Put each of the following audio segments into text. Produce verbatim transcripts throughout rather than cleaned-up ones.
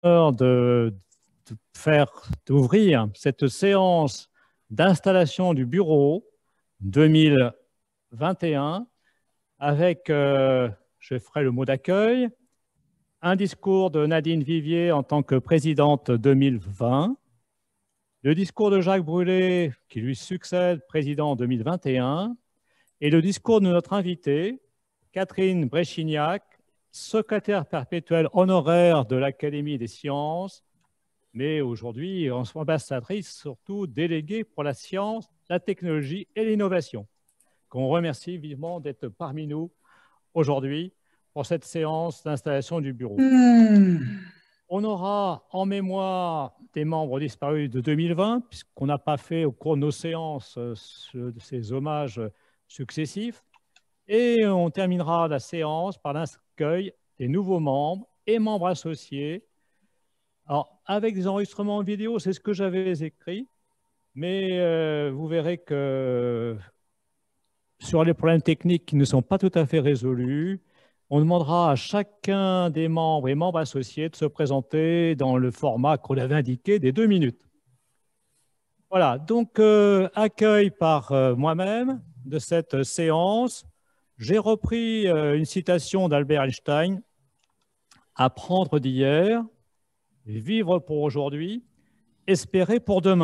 de, de faire d'ouvrir cette séance d'installation du bureau deux mille vingt et un avec, euh, je ferai le mot d'accueil, un discours de Nadine Vivier en tant que présidente deux mille vingt, le discours de Jacques Brulé qui lui succède, président deux mille vingt et un, et le discours de notre invitée, Catherine Bréchignac, secrétaire perpétuelle honoraire de l'Académie des sciences, mais aujourd'hui ambassadrice, surtout déléguée pour la science, la technologie et l'innovation, qu'on remercie vivement d'être parmi nous aujourd'hui pour cette séance d'installation du bureau. Mmh. On aura en mémoire des membres disparus de deux mille vingt, puisqu'on n'a pas fait au cours de nos séances ces hommages successifs. Et on terminera la séance par l'accueil des nouveaux membres et membres associés. Alors, avec des enregistrements vidéo, c'est ce que j'avais écrit, mais euh, vous verrez que sur les problèmes techniques qui ne sont pas tout à fait résolus, on demandera à chacun des membres et membres associés de se présenter dans le format qu'on avait indiqué des deux minutes. Voilà, donc euh, accueil par euh, moi-même de cette séance. J'ai repris euh, une citation d'Albert Einstein, « Apprendre d'hier, vivre pour aujourd'hui, espérer pour demain ».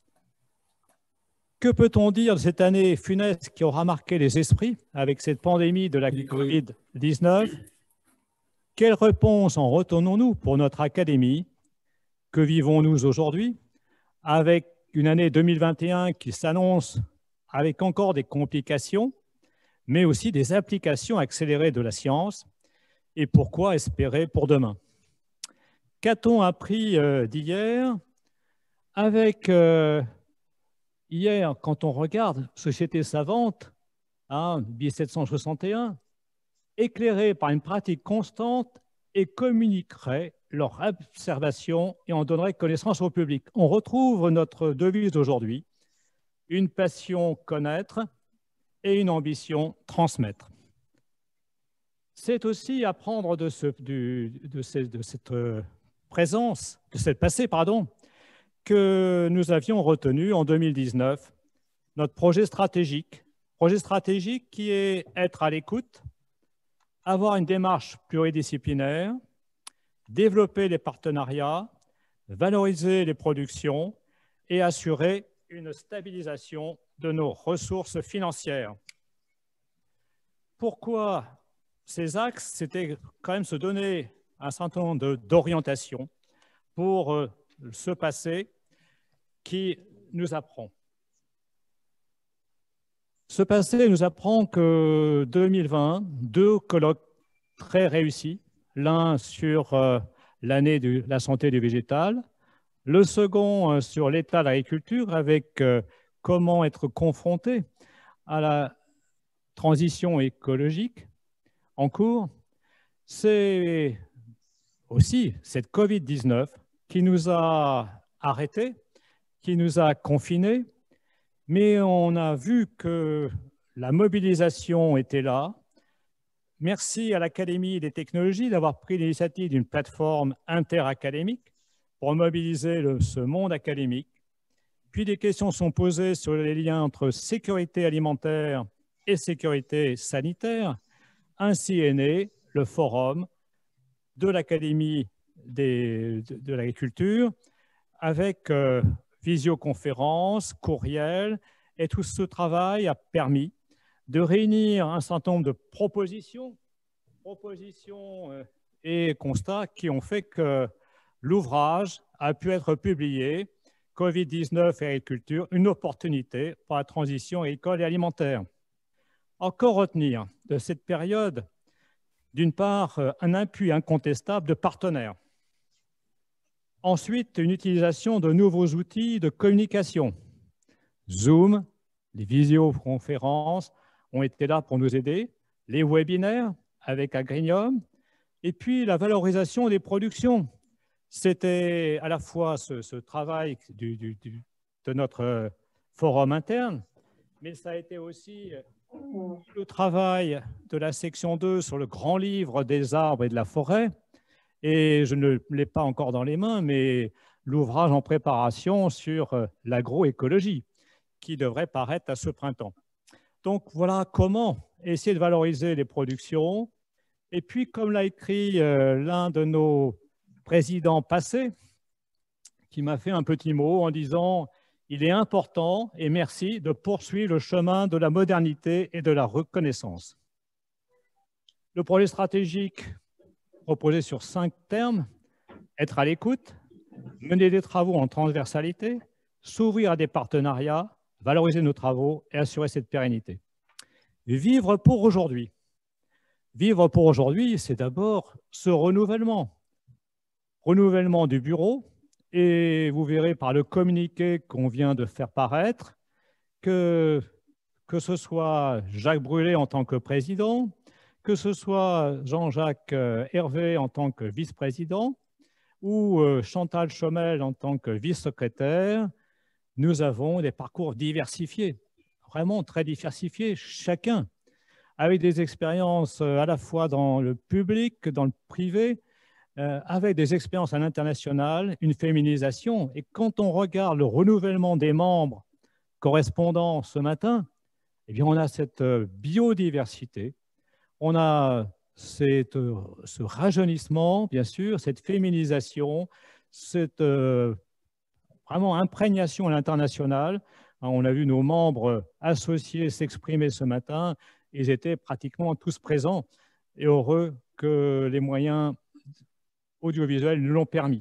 Que peut-on dire de cette année funeste qui aura marqué les esprits avec cette pandémie de la covid dix-neuf? Quelle réponse en retenons-nous pour notre académie? Que vivons-nous aujourd'hui avec une année deux mille vingt et un qui s'annonce avec encore des complications, mais aussi des applications accélérées de la science? Et pourquoi espérer pour demain? Qu'a-t-on appris euh, d'hier? Avec euh, hier, quand on regarde Société savante, hein, mille sept cent soixante et un, éclairée par une pratique constante et communiquerait leurs observations et en donnerait connaissance au public. On retrouve notre devise d'aujourd'hui, une passion connaître et une ambition transmettre. C'est aussi apprendre de, ce, du, de, ce, de cette présence, de cette passé, pardon, que nous avions retenu en deux mille dix-neuf, notre projet stratégique. Projet stratégique qui est être à l'écoute, avoir une démarche pluridisciplinaire, développer les partenariats, valoriser les productions et assurer une stabilisation de nos ressources financières. Pourquoi ces axes? C'était quand même se donner un certain nombre d'orientations pour euh, ce passé qui nous apprend. Ce passé nous apprend que deux mille vingt, deux colloques très réussis, l'un sur euh, l'année de la santé du végétal, le second euh, sur l'état de l'agriculture avec euh, comment être confronté à la transition écologique en cours. C'est aussi cette covid dix-neuf qui nous a arrêtés, qui nous a confinés, mais on a vu que la mobilisation était là. Merci à l'Académie des technologies d'avoir pris l'initiative d'une plateforme interacadémique pour mobiliser le, ce monde académique. Puis des questions sont posées sur les liens entre sécurité alimentaire et sécurité sanitaire. Ainsi est né le forum de l'Académie de, de l'agriculture avec euh, visioconférence, courriel, et tout ce travail a permis de réunir un certain nombre de propositions, propositions euh, et constats qui ont fait que l'ouvrage a pu être publié, covid dix-neuf et agriculture, une opportunité pour la transition agricole et alimentaire. Encore retenir de cette période, d'une part, un appui incontestable de partenaires. Ensuite, une utilisation de nouveaux outils de communication. Zoom, les visioconférences ont été là pour nous aider, les webinaires avec Agrium, et puis la valorisation des productions. C'était à la fois ce, ce travail du, du, du, de notre forum interne, mais ça a été aussi le travail de la section deux sur le grand livre des arbres et de la forêt, Et je ne l'ai pas encore dans les mains, mais l'ouvrage en préparation sur euh, l'agroécologie, qui devrait paraître à ce printemps. Donc voilà comment essayer de valoriser les productions. Et puis, comme l'a écrit euh, l'un de nos présidents passés, qui m'a fait un petit mot en disant « Il est important, et merci, de poursuivre le chemin de la modernité et de la reconnaissance ». Le projet stratégique reposait sur cinq termes: être à l'écoute, mener des travaux en transversalité, s'ouvrir à des partenariats, valoriser nos travaux et assurer cette pérennité. Vivre pour aujourd'hui. Vivre pour aujourd'hui, c'est d'abord ce renouvellement. Renouvellement du bureau, et vous verrez par le communiqué qu'on vient de faire paraître que, que ce soit Jacques Brulé en tant que président, que ce soit Jean-Jacques Hervé en tant que vice-président, ou Chantal Chomel en tant que vice-secrétaire, nous avons des parcours diversifiés, vraiment très diversifiés, chacun, avec des expériences à la fois dans le public, dans le privé, euh, avec des expériences à l'international, une féminisation. Et quand on regarde le renouvellement des membres correspondants ce matin, eh bien, on a cette biodiversité, on a cette, ce rajeunissement, bien sûr, cette féminisation, cette euh, vraiment imprégnation à l'international. On a vu nos membres associés s'exprimer ce matin. Ils étaient pratiquement tous présents et heureux que les moyens audiovisuels nous l'ont permis.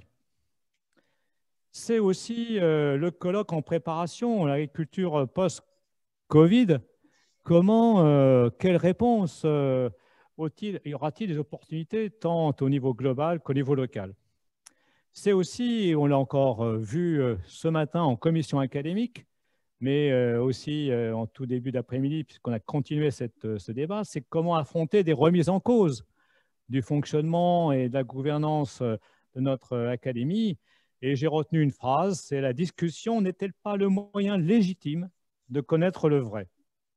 C'est aussi euh, le colloque en préparation, l'agriculture post-Covid. Comment, euh, quelle réponse euh, y aura-t-il des opportunités tant au niveau global qu'au niveau local? C'est aussi, on l'a encore vu ce matin en commission académique, mais aussi en tout début d'après-midi, puisqu'on a continué cette, ce débat, c'est comment affronter des remises en cause du fonctionnement et de la gouvernance de notre académie. Et j'ai retenu une phrase, c'est « La discussion n'est-elle pas le moyen légitime de connaître le vrai ?»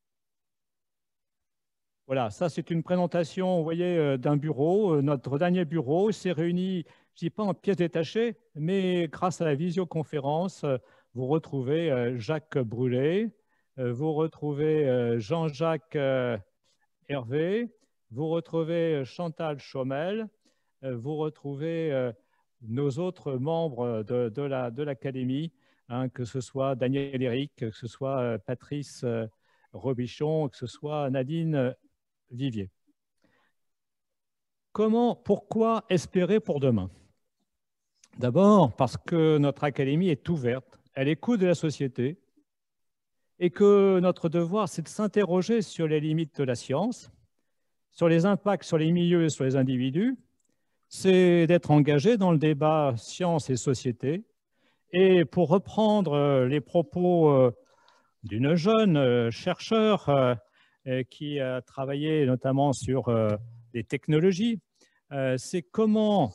Voilà, ça c'est une présentation, vous voyez, d'un bureau. Notre dernier bureau s'est réuni, je ne dis pas en pièces détachées, mais grâce à la visioconférence, vous retrouvez Jacques Brulé, vous retrouvez Jean-Jacques Hervé, vous retrouvez Chantal Chomel, vous retrouvez nos autres membres de, de la, de l'académie, hein, que ce soit Daniel Éric, que ce soit Patrice Robichon, que ce soit Nadine Vivier. Comment, pourquoi espérer pour demain? D'abord, parce que notre académie est ouverte, elle écoute de la société et que notre devoir, c'est de s'interroger sur les limites de la science, sur les impacts sur les milieux et sur les individus, c'est d'être engagé dans le débat science et société. Et pour reprendre les propos d'une jeune chercheure qui a travaillé notamment sur des technologies, c'est comment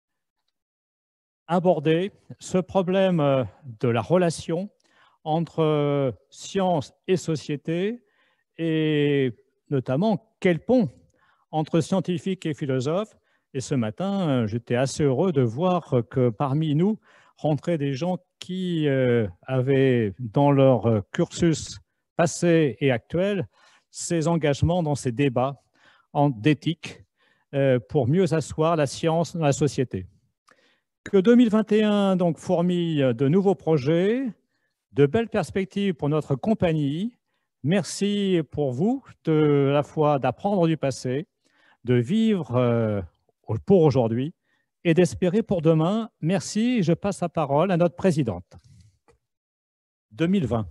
aborder ce problème de la relation entre science et société, et notamment quel pont entre scientifiques et philosophes. Et ce matin, j'étais assez heureux de voir que parmi nous rentraient des gens qui avaient dans leur cursus passé et actuel ces engagements dans ces débats d'éthique pour mieux asseoir la science dans la société. Que deux mille vingt et un donc fourmille de nouveaux projets, de belles perspectives pour notre compagnie. Merci pour vous de à la fois d'apprendre du passé, de vivre pour aujourd'hui et d'espérer pour demain. Merci, je passe la parole à notre présidente. deux mille vingt.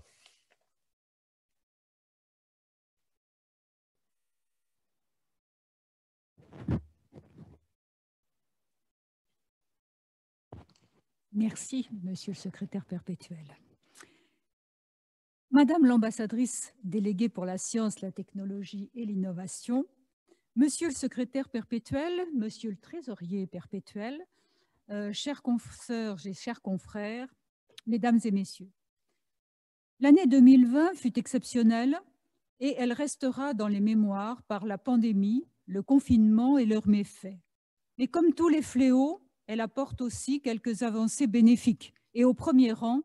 Merci, Monsieur le secrétaire perpétuel. Madame l'ambassadrice déléguée pour la science, la technologie et l'innovation, Monsieur le secrétaire perpétuel, Monsieur le trésorier perpétuel, euh, chers consoeurs et chers confrères, Mesdames et Messieurs, l'année deux mille vingt fut exceptionnelle et elle restera dans les mémoires par la pandémie, le confinement et leurs méfaits. Mais comme tous les fléaux, elle apporte aussi quelques avancées bénéfiques. Et au premier rang,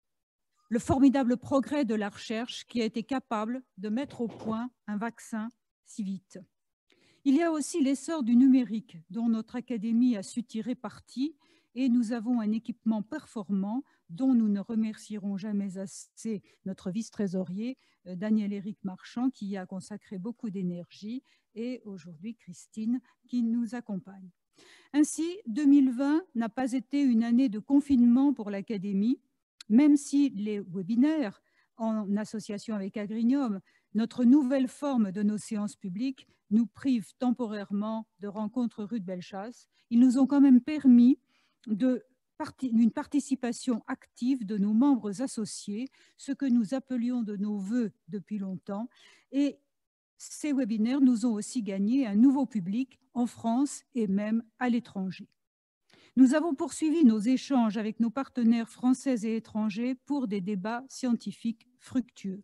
le formidable progrès de la recherche qui a été capable de mettre au point un vaccin si vite. Il y a aussi l'essor du numérique dont notre Académie a su tirer parti et nous avons un équipement performant dont nous ne remercierons jamais assez notre vice-trésorier Daniel-Éric Marchand qui y a consacré beaucoup d'énergie et aujourd'hui Christine qui nous accompagne. Ainsi, deux mille vingt n'a pas été une année de confinement pour l'Académie, même si les webinaires, en association avec Agrignum, notre nouvelle forme de nos séances publiques, nous privent temporairement de rencontres rue de Bellechasse. Ils nous ont quand même permis de d'une participation active de nos membres associés, ce que nous appelions de nos voeux depuis longtemps. Et ces webinaires nous ont aussi gagné un nouveau public en France et même à l'étranger. Nous avons poursuivi nos échanges avec nos partenaires français et étrangers pour des débats scientifiques fructueux.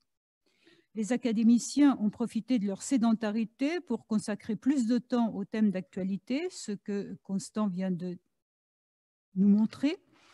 Les académiciens ont profité de leur sédentarité pour consacrer plus de temps aux thèmes d'actualité, ce que Constant vient de nous montrer.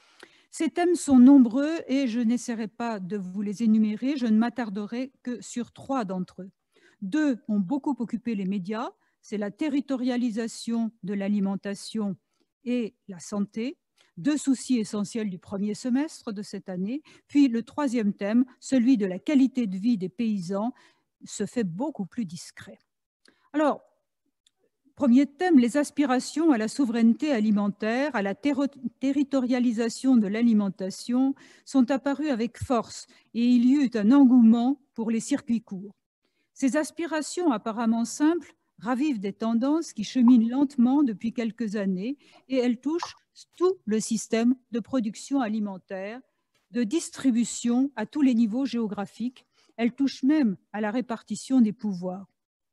Ces thèmes sont nombreux et je n'essaierai pas de vous les énumérer, je ne m'attarderai que sur trois d'entre eux. Deux ont beaucoup occupé les médias, c'est la territorialisation de l'alimentation et la santé, deux soucis essentiels du premier semestre de cette année. Puis le troisième thème, celui de la qualité de vie des paysans, se fait beaucoup plus discret. Alors, premier thème, les aspirations à la souveraineté alimentaire, à la ter- territorialisation de l'alimentation sont apparues avec force et il y eut un engouement pour les circuits courts. Ces aspirations apparemment simples ravivent des tendances qui cheminent lentement depuis quelques années et elles touchent tout le système de production alimentaire, de distribution à tous les niveaux géographiques. Elles touchent même à la répartition des pouvoirs.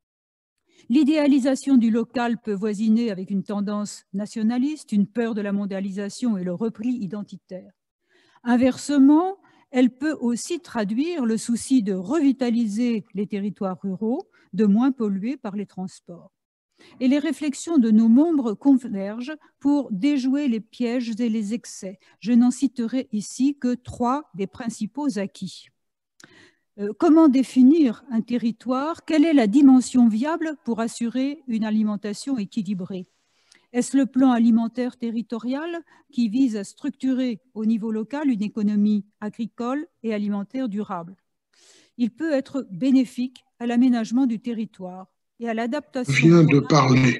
L'idéalisation du local peut voisiner avec une tendance nationaliste, une peur de la mondialisation et le repli identitaire. Inversement, elle peut aussi traduire le souci de revitaliser les territoires ruraux, de moins pollués par les transports. Et les réflexions de nos membres convergent pour déjouer les pièges et les excès. Je n'en citerai ici que trois des principaux acquis. Euh, comment définir un territoire? Quelle est la dimension viable pour assurer une alimentation équilibrée? Est-ce le plan alimentaire territorial qui vise à structurer au niveau local une économie agricole et alimentaire durable? Il peut être bénéfique à l'aménagement du territoire et à l'adaptation. Je viens de parler.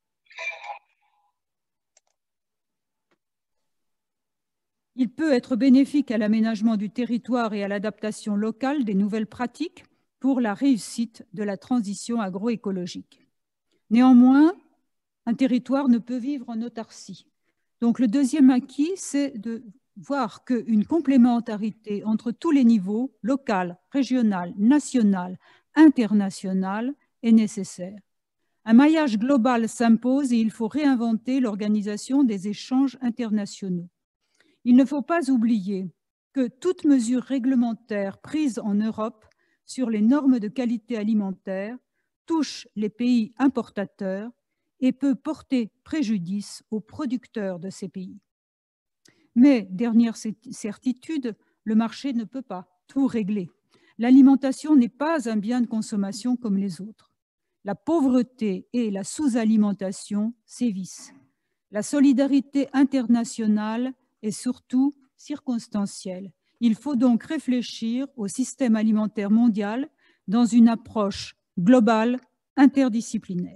Il peut être bénéfique à l'aménagement du territoire et à l'adaptation locale des nouvelles pratiques pour la réussite de la transition agroécologique. Néanmoins, un territoire ne peut vivre en autarcie. Donc le deuxième acquis, c'est de voir qu'une complémentarité entre tous les niveaux, local, régional, national, international, est nécessaire. Un maillage global s'impose et il faut réinventer l'organisation des échanges internationaux. Il ne faut pas oublier que toute mesure réglementaire prise en Europe sur les normes de qualité alimentaire touche les pays importateurs et peut porter préjudice aux producteurs de ces pays. Mais, dernière certitude, le marché ne peut pas tout régler. L'alimentation n'est pas un bien de consommation comme les autres. La pauvreté et la sous-alimentation sévissent. La solidarité internationale est surtout circonstancielle. Il faut donc réfléchir au système alimentaire mondial dans une approche globale, interdisciplinaire.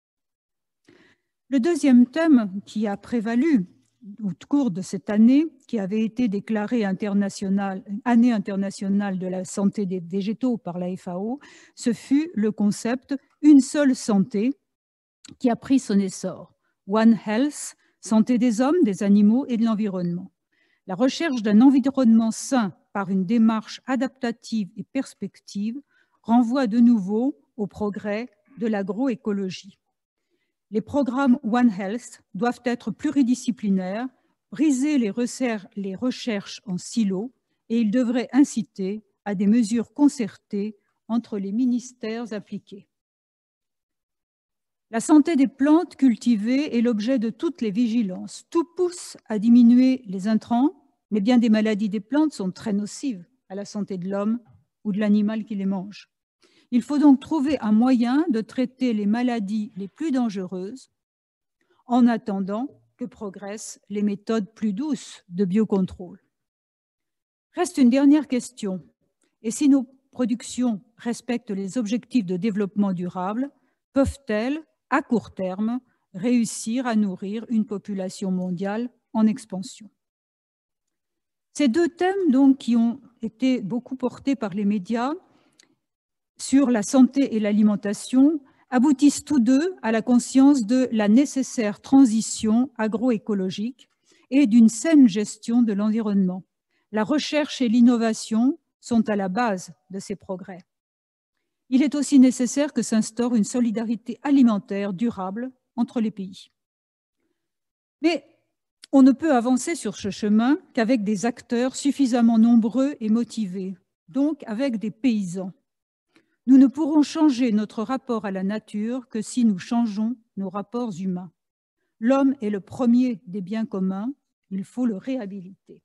Le deuxième thème qui a prévalu au cours de cette année, qui avait été déclarée internationale, année internationale de la santé des végétaux par la F A O, ce fut le concept « une seule santé » qui a pris son essor. One Health, santé des hommes, des animaux et de l'environnement. La recherche d'un environnement sain par une démarche adaptative et perspective renvoie de nouveau au progrès de l'agroécologie. Les programmes One Health doivent être pluridisciplinaires, briser les recherches en silos et ils devraient inciter à des mesures concertées entre les ministères appliqués. La santé des plantes cultivées est l'objet de toutes les vigilances. Tout pousse à diminuer les intrants, mais bien des maladies des plantes sont très nocives à la santé de l'homme ou de l'animal qui les mange. Il faut donc trouver un moyen de traiter les maladies les plus dangereuses en attendant que progressent les méthodes plus douces de biocontrôle. Reste une dernière question. Et si nos productions respectent les objectifs de développement durable, peuvent-elles, à court terme, réussir à nourrir une population mondiale en expansion? Ces deux thèmes, donc, qui ont été beaucoup portés par les médias sur la santé et l'alimentation, aboutissent tous deux à la conscience de la nécessaire transition agroécologique et d'une saine gestion de l'environnement. La recherche et l'innovation sont à la base de ces progrès. Il est aussi nécessaire que s'instaure une solidarité alimentaire durable entre les pays. Mais on ne peut avancer sur ce chemin qu'avec des acteurs suffisamment nombreux et motivés, donc avec des paysans. Nous ne pourrons changer notre rapport à la nature que si nous changeons nos rapports humains. L'homme est le premier des biens communs, il faut le réhabiliter.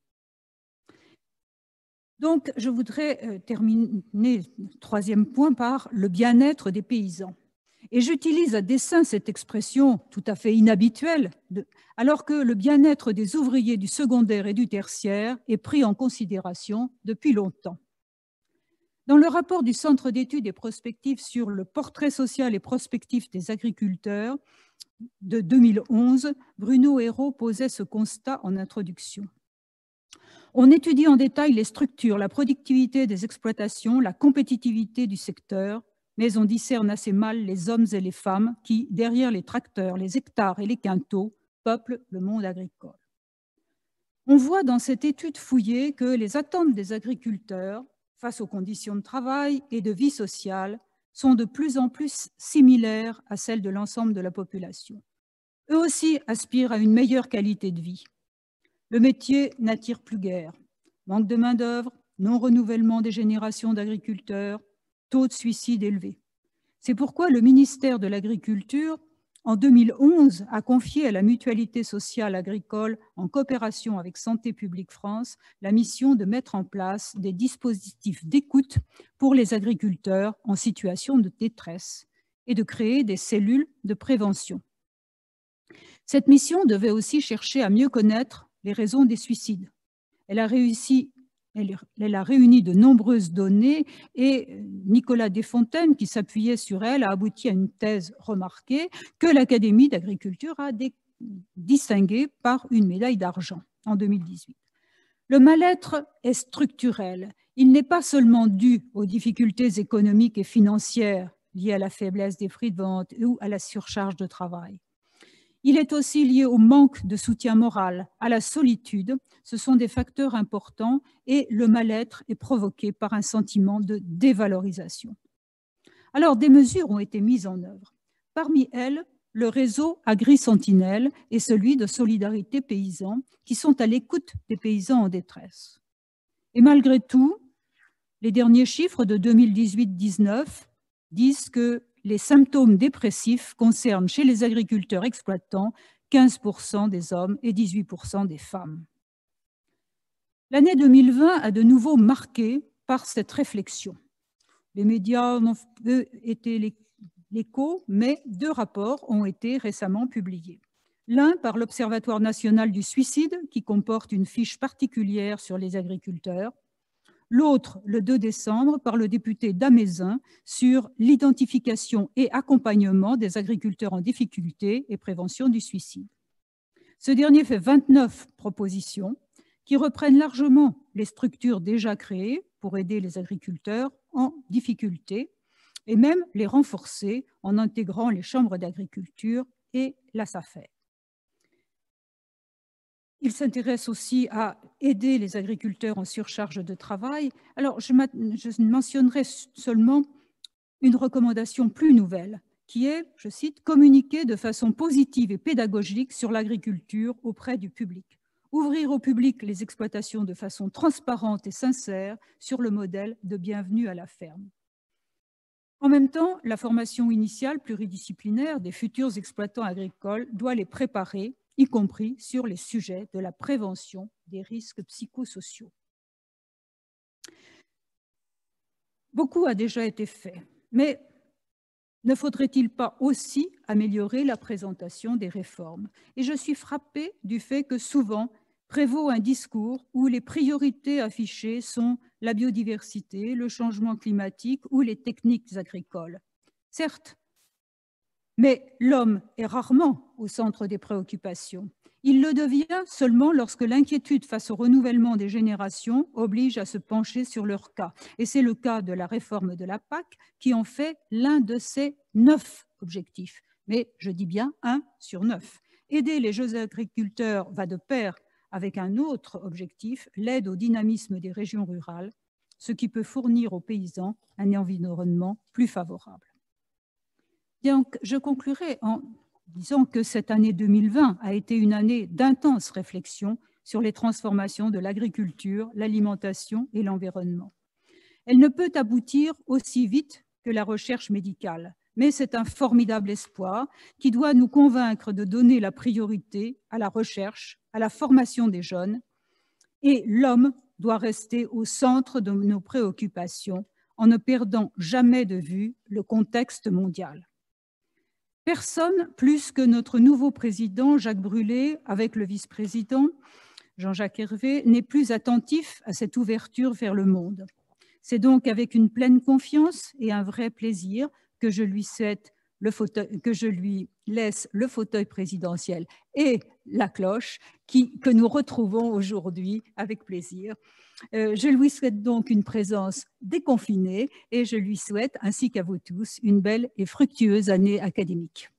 Donc, je voudrais terminer, troisième point, par le bien-être des paysans. Et j'utilise à dessein cette expression tout à fait inhabituelle, de, alors que le bien-être des ouvriers du secondaire et du tertiaire est pris en considération depuis longtemps. Dans le rapport du Centre d'études et prospectives sur le portrait social et prospectif des agriculteurs de deux mille onze, Bruno Hérault posait ce constat en introduction. On étudie en détail les structures, la productivité des exploitations, la compétitivité du secteur, mais on discerne assez mal les hommes et les femmes qui, derrière les tracteurs, les hectares et les quintaux, peuplent le monde agricole. On voit dans cette étude fouillée que les attentes des agriculteurs face aux conditions de travail et de vie sociale sont de plus en plus similaires à celles de l'ensemble de la population. Eux aussi aspirent à une meilleure qualité de vie. Le métier n'attire plus guère. Manque de main-d'œuvre, non-renouvellement des générations d'agriculteurs, taux de suicide élevé. C'est pourquoi le ministère de l'Agriculture, en deux mille onze, a confié à la Mutualité sociale agricole, en coopération avec Santé publique France, la mission de mettre en place des dispositifs d'écoute pour les agriculteurs en situation de détresse et de créer des cellules de prévention. Cette mission devait aussi chercher à mieux connaître les raisons des suicides. Elle a réussi, elle, elle a réuni de nombreuses données et Nicolas Desfontaines, qui s'appuyait sur elle, a abouti à une thèse remarquée que l'Académie d'agriculture a distinguée par une médaille d'argent en deux mille dix-huit. Le mal-être est structurel. Il n'est pas seulement dû aux difficultés économiques et financières liées à la faiblesse des prix de vente ou à la surcharge de travail. Il est aussi lié au manque de soutien moral, à la solitude. Ce sont des facteurs importants et le mal-être est provoqué par un sentiment de dévalorisation. Alors, des mesures ont été mises en œuvre. Parmi elles, le réseau Agri-Sentinelle et celui de Solidarité Paysans, qui sont à l'écoute des paysans en détresse. Et malgré tout, les derniers chiffres de deux mille dix-huit dix-neuf disent que les symptômes dépressifs concernent chez les agriculteurs exploitants quinze pour cent des hommes et dix-huit pour cent des femmes. L'année deux mille vingt a de nouveau marqué par cette réflexion. Les médias ont peu été l'écho, mais deux rapports ont été récemment publiés. L'un par l'Observatoire national du suicide, qui comporte une fiche particulière sur les agriculteurs. L'autre, le deux décembre, par le député Damézin sur l'identification et accompagnement des agriculteurs en difficulté et prévention du suicide. Ce dernier fait vingt-neuf propositions qui reprennent largement les structures déjà créées pour aider les agriculteurs en difficulté et même les renforcer en intégrant les chambres d'agriculture et la SAFER. Il s'intéresse aussi à aider les agriculteurs en surcharge de travail. Alors, je, je mentionnerai seulement une recommandation plus nouvelle, qui est, je cite, « communiquer de façon positive et pédagogique sur l'agriculture auprès du public. Ouvrir au public les exploitations de façon transparente et sincère sur le modèle de bienvenue à la ferme. » En même temps, la formation initiale pluridisciplinaire des futurs exploitants agricoles doit les préparer, y compris sur les sujets de la prévention des risques psychosociaux. Beaucoup a déjà été fait, mais ne faudrait-il pas aussi améliorer la présentation des réformes? Et je suis frappée du fait que souvent prévaut un discours où les priorités affichées sont la biodiversité, le changement climatique ou les techniques agricoles. Certes, mais l'homme est rarement au centre des préoccupations. Il le devient seulement lorsque l'inquiétude face au renouvellement des générations oblige à se pencher sur leur cas. Et c'est le cas de la réforme de la P A C qui en fait l'un de ses neuf objectifs. Mais je dis bien un sur neuf. Aider les jeunes agriculteurs va de pair avec un autre objectif, l'aide au dynamisme des régions rurales, ce qui peut fournir aux paysans un environnement plus favorable. Donc, je conclurai en disant que cette année deux mille vingt a été une année d'intense réflexion sur les transformations de l'agriculture, l'alimentation et l'environnement. Elle ne peut aboutir aussi vite que la recherche médicale, mais c'est un formidable espoir qui doit nous convaincre de donner la priorité à la recherche, à la formation des jeunes, et l'homme doit rester au centre de nos préoccupations en ne perdant jamais de vue le contexte mondial. Personne, plus que notre nouveau président Jacques Brulé, avec le vice-président Jean-Jacques Hervé, n'est plus attentif à cette ouverture vers le monde. C'est donc avec une pleine confiance et un vrai plaisir que je lui souhaite le fauteuil, que je lui laisse le fauteuil présidentiel et la cloche qui, que nous retrouvons aujourd'hui avec plaisir. Euh, je lui souhaite donc une présence déconfinée et je lui souhaite, ainsi qu'à vous tous, une belle et fructueuse année académique.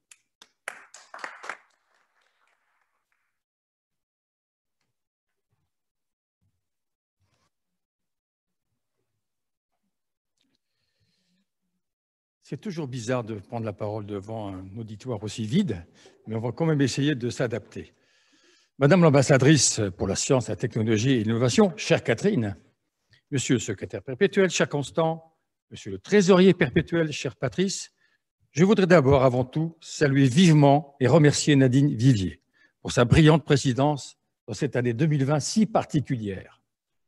C'est toujours bizarre de prendre la parole devant un auditoire aussi vide, mais on va quand même essayer de s'adapter. Madame l'ambassadrice pour la science, la technologie et l'innovation, chère Catherine, Monsieur le secrétaire perpétuel, cher Constant, Monsieur le trésorier perpétuel, cher Patrice, je voudrais d'abord, avant tout, saluer vivement et remercier Nadine Vivier pour sa brillante présidence dans cette année deux mille vingt si particulière.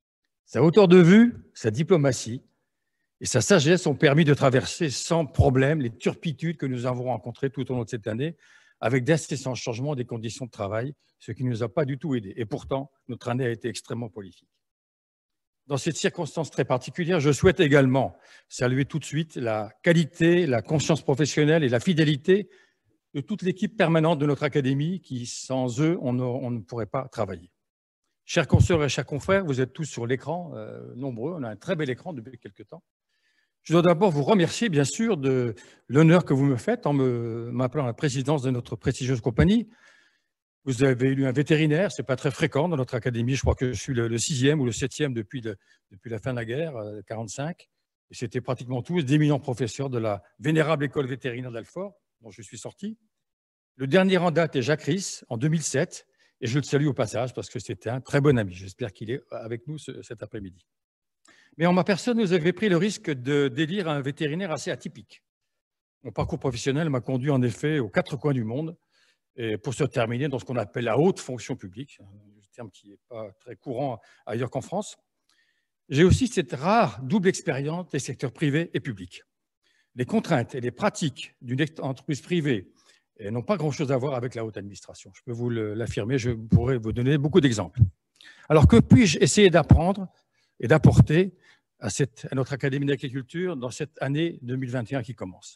Sa hauteur de vue, sa diplomatie et sa sagesse ont permis de traverser sans problème les turpitudes que nous avons rencontrées tout au long de cette année, avec d'incessants changements des conditions de travail, ce qui ne nous a pas du tout aidés. Et pourtant, notre année a été extrêmement prolifique. Dans cette circonstance très particulière, je souhaite également saluer tout de suite la qualité, la conscience professionnelle et la fidélité de toute l'équipe permanente de notre académie qui, sans eux, on ne, on ne pourrait pas travailler. Chers consoeurs et chers confrères, vous êtes tous sur l'écran, euh, nombreux, on a un très bel écran depuis quelques temps. Je dois d'abord vous remercier, bien sûr, de l'honneur que vous me faites en m'appelant à la présidence de notre prestigieuse compagnie. Vous avez élu un vétérinaire, ce n'est pas très fréquent dans notre académie. Je crois que je suis le, le sixième ou le septième depuis, le, depuis la fin de la guerre, euh, quarante-cinq. Et c'était pratiquement tous d'éminents professeurs de la vénérable école vétérinaire d'Alfort, dont je suis sorti. Le dernier en date est Jacques Riss, en deux mille sept. Et je le salue au passage parce que c'était un très bon ami. J'espère qu'il est avec nous ce, cet après-midi. Mais en ma personne, vous avez pris le risque d'élire un vétérinaire assez atypique. Mon parcours professionnel m'a conduit en effet aux quatre coins du monde et pour se terminer dans ce qu'on appelle la haute fonction publique, un terme qui n'est pas très courant ailleurs qu'en France. J'ai aussi cette rare double expérience des secteurs privés et publics. Les contraintes et les pratiques d'une entreprise privée n'ont pas grand-chose à voir avec la haute administration. Je peux vous l'affirmer, je pourrais vous donner beaucoup d'exemples. Alors que puis-je essayer d'apprendre et d'apporter à, à notre Académie d'agriculture dans cette année deux mille vingt et un qui commence?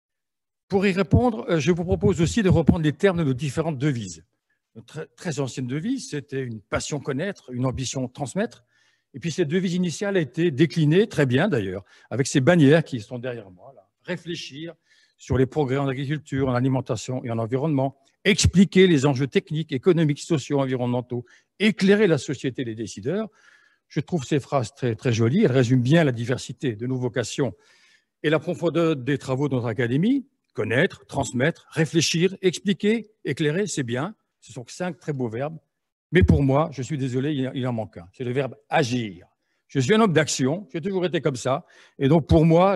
Pour y répondre, je vous propose aussi de reprendre les termes de nos différentes devises. Notre très ancienne devise, c'était une passion connaître, une ambition transmettre. Et puis cette devise initiale a été déclinée, très bien d'ailleurs, avec ces bannières qui sont derrière moi. Là. Réfléchir sur les progrès en agriculture, en alimentation et en environnement, expliquer les enjeux techniques, économiques, sociaux, environnementaux, éclairer la société et les décideurs. Je trouve ces phrases très, très jolies. Elles résument bien la diversité de nos vocations et la profondeur des travaux de notre académie. Connaître, transmettre, réfléchir, expliquer, éclairer, c'est bien. Ce sont cinq très beaux verbes. Mais pour moi, je suis désolé, il en manque un. C'est le verbe agir. Je suis un homme d'action, j'ai toujours été comme ça. Et donc pour moi, le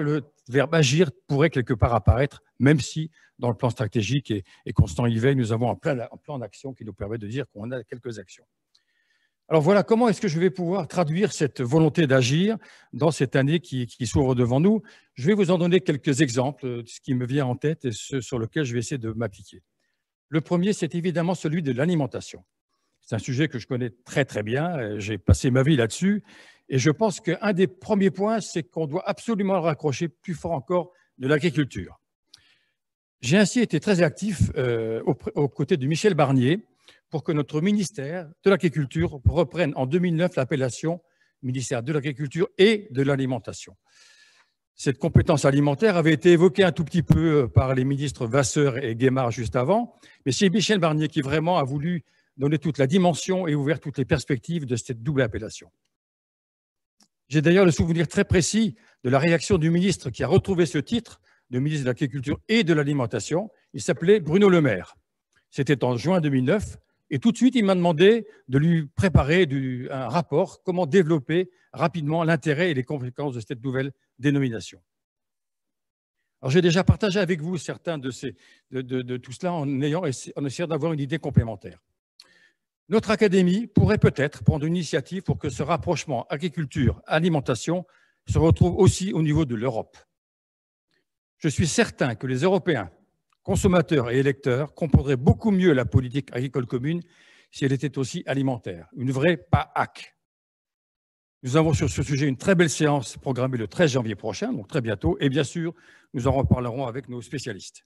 verbe agir pourrait quelque part apparaître, même si dans le plan stratégique et, et Constant y veille, nous avons un plan, un plan d'action qui nous permet de dire qu'on a quelques actions. Alors voilà, comment est-ce que je vais pouvoir traduire cette volonté d'agir dans cette année qui, qui s'ouvre devant nous? Je vais vous en donner quelques exemples, de ce qui me vient en tête et ce sur lequel je vais essayer de m'appliquer. Le premier, c'est évidemment celui de l'alimentation. C'est un sujet que je connais très très bien, j'ai passé ma vie là-dessus, et je pense qu'un des premiers points, c'est qu'on doit absolument le raccrocher plus fort encore de l'agriculture. J'ai ainsi été très actif euh, aux, aux côtés de Michel Barnier pour que notre ministère de l'Agriculture reprenne en deux mille neuf l'appellation ministère de l'Agriculture et de l'Alimentation. Cette compétence alimentaire avait été évoquée un tout petit peu par les ministres Vasseur et Guémard juste avant, mais c'est Michel Barnier qui vraiment a voulu donner toute la dimension et ouvert toutes les perspectives de cette double appellation. J'ai d'ailleurs le souvenir très précis de la réaction du ministre qui a retrouvé ce titre de ministre de l'Agriculture et de l'Alimentation. Il s'appelait Bruno Le Maire. C'était en juin deux mille neuf. Et tout de suite, il m'a demandé de lui préparer du, un rapport, comment développer rapidement l'intérêt et les conséquences de cette nouvelle dénomination. Alors, j'ai déjà partagé avec vous certains de, ces, de, de, de tout cela en, ayant, en essayant d'avoir une idée complémentaire. Notre académie pourrait peut-être prendre une initiative pour que ce rapprochement agriculture-alimentation se retrouve aussi au niveau de l'Europe. Je suis certain que les Européens, consommateurs et électeurs, comprendraient beaucoup mieux la politique agricole commune si elle était aussi alimentaire. Une vraie P A C. Nous avons sur ce sujet une très belle séance programmée le treize janvier prochain, donc très bientôt, et bien sûr, nous en reparlerons avec nos spécialistes.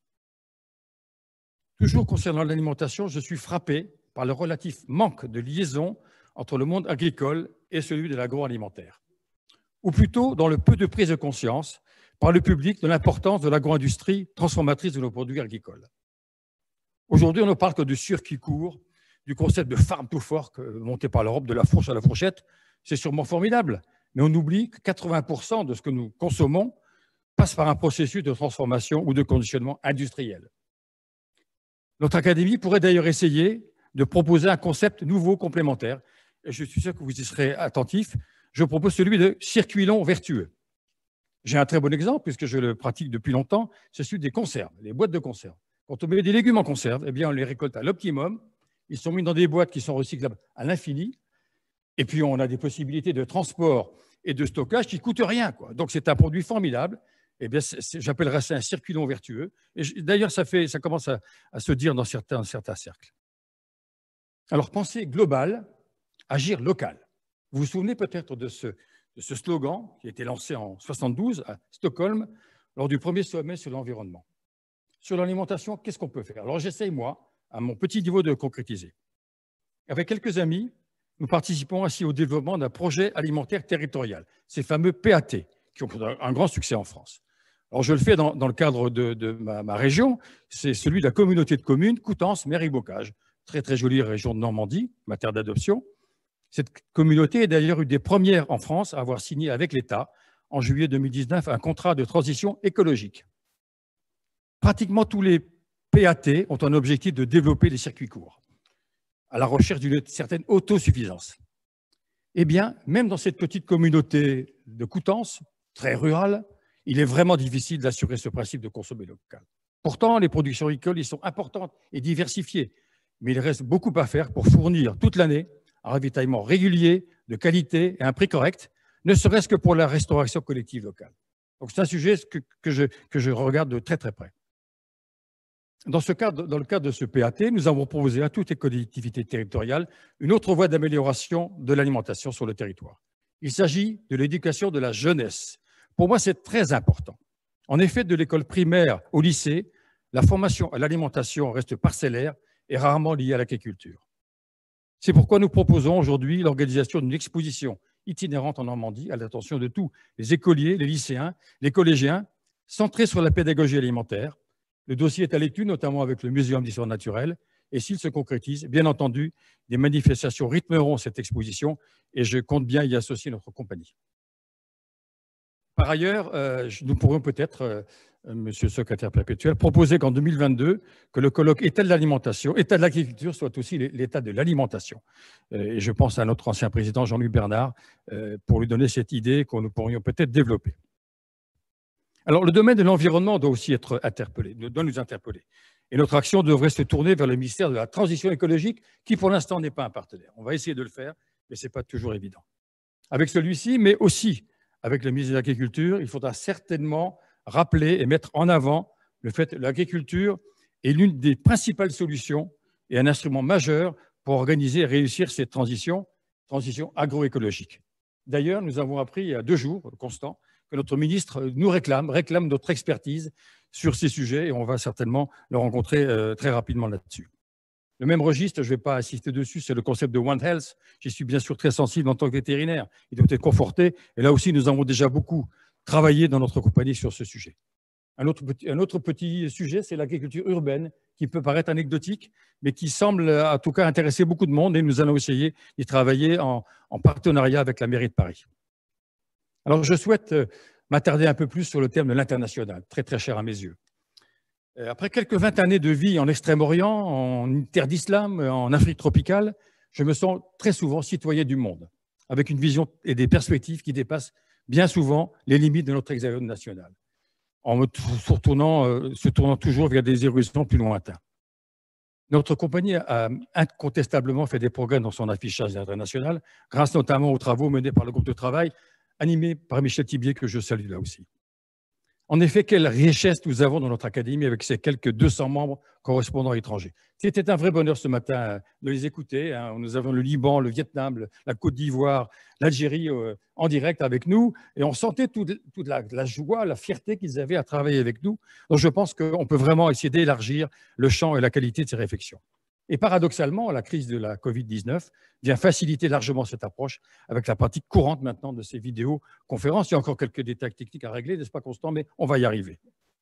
Toujours concernant l'alimentation, je suis frappé par le relatif manque de liaison entre le monde agricole et celui de l'agroalimentaire. Ou plutôt dans le peu de prise de conscience par le public de l'importance de l'agro-industrie transformatrice de nos produits agricoles. Aujourd'hui, on ne parle que du circuit court, du concept de farm to fork monté par l'Europe, de la fourche à la fourchette. C'est sûrement formidable, mais on oublie que quatre-vingts pour cent de ce que nous consommons passe par un processus de transformation ou de conditionnement industriel. Notre académie pourrait d'ailleurs essayer de proposer un concept nouveau complémentaire, et je suis sûr que vous y serez attentifs. Je propose celui de circuit long vertueux. J'ai un très bon exemple, puisque je le pratique depuis longtemps, c'est celui des conserves, les boîtes de conserve. Quand on met des légumes en conserve, eh bien, on les récolte à l'optimum. Ils sont mis dans des boîtes qui sont recyclables à l'infini. Et puis, on a des possibilités de transport et de stockage qui ne coûtent rien, quoi. Donc, c'est un produit formidable. Eh bien, j'appellerais ça un circuit long vertueux. Et d'ailleurs, ça, fait, ça commence à, à se dire dans certains, certains cercles. Alors, penser global, agir local. Vous vous souvenez peut-être de ce, de ce slogan qui a été lancé en soixante-douze à Stockholm lors du premier sommet sur l'environnement. Sur l'alimentation, qu'est-ce qu'on peut faire? Alors, j'essaye, moi, à mon petit niveau, de concrétiser. Avec quelques amis, nous participons ainsi au développement d'un projet alimentaire territorial, ces fameux P A T, qui ont un grand succès en France. Alors, je le fais dans, dans le cadre de, de ma, ma région, c'est celui de la communauté de communes Coutances-Mère-et-Bocage, très très jolie région de Normandie, ma terre d'adoption. Cette communauté est d'ailleurs une des premières en France à avoir signé avec l'État, en juillet deux mille dix-neuf, un contrat de transition écologique. Pratiquement tous les P A T ont un objectif de développer les circuits courts, à la recherche d'une certaine autosuffisance. Eh bien, même dans cette petite communauté de Coutances, très rurale, il est vraiment difficile d'assurer ce principe de consommer local. Pourtant, les productions agricoles y sont importantes et diversifiées, mais il reste beaucoup à faire pour fournir toute l'année un ravitaillement régulier, de qualité et à un prix correct, ne serait-ce que pour la restauration collective locale. Donc, c'est un sujet que, que, je, que je regarde de très très près. Dans, ce cadre, dans le cadre de ce P A T, nous avons proposé à toutes les collectivités territoriales une autre voie d'amélioration de l'alimentation sur le territoire. Il s'agit de l'éducation de la jeunesse. Pour moi, c'est très important. En effet, de l'école primaire au lycée, la formation à l'alimentation reste parcellaire et rarement liée à l'agriculture. C'est pourquoi nous proposons aujourd'hui l'organisation d'une exposition itinérante en Normandie à l'attention de tous les écoliers, les lycéens, les collégiens, centrée sur la pédagogie alimentaire. Le dossier est à l'étude, notamment avec le Muséum d'histoire naturelle. Et s'il se concrétise, bien entendu, des manifestations rythmeront cette exposition et je compte bien y associer notre compagnie. Par ailleurs, euh, nous pourrions peut-être, euh, Monsieur le secrétaire perpétuel, proposer qu'en deux mille vingt-deux, que le colloque État de l'alimentation, État de l'agriculture soit aussi l'état de l'alimentation. Et je pense à notre ancien président Jean-Louis Bernard euh, pour lui donner cette idée que nous pourrions peut-être développer. Alors, le domaine de l'environnement doit aussi être interpellé, doit nous interpeller. Et notre action devrait se tourner vers le ministère de la Transition écologique, qui pour l'instant n'est pas un partenaire. On va essayer de le faire, mais ce n'est pas toujours évident. Avec celui-ci, mais aussi avec le ministre de l'Agriculture, il faudra certainement rappeler et mettre en avant le fait que l'agriculture est l'une des principales solutions et un instrument majeur pour organiser et réussir cette transition, transition agroécologique. D'ailleurs, nous avons appris il y a deux jours, Constant, que notre ministre nous réclame, réclame notre expertise sur ces sujets et on va certainement le rencontrer euh, très rapidement là-dessus. Le même registre, je ne vais pas insister dessus, c'est le concept de One Health. J'y suis bien sûr très sensible en tant que vétérinaire. Il doit être conforté. Et là aussi, nous avons déjà beaucoup travaillé dans notre compagnie sur ce sujet. Un autre petit, un autre petit sujet, c'est l'agriculture urbaine, qui peut paraître anecdotique, mais qui semble en tout cas intéresser beaucoup de monde. Et nous allons essayer d'y travailler en, en partenariat avec la mairie de Paris. Alors, je souhaite m'attarder un peu plus sur le thème de l'international, très très cher à mes yeux. Après quelques vingt années de vie en Extrême-Orient, en terre d'islam, en Afrique tropicale, je me sens très souvent citoyen du monde, avec une vision et des perspectives qui dépassent bien souvent les limites de notre hexagone national, en me tournant, euh, se tournant toujours vers des horizons plus lointains. Notre compagnie a incontestablement fait des progrès dans son affichage international, grâce notamment aux travaux menés par le groupe de travail animé par Michel Thibier, que je salue là aussi. En effet, quelle richesse nous avons dans notre académie avec ses quelques deux cents membres correspondants étrangers. C'était un vrai bonheur ce matin de les écouter. Nous avons le Liban, le Vietnam, la Côte d'Ivoire, l'Algérie en direct avec nous. Et on sentait toute, toute la, la joie, la fierté qu'ils avaient à travailler avec nous. Donc je pense qu'on peut vraiment essayer d'élargir le champ et la qualité de ces réflexions. Et paradoxalement, la crise de la covid dix-neuf vient faciliter largement cette approche avec la pratique courante maintenant de ces vidéoconférences. Il y a encore quelques détails techniques à régler, n'est-ce pas Constant, mais on va y arriver.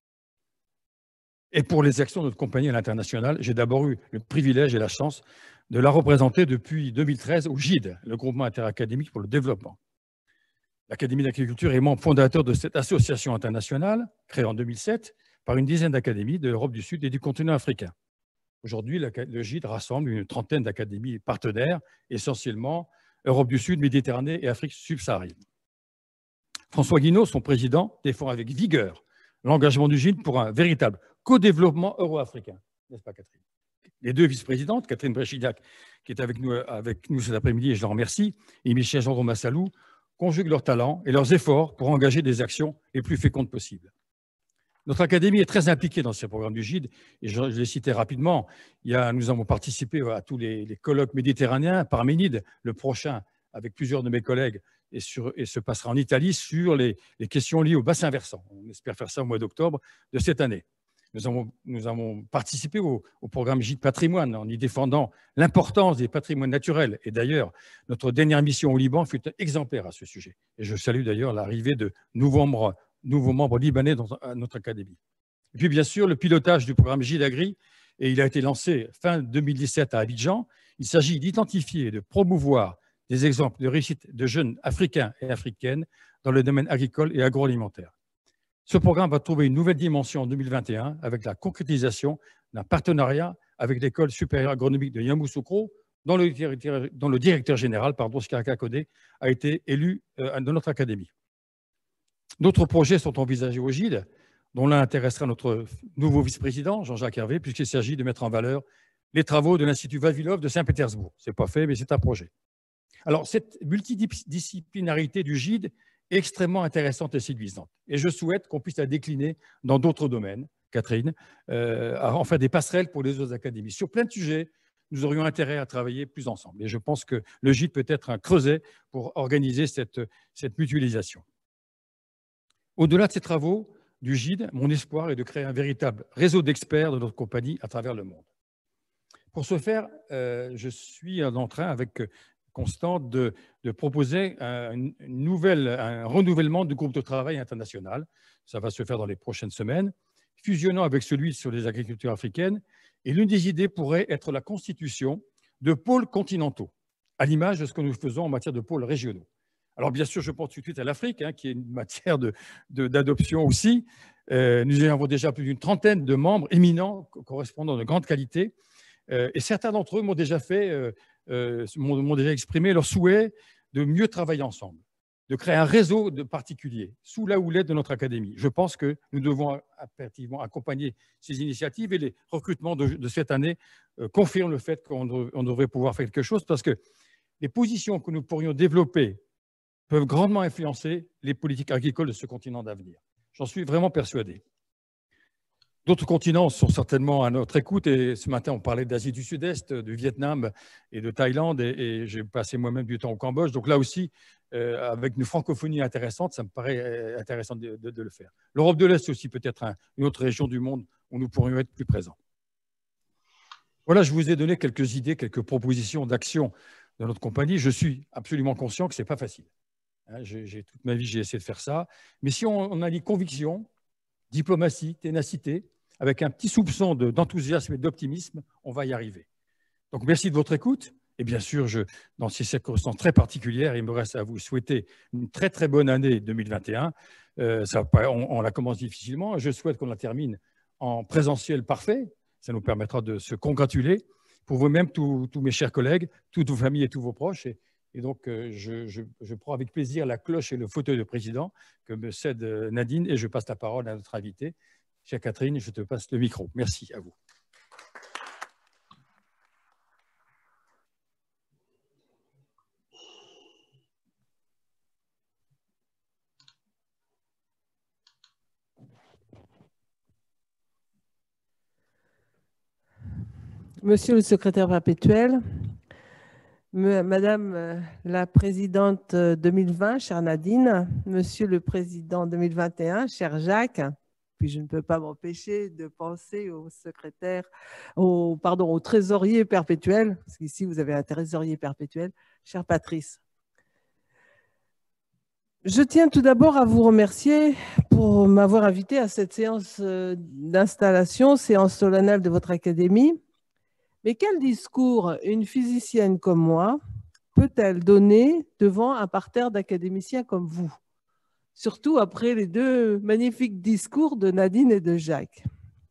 Et pour les actions de notre compagnie à l'international, j'ai d'abord eu le privilège et la chance de la représenter depuis deux mille treize au G I D, le groupement interacadémique pour le développement. L'Académie d'agriculture est membre fondateur de cette association internationale, créée en deux mille sept par une dizaine d'académies de l'Europe du Sud et du continent africain. Aujourd'hui, le G I D rassemble une trentaine d'académies partenaires, essentiellement Europe du Sud, Méditerranée et Afrique subsaharienne. François Guinaud, son président, défend avec vigueur l'engagement du G I D pour un véritable co-développement euro-africain. N'est-ce pas, Catherine? Les deux vice-présidentes, Catherine Bréchidac, qui est avec nous, avec nous cet après-midi, et je la remercie, et Michel Gendron-Massalou, conjuguent leurs talents et leurs efforts pour engager des actions les plus fécondes possibles. Notre académie est très impliquée dans ces programmes du G I D, et je, je les citais rapidement. Il y a, nous avons participé à tous les, les colloques méditerranéens, Parménide, le prochain, avec plusieurs de mes collègues, et, sur, et se passera en Italie sur les, les questions liées au bassin versant. On espère faire ça au mois d'octobre de cette année. Nous avons, nous avons participé au, au programme G I D Patrimoine en y défendant l'importance des patrimoines naturels. Et d'ailleurs, notre dernière mission au Liban fut exemplaire à ce sujet. Et je salue d'ailleurs l'arrivée de nouveaux membres, nouveaux membres libanais dans notre académie. Et puis bien sûr, le pilotage du programme G I D Agri, et il a été lancé fin deux mille dix-sept à Abidjan. Il s'agit d'identifier et de promouvoir des exemples de réussite de jeunes Africains et Africaines dans le domaine agricole et agroalimentaire. Ce programme va trouver une nouvelle dimension en deux mille vingt et un avec la concrétisation d'un partenariat avec l'École supérieure agronomique de Yamoussoukro, dont le, dont le directeur général, pardon, Skaka Kodé, a été élu euh, dans notre académie. D'autres projets sont envisagés au G I D, dont l'un intéressera notre nouveau vice-président, Jean-Jacques Hervé, puisqu'il s'agit de mettre en valeur les travaux de l'Institut Vavilov de Saint-Pétersbourg. Ce n'est pas fait, mais c'est un projet. Alors, cette multidisciplinarité du G I D est extrêmement intéressante et séduisante. Et je souhaite qu'on puisse la décliner dans d'autres domaines, Catherine, euh, à en faire des passerelles pour les autres académies. Sur plein de sujets, nous aurions intérêt à travailler plus ensemble. Et je pense que le G I D peut être un creuset pour organiser cette, cette mutualisation. Au-delà de ces travaux du G I D, mon espoir est de créer un véritable réseau d'experts de notre compagnie à travers le monde. Pour ce faire, euh, je suis en train, avec Constant, de, de proposer un, une nouvelle, un renouvellement du groupe de travail international. Ça va se faire dans les prochaines semaines, fusionnant avec celui sur les agricultures africaines. Et l'une des idées pourrait être la constitution de pôles continentaux, à l'image de ce que nous faisons en matière de pôles régionaux. Alors, bien sûr, je pense tout de suite à l'Afrique, hein, qui est une matière de, de, d'adoption aussi. Euh, nous avons déjà plus d'une trentaine de membres éminents, correspondant de grande qualité. Euh, et certains d'entre eux m'ont déjà fait, euh, euh, m'ont déjà exprimé leur souhait de mieux travailler ensemble. de créer un réseau de particuliers sous la houlette de notre académie. Je pense que nous devons impérativement accompagner ces initiatives et les recrutements de, de cette année euh, confirment le fait qu'on on devrait pouvoir faire quelque chose parce que les positions que nous pourrions développer peuvent grandement influencer les politiques agricoles de ce continent d'avenir. J'en suis vraiment persuadé. D'autres continents sont certainement à notre écoute et ce matin on parlait d'Asie du Sud-Est, du Vietnam et de Thaïlande et, et j'ai passé moi-même du temps au Cambodge. Donc là aussi, euh, avec une francophonie intéressante, ça me paraît intéressant de, de, de le faire. L'Europe de l'Est aussi peut-être un, une autre région du monde où nous pourrions être plus présents. Voilà, je vous ai donné quelques idées, quelques propositions d'action de notre compagnie. Je suis absolument conscient que ce n'est pas facile. Hein, j'ai, j'ai, toute ma vie, j'ai essayé de faire ça. Mais si on, on allie conviction, diplomatie, ténacité, avec un petit soupçon de, d'enthousiasme et d'optimisme, on va y arriver. Donc, merci de votre écoute. Et bien sûr, je, dans ces circonstances très particulières, il me reste à vous souhaiter une très, très bonne année deux mille vingt et un. Euh, ça, on, on la commence difficilement. Je souhaite qu'on la termine en présentiel parfait. Ça nous permettra de se congratuler. Pour vous-même, tous, tous mes chers collègues, toutes vos familles et tous vos proches. Et, et donc, euh, je, je, je prends avec plaisir la cloche et le fauteuil de président que me cède Nadine et je passe la parole à notre invitée. Chère Catherine, je te passe le micro. Merci à vous. Monsieur le secrétaire perpétuel, Madame la présidente deux mille vingt, chère Nadine, Monsieur le président deux mille vingt et un, cher Jacques, puis je ne peux pas m'empêcher de penser au secrétaire, au, pardon, au trésorier perpétuel, parce qu'ici vous avez un trésorier perpétuel, cher Patrice. Je tiens tout d'abord à vous remercier pour m'avoir invité à cette séance d'installation, séance solennelle de votre académie. Mais quel discours une physicienne comme moi peut-elle donner devant un parterre d'académiciens comme vous? Surtout après les deux magnifiques discours de Nadine et de Jacques.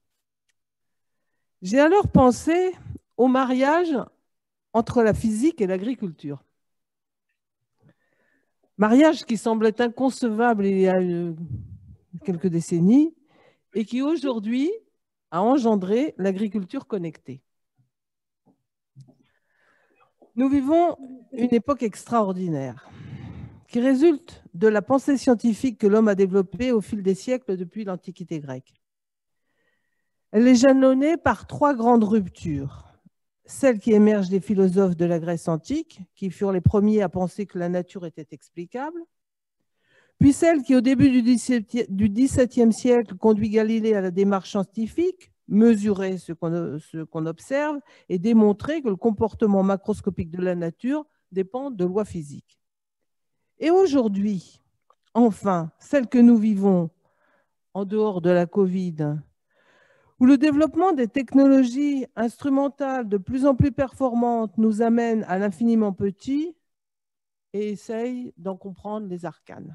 J'ai alors pensé au mariage entre la physique et l'agriculture. Mariage qui semblait inconcevable il y a quelques décennies et qui aujourd'hui a engendré l'agriculture connectée. Nous vivons une époque extraordinaire qui résulte de la pensée scientifique que l'homme a développée au fil des siècles depuis l'Antiquité grecque. Elle est jalonnée par trois grandes ruptures. Celle qui émerge des philosophes de la Grèce antique, qui furent les premiers à penser que la nature était explicable, puis celle qui, au début du dix-septième siècle, conduit Galilée à la démarche scientifique, mesurer ce qu'on ce qu'on observe et démontrer que le comportement macroscopique de la nature dépend de lois physiques. Et aujourd'hui, enfin, celle que nous vivons en dehors de la Covid, où le développement des technologies instrumentales de plus en plus performantes nous amène à l'infiniment petit et essaye d'en comprendre les arcanes.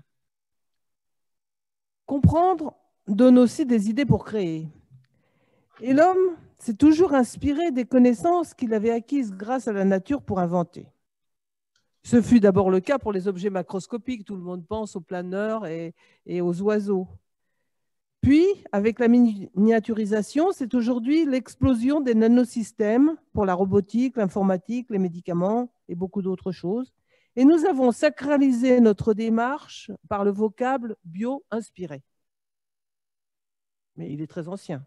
Comprendre donne aussi des idées pour créer. Et l'homme s'est toujours inspiré des connaissances qu'il avait acquises grâce à la nature pour inventer. Ce fut d'abord le cas pour les objets macroscopiques. Tout le monde pense aux planeurs et, et aux oiseaux. Puis, avec la miniaturisation, c'est aujourd'hui l'explosion des nanosystèmes pour la robotique, l'informatique, les médicaments et beaucoup d'autres choses. Et nous avons sacralisé notre démarche par le vocable bio-inspiré. Mais il est très ancien.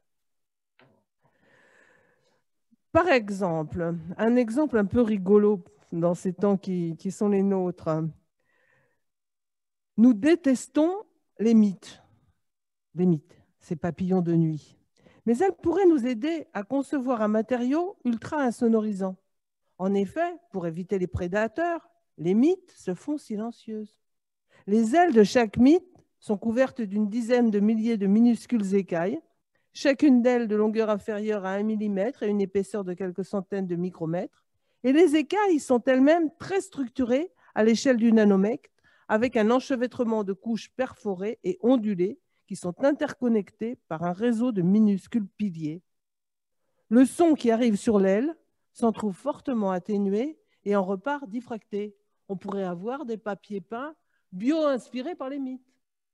Par exemple, un exemple un peu rigolo dans ces temps qui, qui sont les nôtres. Nous détestons les mythes. Les mythes, ces papillons de nuit. Mais elles pourraient nous aider à concevoir un matériau ultra insonorisant. En effet, pour éviter les prédateurs, les mythes se font silencieuses. Les ailes de chaque mythe sont couvertes d'une dizaine de milliers de minuscules écailles, chacune d'elles de longueur inférieure à un millimètre et une épaisseur de quelques centaines de micromètres. Et les écailles sont elles-mêmes très structurées à l'échelle du nanomètre, avec un enchevêtrement de couches perforées et ondulées qui sont interconnectées par un réseau de minuscules piliers. Le son qui arrive sur l'aile s'en trouve fortement atténué et en repart diffracté. On pourrait avoir des papiers peints bio-inspirés par les mythes.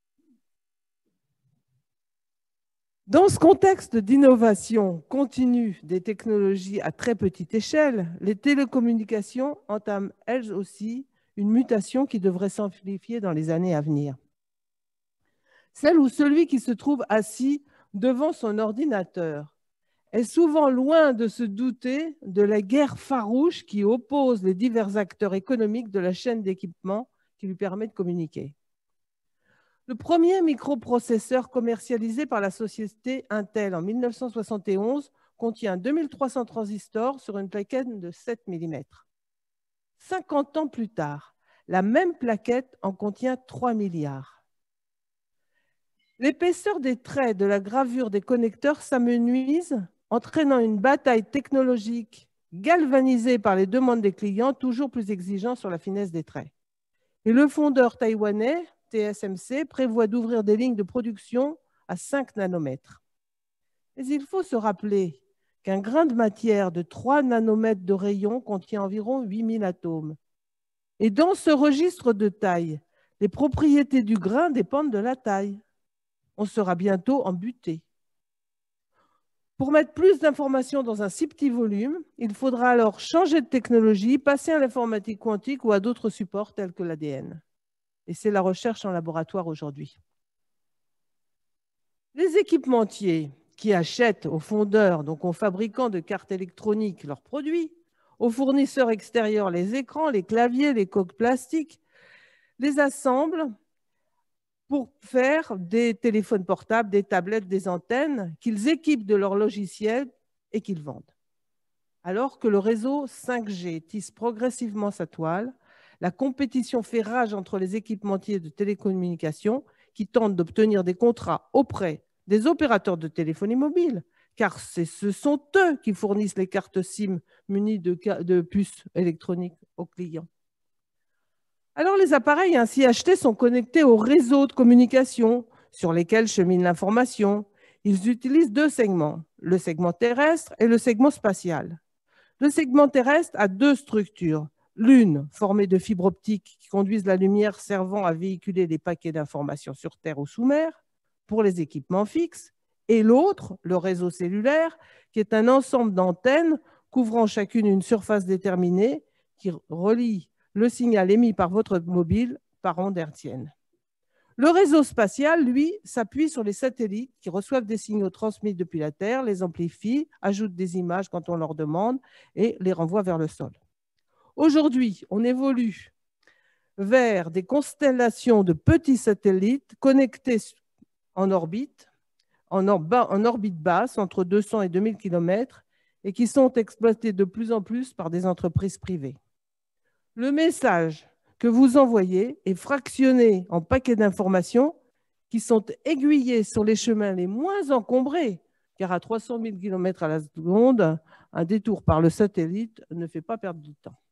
Dans ce contexte d'innovation continue des technologies à très petite échelle, les télécommunications entament elles aussi une mutation qui devrait s'amplifier dans les années à venir. Celle où celui qui se trouve assis devant son ordinateur est souvent loin de se douter de la guerre farouche qui oppose les divers acteurs économiques de la chaîne d'équipement qui lui permet de communiquer. Le premier microprocesseur commercialisé par la société Intel en mille neuf cent soixante et onze contient deux mille trois cents transistors sur une plaquette de sept millimètres. cinquante ans plus tard, la même plaquette en contient trois milliards. L'épaisseur des traits de la gravure des connecteurs s'amenuise, entraînant une bataille technologique galvanisée par les demandes des clients toujours plus exigeants sur la finesse des traits. Et le fondeur taïwanais, T S M C, prévoit d'ouvrir des lignes de production à cinq nanomètres. Mais il faut se rappeler qu'un grain de matière de trois nanomètres de rayon contient environ huit mille atomes. Et dans ce registre de taille, les propriétés du grain dépendent de la taille. On sera bientôt embuté. Pour mettre plus d'informations dans un si petit volume, il faudra alors changer de technologie, passer à l'informatique quantique ou à d'autres supports tels que l'A D N. Et c'est la recherche en laboratoire aujourd'hui. Les équipementiers qui achètent aux fondeurs, donc aux fabricants de cartes électroniques, leurs produits, aux fournisseurs extérieurs les écrans, les claviers, les coques plastiques, les assemblent pour faire des téléphones portables, des tablettes, des antennes qu'ils équipent de leur logiciel et qu'ils vendent. Alors que le réseau cinq G tisse progressivement sa toile, la compétition fait rage entre les équipementiers de télécommunications qui tentent d'obtenir des contrats auprès des opérateurs de téléphonie mobile, car ce sont eux qui fournissent les cartes SIM munies de, de puces électroniques aux clients. Alors les appareils ainsi achetés sont connectés aux réseaux de communication sur lesquels chemine l'information. Ils utilisent deux segments, le segment terrestre et le segment spatial. Le segment terrestre a deux structures. L'une, formée de fibres optiques qui conduisent la lumière servant à véhiculer les paquets d'informations sur Terre ou sous mer pour les équipements fixes, et l'autre, le réseau cellulaire, qui est un ensemble d'antennes couvrant chacune une surface déterminée qui relie le signal émis par votre mobile par ondes hertziennes. Le réseau spatial, lui, s'appuie sur les satellites qui reçoivent des signaux transmis depuis la Terre, les amplifient, ajoutent des images quand on leur demande et les renvoient vers le sol. Aujourd'hui, on évolue vers des constellations de petits satellites connectés en orbite, en, orba, en orbite basse, entre deux cents et deux mille kilomètres, et qui sont exploités de plus en plus par des entreprises privées. Le message que vous envoyez est fractionné en paquets d'informations qui sont aiguillés sur les chemins les moins encombrés, car à trois cent mille kilomètres à la seconde, un détour par le satellite ne fait pas perdre du temps.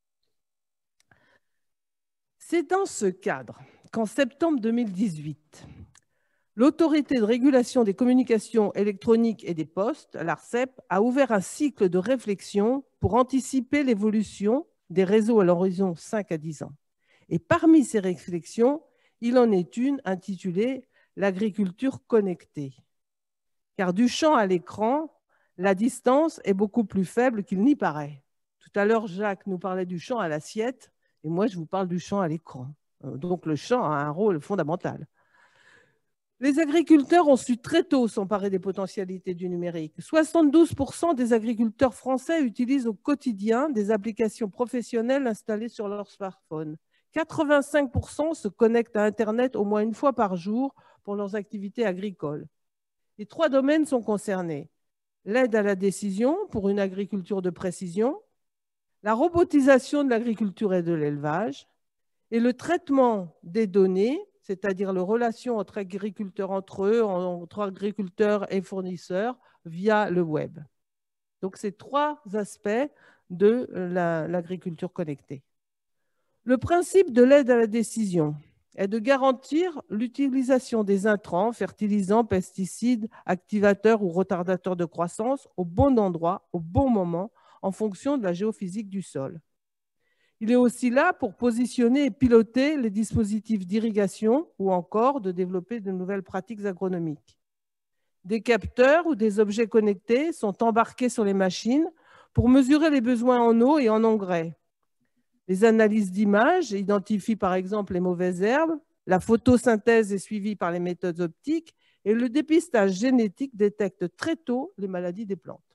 C'est dans ce cadre qu'en septembre deux mille dix-huit, l'Autorité de régulation des communications électroniques et des postes, l'ARCEP, a ouvert un cycle de réflexion pour anticiper l'évolution des réseaux à l'horizon cinq à dix ans. Et parmi ces réflexions, il en est une intitulée « L'agriculture connectée ». Car du champ à l'écran, la distance est beaucoup plus faible qu'il n'y paraît. Tout à l'heure, Jacques nous parlait du champ à l'assiette, et moi, je vous parle du champ à l'écran. Donc, le champ a un rôle fondamental. Les agriculteurs ont su très tôt s'emparer des potentialités du numérique. soixante-douze pour cent des agriculteurs français utilisent au quotidien des applications professionnelles installées sur leur smartphone. quatre-vingt-cinq pour cent se connectent à Internet au moins une fois par jour pour leurs activités agricoles. Les trois domaines sont concernés. L'aide à la décision pour une agriculture de précision, la robotisation de l'agriculture et de l'élevage et le traitement des données, c'est-à-dire les relations entre agriculteurs entre eux, entre agriculteurs et fournisseurs, via le web. Donc, c'est trois aspects de l'agriculture connectée. Le principe de l'aide à la décision est de garantir l'utilisation des intrants, fertilisants, pesticides, activateurs ou retardateurs de croissance au bon endroit, au bon moment, en fonction de la géophysique du sol. Il est aussi là pour positionner et piloter les dispositifs d'irrigation ou encore de développer de nouvelles pratiques agronomiques. Des capteurs ou des objets connectés sont embarqués sur les machines pour mesurer les besoins en eau et en engrais. Les analyses d'images identifient par exemple les mauvaises herbes, la photosynthèse est suivie par les méthodes optiques et le dépistage génétique détecte très tôt les maladies des plantes.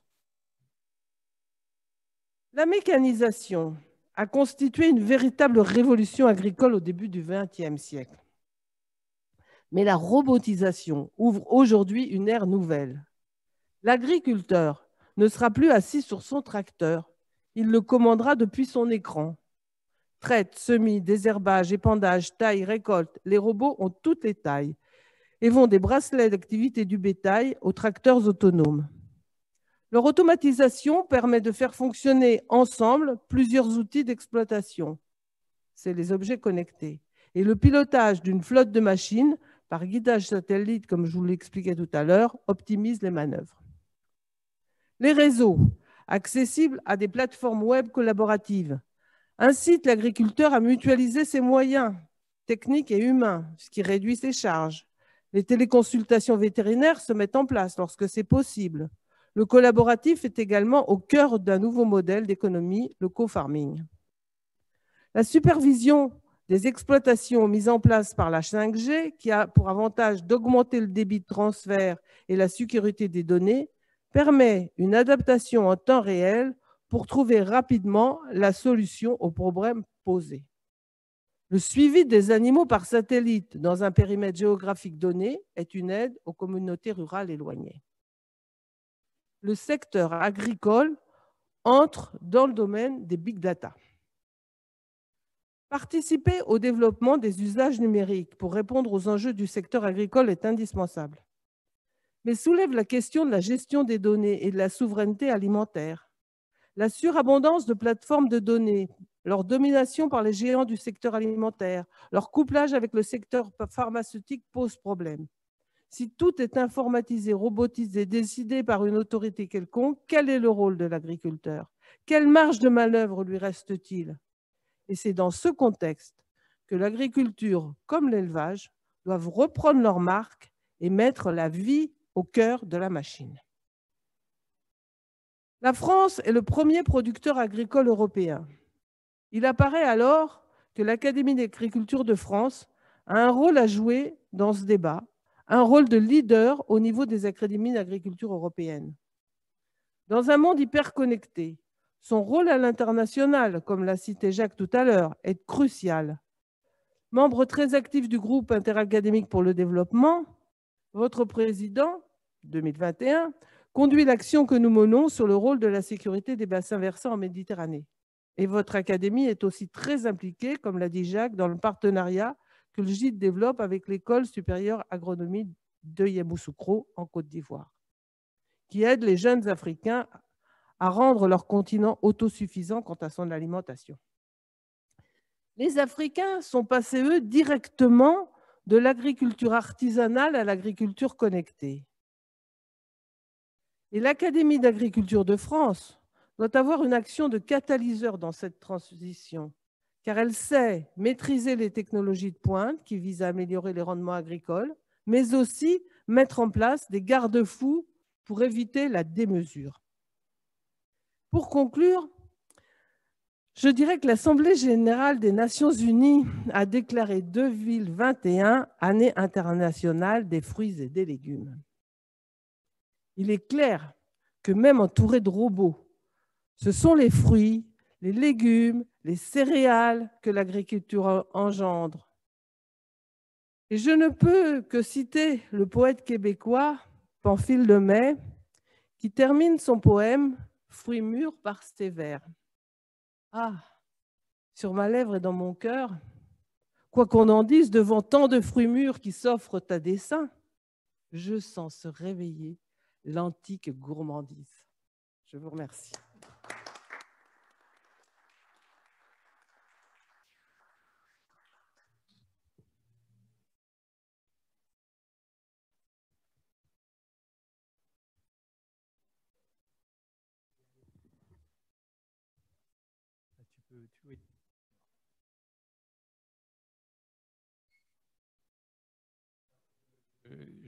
La mécanisation a constitué une véritable révolution agricole au début du vingtième siècle. Mais la robotisation ouvre aujourd'hui une ère nouvelle. L'agriculteur ne sera plus assis sur son tracteur, il le commandera depuis son écran. Traite, semis, désherbage, épandage, taille, récolte, les robots ont toutes les tailles et vont des bracelets d'activité du bétail aux tracteurs autonomes. Leur automatisation permet de faire fonctionner ensemble plusieurs outils d'exploitation. C'est les objets connectés. Et le pilotage d'une flotte de machines, par guidage satellite, comme je vous l'expliquais tout à l'heure, optimise les manœuvres. Les réseaux, accessibles à des plateformes web collaboratives, incitent l'agriculteur à mutualiser ses moyens techniques et humains, ce qui réduit ses charges. Les téléconsultations vétérinaires se mettent en place lorsque c'est possible. Le collaboratif est également au cœur d'un nouveau modèle d'économie, le co-farming. La supervision des exploitations mises en place par la cinq G, qui a pour avantage d'augmenter le débit de transfert et la sécurité des données, permet une adaptation en temps réel pour trouver rapidement la solution aux problèmes posés. Le suivi des animaux par satellite dans un périmètre géographique donné est une aide aux communautés rurales éloignées. Le secteur agricole entre dans le domaine des big data. Participer au développement des usages numériques pour répondre aux enjeux du secteur agricole est indispensable, mais soulève la question de la gestion des données et de la souveraineté alimentaire. La surabondance de plateformes de données, leur domination par les géants du secteur alimentaire, leur couplage avec le secteur pharmaceutique pose problème. Si tout est informatisé, robotisé, décidé par une autorité quelconque, quel est le rôle de l'agriculteur? Quelle marge de manœuvre lui reste-t-il? Et c'est dans ce contexte que l'agriculture, comme l'élevage, doivent reprendre leur marque et mettre la vie au cœur de la machine. La France est le premier producteur agricole européen. Il apparaît alors que l'Académie d'agriculture de France a un rôle à jouer dans ce débat, un rôle de leader au niveau des académies d'agriculture européennes. Dans un monde hyper connecté, son rôle à l'international, comme l'a cité Jacques tout à l'heure, est crucial. Membre très actif du groupe interacadémique pour le développement, votre président, deux mille vingt et un, conduit l'action que nous menons sur le rôle de la sécurité des bassins versants en Méditerranée. Et votre académie est aussi très impliquée, comme l'a dit Jacques, dans le partenariat que le G I D développe avec l'École supérieure agronomie de Yamoussoukro en Côte d'Ivoire, qui aide les jeunes Africains à rendre leur continent autosuffisant quant à son alimentation. Les Africains sont passés, eux, directement de l'agriculture artisanale à l'agriculture connectée. Et l'Académie d'agriculture de France doit avoir une action de catalyseur dans cette transition, car elle sait maîtriser les technologies de pointe qui visent à améliorer les rendements agricoles, mais aussi mettre en place des garde-fous pour éviter la démesure. Pour conclure, je dirais que l'Assemblée générale des Nations unies a déclaré deux mille vingt et un année internationale des fruits et des légumes. Il est clair que même entouré de robots, ce sont les fruits, les légumes, les céréales que l'agriculture engendre. Et je ne peux que citer le poète québécois Pamphile Lemay, qui termine son poème « Fruits mûrs » par ces vers. Ah, sur ma lèvre et dans mon cœur, quoi qu'on en dise, devant tant de fruits mûrs qui s'offrent à dessein, je sens se réveiller l'antique gourmandise. Je vous remercie. Tu peux, tu, oui.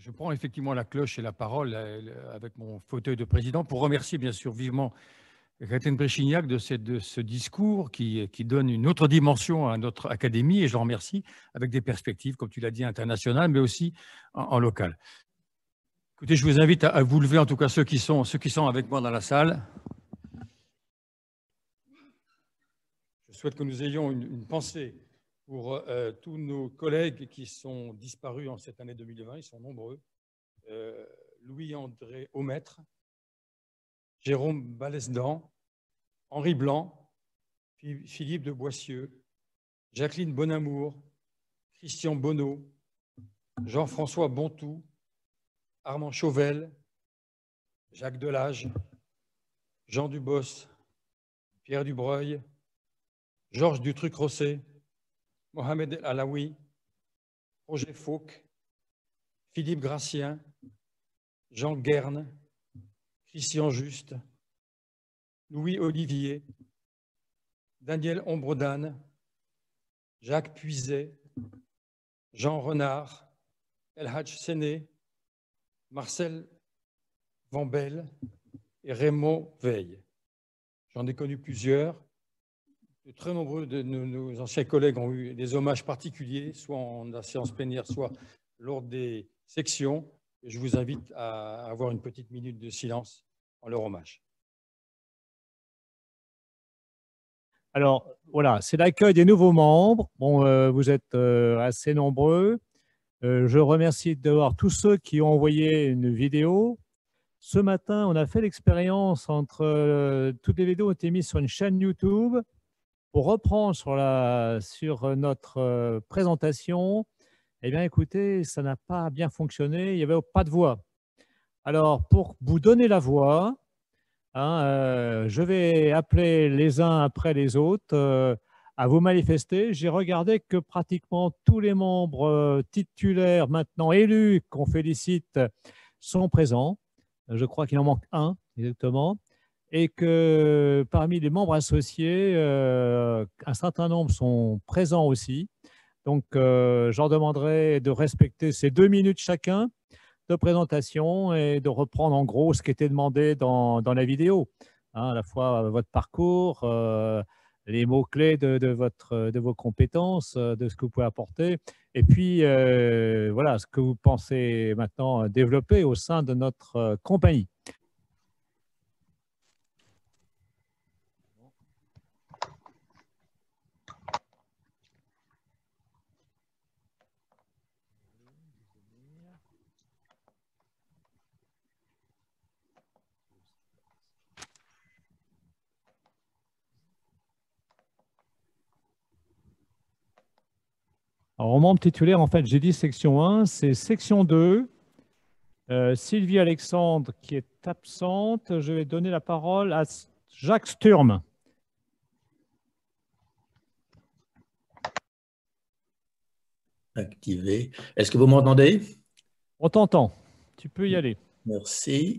je prends effectivement la cloche et la parole avec mon fauteuil de président pour remercier bien sûr vivement Catherine Bréchignac de, cette, de ce discours qui, qui donne une autre dimension à notre académie, et je l'en remercie, avec des perspectives, comme tu l'as dit, internationales, mais aussi en, en local. Écoutez, je vous invite à, à vous lever, en tout cas ceux qui sont, ceux qui sont avec moi dans la salle. Je souhaite que nous ayons une, une pensée pour euh, tous nos collègues qui sont disparus en cette année deux mille vingt, ils sont nombreux. Euh, Louis-André Aumaître, Jérôme Balesdan, Henri Blanc, Philippe de Boissieu, Jacqueline Bonamour, Christian Bonneau, Jean-François Bontou, Armand Chauvel, Jacques Delage, Jean Dubos, Pierre Dubreuil, Georges Dutruc-Rosset, Mohamed El Alaoui, Roger Fauque, Philippe Gracien, Jean Guerne, Christian Juste, Louis Olivier, Daniel Ombredane, Jacques Puiset, Jean Renard, El Hadj Séné, Marcel Vambel et Raymond Veil. J'en ai connu plusieurs. De très nombreux de nos, nos anciens collègues ont eu des hommages particuliers, soit en la séance plénière, soit lors des sections. Et je vous invite à avoir une petite minute de silence en leur hommage. Alors, voilà, c'est l'accueil des nouveaux membres. Bon, euh, vous êtes euh, assez nombreux. Euh, je remercie d'avoir tous ceux qui ont envoyé une vidéo. Ce matin, on a fait l'expérience entre… Euh, toutes les vidéos ont été mises sur une chaîne YouTube. Pour reprendre sur, la, sur notre euh, présentation, eh bien, écoutez, ça n'a pas bien fonctionné. Il n'y avait pas de voix. Alors, pour vous donner la voix, Hein, euh, je vais appeler les uns après les autres euh, à vous manifester. J'ai regardé que pratiquement tous les membres euh, titulaires maintenant élus qu'on félicite sont présents. Je crois qu'il en manque un exactement. Et que parmi les membres associés, euh, un certain nombre sont présents aussi. Donc, euh, j'en demanderai de respecter ces deux minutes chacun de présentation et de reprendre en gros ce qui était demandé dans, dans la vidéo, hein, à la fois votre parcours, euh, les mots-clés de, de, votre, de vos compétences, de ce que vous pouvez apporter, et puis euh, voilà, ce que vous pensez maintenant développer au sein de notre euh, compagnie. Alors, en membre titulaire, en fait, j'ai dit section un, c'est section deux. Euh, Sylvie Alexandre qui est absente. Je vais donner la parole à Jacques Sturm. Activé. Est-ce que vous m'entendez? On t'entend. Tu peux y aller. Merci.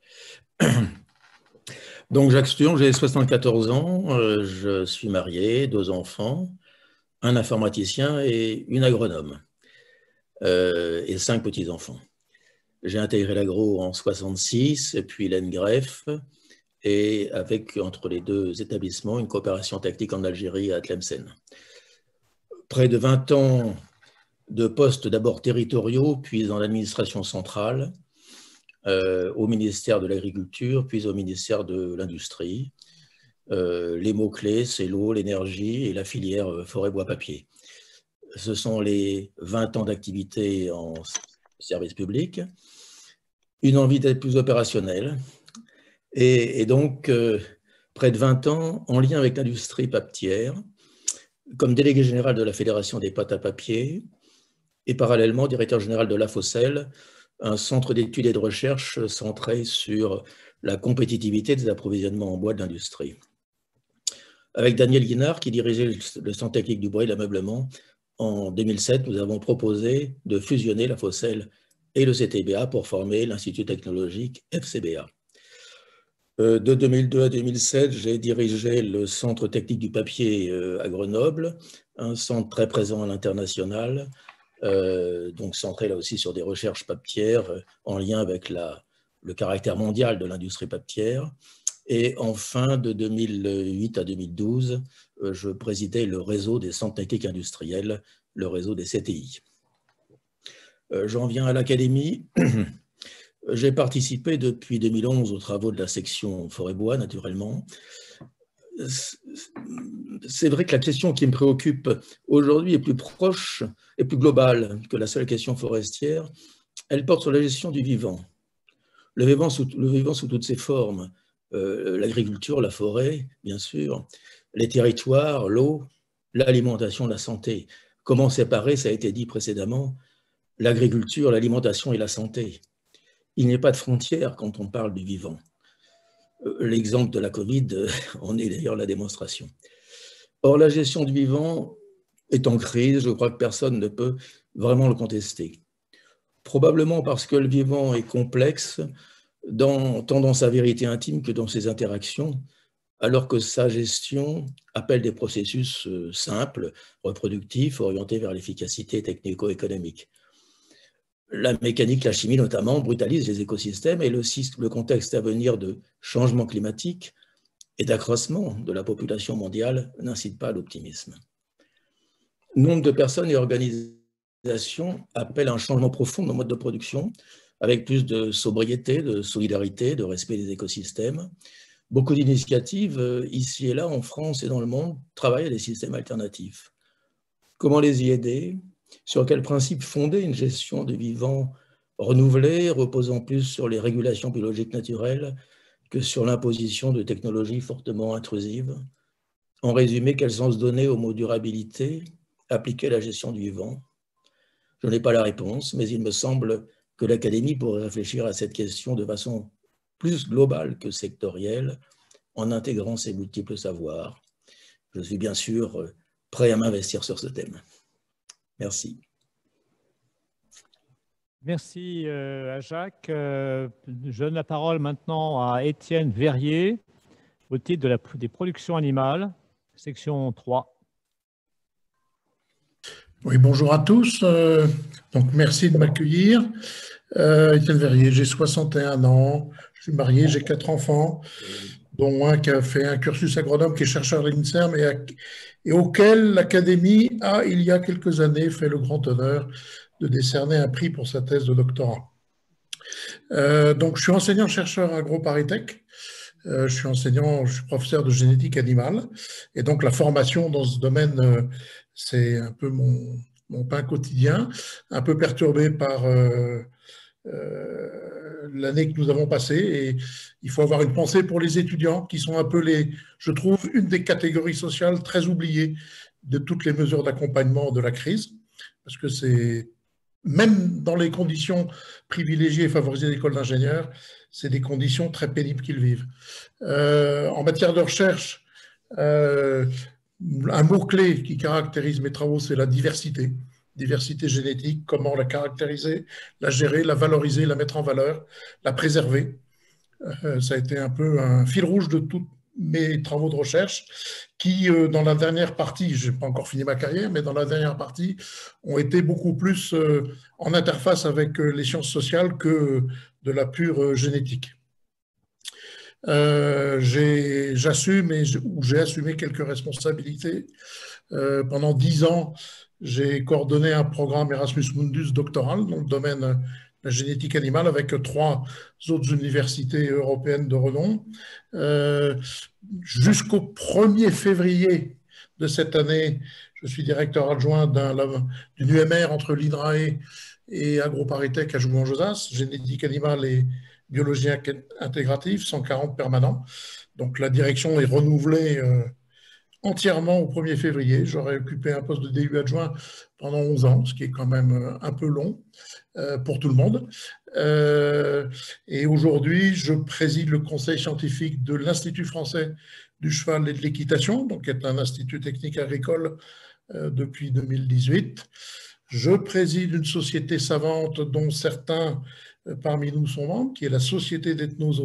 Donc, Jacques Sturm, j'ai soixante-quatorze ans. Euh, je suis marié, deux enfants, un informaticien et une agronome, euh, et cinq petits-enfants. J'ai intégré l'agro en soixante-six, et puis l'E N G R E F, et avec, entre les deux établissements, une coopération tactique en Algérie à Tlemcen. Près de vingt ans de postes d'abord territoriaux, puis dans l'administration centrale, euh, au ministère de l'Agriculture, puis au ministère de l'Industrie. Euh, les mots-clés, c'est l'eau, l'énergie et la filière forêt-bois-papier. Ce sont les vingt ans d'activité en service public, une envie d'être plus opérationnel, et, et donc euh, près de vingt ans en lien avec l'industrie papetière, comme délégué général de la Fédération des pâtes à papier, et parallèlement directeur général de la Fossel, un centre d'études et de recherche centré sur la compétitivité des approvisionnements en bois de l'industrie. Avec Daniel Guinard, qui dirigeait le Centre technique du bois et de l'ameublement, en deux mille sept, nous avons proposé de fusionner la Fossel et le C T B A pour former l'Institut technologique F C B A. De deux mille deux à deux mille sept, j'ai dirigé le Centre technique du papier à Grenoble, un centre très présent à l'international, euh, donc centré là aussi sur des recherches papetières euh, en lien avec la, le caractère mondial de l'industrie papetière. Et enfin, de deux mille huit à deux mille douze, euh, je présidais le réseau des centres techniques industriels, le réseau des C T I. Euh, J'en viens à l'académie. J'ai participé depuis deux mille onze aux travaux de la section forêt-bois, naturellement. C'est vrai que la question qui me préoccupe aujourd'hui est plus proche et plus globale que la seule question forestière. Elle porte sur la gestion du vivant. Le vivant sous, le vivant sous toutes ses formes, euh, l'agriculture, la forêt, bien sûr, les territoires, l'eau, l'alimentation, la santé. Comment séparer, ça a été dit précédemment, l'agriculture, l'alimentation et la santé. Il n'y a pas de frontière quand on parle du vivant. L'exemple de la Covid en est d'ailleurs la démonstration. Or, la gestion du vivant est en crise, je crois que personne ne peut vraiment le contester. Probablement parce que le vivant est complexe, dans, tant dans sa vérité intime que dans ses interactions, alors que sa gestion appelle des processus simples, reproductifs, orientés vers l'efficacité technico-économique. La mécanique, la chimie notamment, brutalisent les écosystèmes et le, le contexte à venir de changement climatique et d'accroissement de la population mondiale n'incite pas à l'optimisme. Nombre de personnes et organisations appellent un changement profond de nos modes de production, avec plus de sobriété, de solidarité, de respect des écosystèmes. Beaucoup d'initiatives, ici et là, en France et dans le monde, travaillent à des systèmes alternatifs. Comment les y aider ? Sur quel principe fonder une gestion du vivant renouvelée, reposant plus sur les régulations biologiques naturelles que sur l'imposition de technologies fortement intrusives? En résumé, quel sens donner au mot durabilité appliqué à la gestion du vivant? Je n'ai pas la réponse, mais il me semble que l'Académie pourrait réfléchir à cette question de façon plus globale que sectorielle, en intégrant ses multiples savoirs. Je suis bien sûr prêt à m'investir sur ce thème. Merci. Merci euh, à Jacques. Euh, je donne la parole maintenant à Étienne Verrier, au titre de la, des productions animales, section trois. Oui, bonjour à tous. Euh, donc, merci de m'accueillir. Euh, Étienne Verrier, j'ai soixante et un ans, je suis marié, j'ai quatre enfants, dont un qui a fait un cursus agronome, qui est chercheur à l'INSERM et, à, et auquel l'Académie a, il y a quelques années, fait le grand honneur de décerner un prix pour sa thèse de doctorat. Euh, donc, je suis enseignant-chercheur AgroParisTech. Euh, je suis enseignant, je suis professeur de génétique animale. Et donc, la formation dans ce domaine, euh, c'est un peu mon, mon pain quotidien, un peu perturbé par euh, euh, l'année que nous avons passée. Et il faut avoir une pensée pour les étudiants qui sont un peu les, je trouve, une des catégories sociales très oubliées de toutes les mesures d'accompagnement de la crise. Parce que c'est, même dans les conditions privilégiées et favorisées de l'école d'ingénieurs, c'est des conditions très pénibles qu'ils vivent. Euh, en matière de recherche, euh, un mot-clé qui caractérise mes travaux, c'est la diversité. Diversité génétique, comment la caractériser, la gérer, la valoriser, la mettre en valeur, la préserver. Euh, ça a été un peu un fil rouge de tous mes travaux de recherche qui, euh, dans la dernière partie, je n'ai pas encore fini ma carrière, mais dans la dernière partie, ont été beaucoup plus euh, en interface avec euh, les sciences sociales que de la pure euh, génétique. Euh, j'assume et j'ai assumé quelques responsabilités. Euh, pendant dix ans, j'ai coordonné un programme Erasmus Mundus doctoral dans le domaine de la génétique animale avec trois autres universités européennes de renom. Euh, Jusqu'au premier février de cette année, je suis directeur adjoint d'une U M R entre l'INRAE et AgroParisTech à Jouan-Josas, génétique animale et biologie intégrative, cent quarante permanents. Donc la direction est renouvelée euh, entièrement au premier février. J'aurais occupé un poste de D U adjoint pendant onze ans, ce qui est quand même un peu long euh, pour tout le monde. Euh, et aujourd'hui, je préside le conseil scientifique de l'Institut français du cheval et de l'équitation, donc qui est un institut technique agricole euh, depuis deux mille dix-huit. Je préside une société savante dont certains euh, parmi nous sont membres, qui est la Société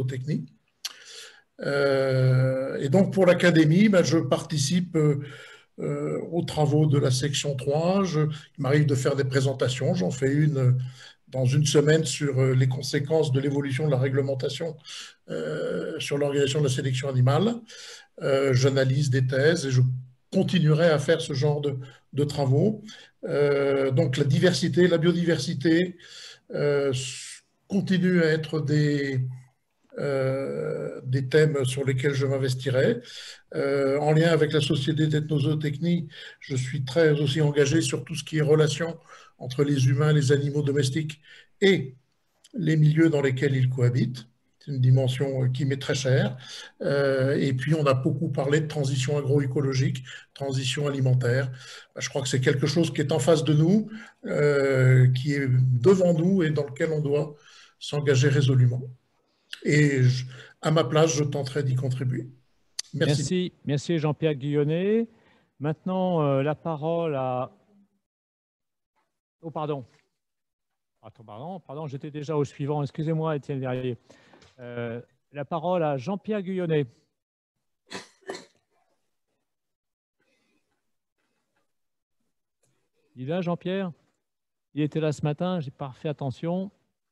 d'ethnozootechnie. Euh, et donc pour l'Académie, ben, je participe euh, euh, aux travaux de la section trois. Je, il m'arrive de faire des présentations. J'en fais une dans une semaine sur les conséquences de l'évolution de la réglementation euh, sur l'organisation de la sélection animale. Euh, J'analyse des thèses et je continuerai à faire ce genre de, de travaux. Euh, donc la diversité, la biodiversité euh, continuent à être des, euh, des thèmes sur lesquels je m'investirai. Euh, en lien avec la Société d'ethnozootechnie, je suis très aussi engagé sur tout ce qui est relation entre les humains, les animaux domestiques et les milieux dans lesquels ils cohabitent. C'est une dimension qui m'est très chère. Euh, et puis, on a beaucoup parlé de transition agroécologique, transition alimentaire. Je crois que c'est quelque chose qui est en face de nous, euh, qui est devant nous et dans lequel on doit s'engager résolument. Et je, à ma place, je tenterai d'y contribuer. Merci. Merci, merci Jean-Pierre Guillonnet. Maintenant, euh, la parole à... Oh, pardon. Attends, pardon, pardon, j'étais déjà au suivant. Excusez-moi, Étienne Verrier. Euh, la parole à Jean-Pierre Guillonnet. Il est là, Jean-Pierre? Il était là ce matin, je n'ai pas fait attention.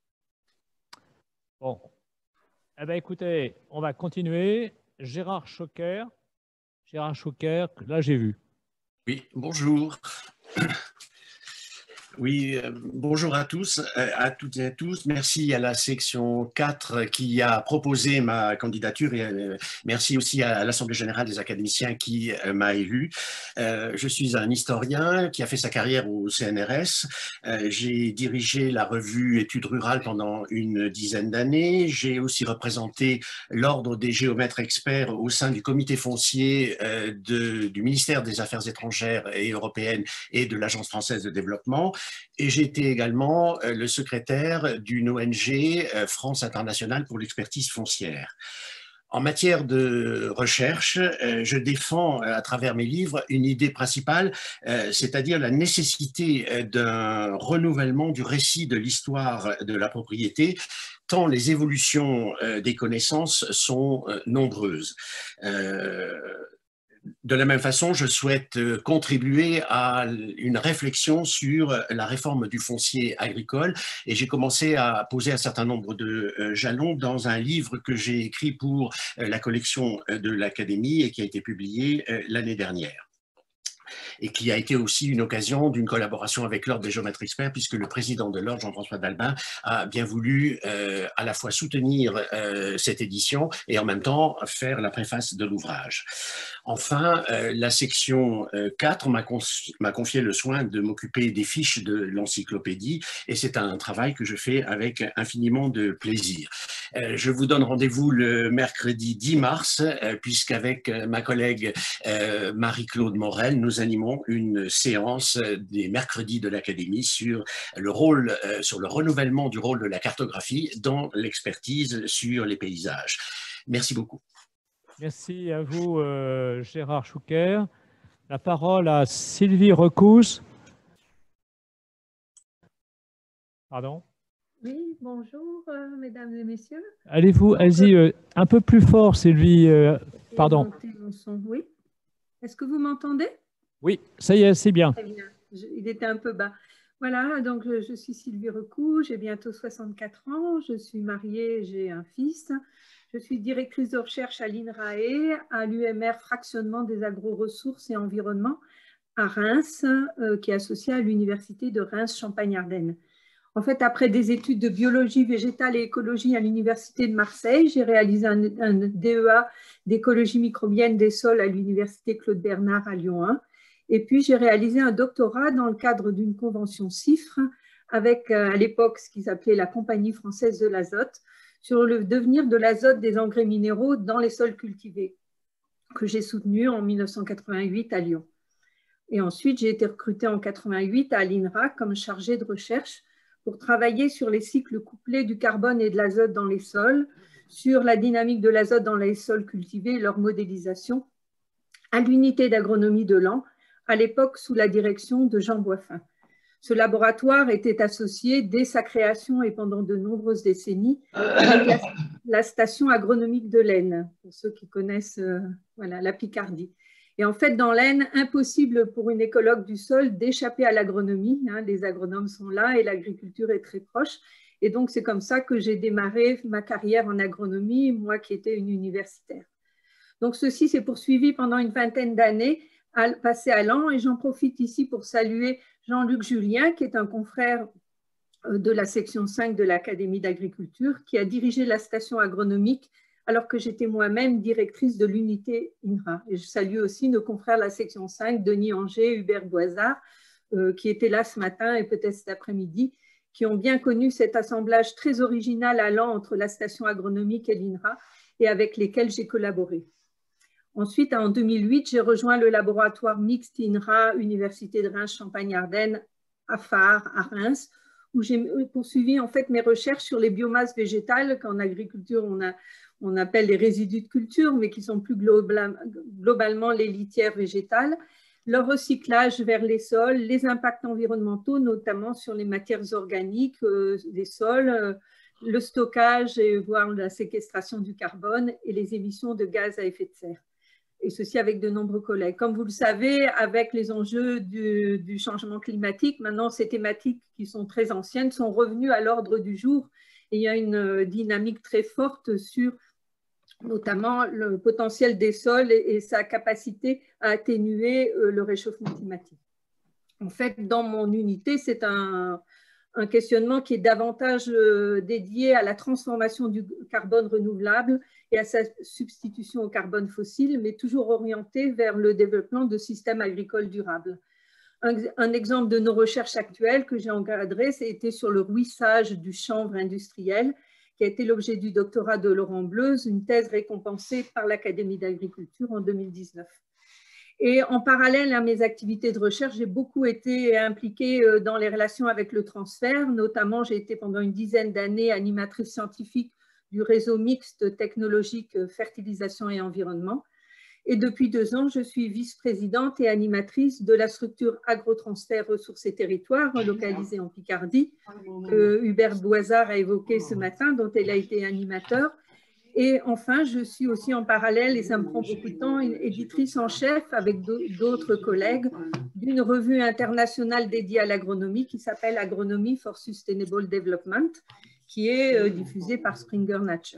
Bon. Eh bien, écoutez, on va continuer. Gérard Choquer. Gérard Choquer, là, j'ai vu. Oui, bonjour. Oui, euh, bonjour à tous, euh, à toutes et à tous. Merci à la section quatre qui a proposé ma candidature et euh, merci aussi à, à l'Assemblée générale des académiciens qui euh, m'a élu. Euh, je suis un historien qui a fait sa carrière au C N R S. Euh, J'ai dirigé la revue Études rurales pendant une dizaine d'années. J'ai aussi représenté l'Ordre des géomètres experts au sein du comité foncier euh, de, du ministère des Affaires étrangères et européennes et de l'Agence française de développement. Et j'ai été également le secrétaire d'une O N G, France Internationale pour l'expertise foncière. En matière de recherche, je défends à travers mes livres une idée principale, c'est-à-dire la nécessité d'un renouvellement du récit de l'histoire de la propriété, tant les évolutions des connaissances sont nombreuses. Euh, De la même façon, je souhaite contribuer à une réflexion sur la réforme du foncier agricole et j'ai commencé à poser un certain nombre de jalons dans un livre que j'ai écrit pour la collection de l'Académie et qui a été publié l'année dernière. Et qui a été aussi une occasion d'une collaboration avec l'Ordre des géomètres experts, puisque le président de l'Ordre, Jean-François Dalbin, a bien voulu euh, à la fois soutenir euh, cette édition et en même temps faire la préface de l'ouvrage. Enfin, euh, la section euh, quatre m'a confié le soin de m'occuper des fiches de l'encyclopédie et c'est un travail que je fais avec infiniment de plaisir. Euh, je vous donne rendez-vous le mercredi dix mars, euh, puisqu'avec ma collègue euh, Marie-Claude Morel, nous animons une séance des mercredis de l'Académie sur le rôle, euh, sur le renouvellement du rôle de la cartographie dans l'expertise sur les paysages. Merci beaucoup. Merci à vous, euh, Gérard Choquer. La parole à Sylvie Recousse. Pardon? Oui, bonjour, euh, mesdames et messieurs. Allez-vous, allez-y, euh, un peu plus fort, Sylvie. Euh, pardon. Mon son. Oui. Est-ce que vous m'entendez? Oui, ça y est, c'est bien. Très bien. Je, il était un peu bas. Voilà, donc je, je suis Sylvie Recousse, j'ai bientôt soixante-quatre ans, je suis mariée, j'ai un fils. Je suis directrice de recherche à l'INRAE, à l'U M R Fractionnement des agro-ressources et environnement à Reims, euh, qui est associée à l'Université de Reims-Champagne-Ardenne. En fait, après des études de biologie végétale et écologie à l'Université de Marseille, j'ai réalisé un, un D E A d'écologie microbienne des sols à l'Université Claude Bernard à Lyon un. Et puis, j'ai réalisé un doctorat dans le cadre d'une convention CIFRE avec, à l'époque, ce qui s'appelait la Compagnie française de l'azote, sur le devenir de l'azote des engrais minéraux dans les sols cultivés, que j'ai soutenu en mille neuf cent quatre-vingt-huit à Lyon. Et ensuite, j'ai été recrutée en quatre-vingt-huit à l'INRA comme chargée de recherche pour travailler sur les cycles couplés du carbone et de l'azote dans les sols, sur la dynamique de l'azote dans les sols cultivés et leur modélisation à l'unité d'agronomie de Laon, à l'époque sous la direction de Jean Boiffin. Ce laboratoire était associé dès sa création et pendant de nombreuses décennies avec la, la station agronomique de l'Aisne, pour ceux qui connaissent euh, voilà, la Picardie. Et en fait, dans l'Aisne, impossible pour une écologue du sol d'échapper à l'agronomie. Hein, les agronomes sont là et l'agriculture est très proche. Et donc, c'est comme ça que j'ai démarré ma carrière en agronomie, moi qui étais une universitaire. Donc, ceci s'est poursuivi pendant une vingtaine d'années, passé à Laon. Et j'en profite ici pour saluer Jean-Luc Julien, qui est un confrère de la section cinq de l'Académie d'agriculture, qui a dirigé la station agronomique alors que j'étais moi-même directrice de l'unité INRA. Et je salue aussi nos confrères de la section cinq, Denis Anger, Hubert Boisard, euh, qui étaient là ce matin et peut-être cet après-midi, qui ont bien connu cet assemblage très original allant entre la station agronomique et l'INRA et avec lesquels j'ai collaboré. Ensuite, en deux mille huit, j'ai rejoint le laboratoire mixte INRA, Université de Reims-Champagne-Ardenne, à Phare, à Reims, où j'ai poursuivi en fait mes recherches sur les biomasses végétales, qu'en agriculture on, a, on appelle les résidus de culture, mais qui sont plus global, globalement les litières végétales, leur recyclage vers les sols, les impacts environnementaux, notamment sur les matières organiques euh, des sols, euh, le stockage et voire la séquestration du carbone et les émissions de gaz à effet de serre. Et ceci avec de nombreux collègues. Comme vous le savez, avec les enjeux du, du changement climatique, maintenant ces thématiques qui sont très anciennes sont revenues à l'ordre du jour. Et il y a une dynamique très forte sur notamment le potentiel des sols et, et sa capacité à atténuer le réchauffement climatique. En fait, dans mon unité, c'est un, un questionnement qui est davantage dédié à la transformation du carbone renouvelable et à sa substitution au carbone fossile, mais toujours orienté vers le développement de systèmes agricoles durables. Un, un exemple de nos recherches actuelles que j'ai encadré, c'était sur le rouissage du chanvre industriel, qui a été l'objet du doctorat de Laurent Bleuze, une thèse récompensée par l'Académie d'agriculture en deux mille dix-neuf. Et en parallèle à mes activités de recherche, j'ai beaucoup été impliquée dans les relations avec le transfert. Notamment, j'ai été pendant une dizaine d'années animatrice scientifique du réseau mixte technologique fertilisation et environnement. Et depuis deux ans, je suis vice-présidente et animatrice de la structure Agrotransfert Ressources et Territoires, localisée en Picardie, que Hubert Boisard a évoqué ce matin, dont elle a été animateur. Et enfin, je suis aussi en parallèle, et ça me prend beaucoup de temps, une éditrice en chef avec d'autres collègues d'une revue internationale dédiée à l'agronomie qui s'appelle Agronomy for Sustainable Development, qui est diffusée par Springer Nature.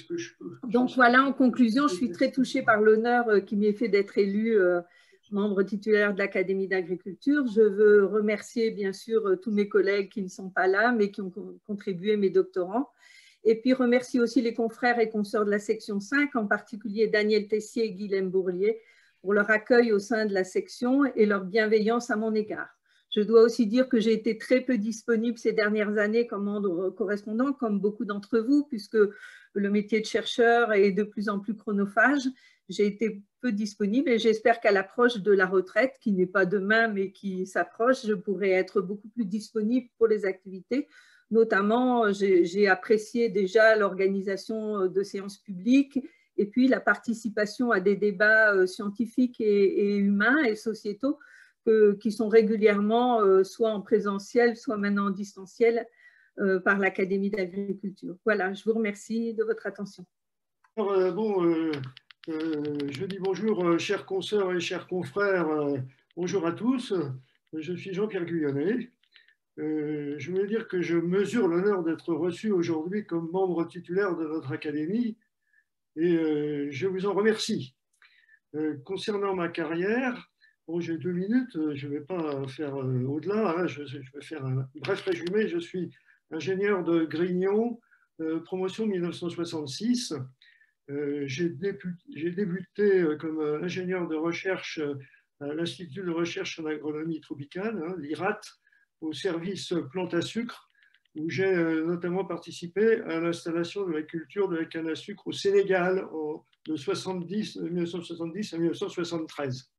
Donc voilà, en conclusion, je suis très touchée par l'honneur qui m'est fait d'être élue membre titulaire de l'Académie d'agriculture. Je veux remercier bien sûr tous mes collègues qui ne sont pas là, mais qui ont contribué, mes doctorants. Et puis remercier aussi les confrères et consoeurs de la section cinq, en particulier Daniel Tessier et Guilhem Bourlier, pour leur accueil au sein de la section et leur bienveillance à mon égard. Je dois aussi dire que j'ai été très peu disponible ces dernières années comme membre correspondant, comme beaucoup d'entre vous, puisque le métier de chercheur est de plus en plus chronophage. J'ai été peu disponible et j'espère qu'à l'approche de la retraite, qui n'est pas demain mais qui s'approche, je pourrai être beaucoup plus disponible pour les activités. Notamment, j'ai apprécié déjà l'organisation de séances publiques et puis la participation à des débats scientifiques et, et humains et sociétaux que, qui sont régulièrement soit en présentiel, soit maintenant en distanciel euh, par l'Académie d'agriculture. Voilà, je vous remercie de votre attention. Alors, euh, bon, euh, euh, je dis bonjour, euh, chers consoeurs et chers confrères, euh, bonjour à tous. Je suis Jean-Pierre Guyonnet. Euh, je voulais dire que je mesure l'honneur d'être reçu aujourd'hui comme membre titulaire de notre académie et euh, je vous en remercie. Euh, concernant ma carrière, bon, j'ai deux minutes, je ne vais pas faire euh, au-delà, hein, je, je vais faire un bref résumé. Je suis ingénieur de Grignon, euh, promotion mille neuf cent soixante-six. Euh, j'ai débuté, débuté comme ingénieur de recherche à l'Institut de recherche en agronomie tropicale, hein, l'I R A T, au service plantes à sucre, où j'ai notamment participé à l'installation de la culture de la canne à sucre au Sénégal en, de mille neuf cent soixante-dix à mille neuf cent soixante-treize.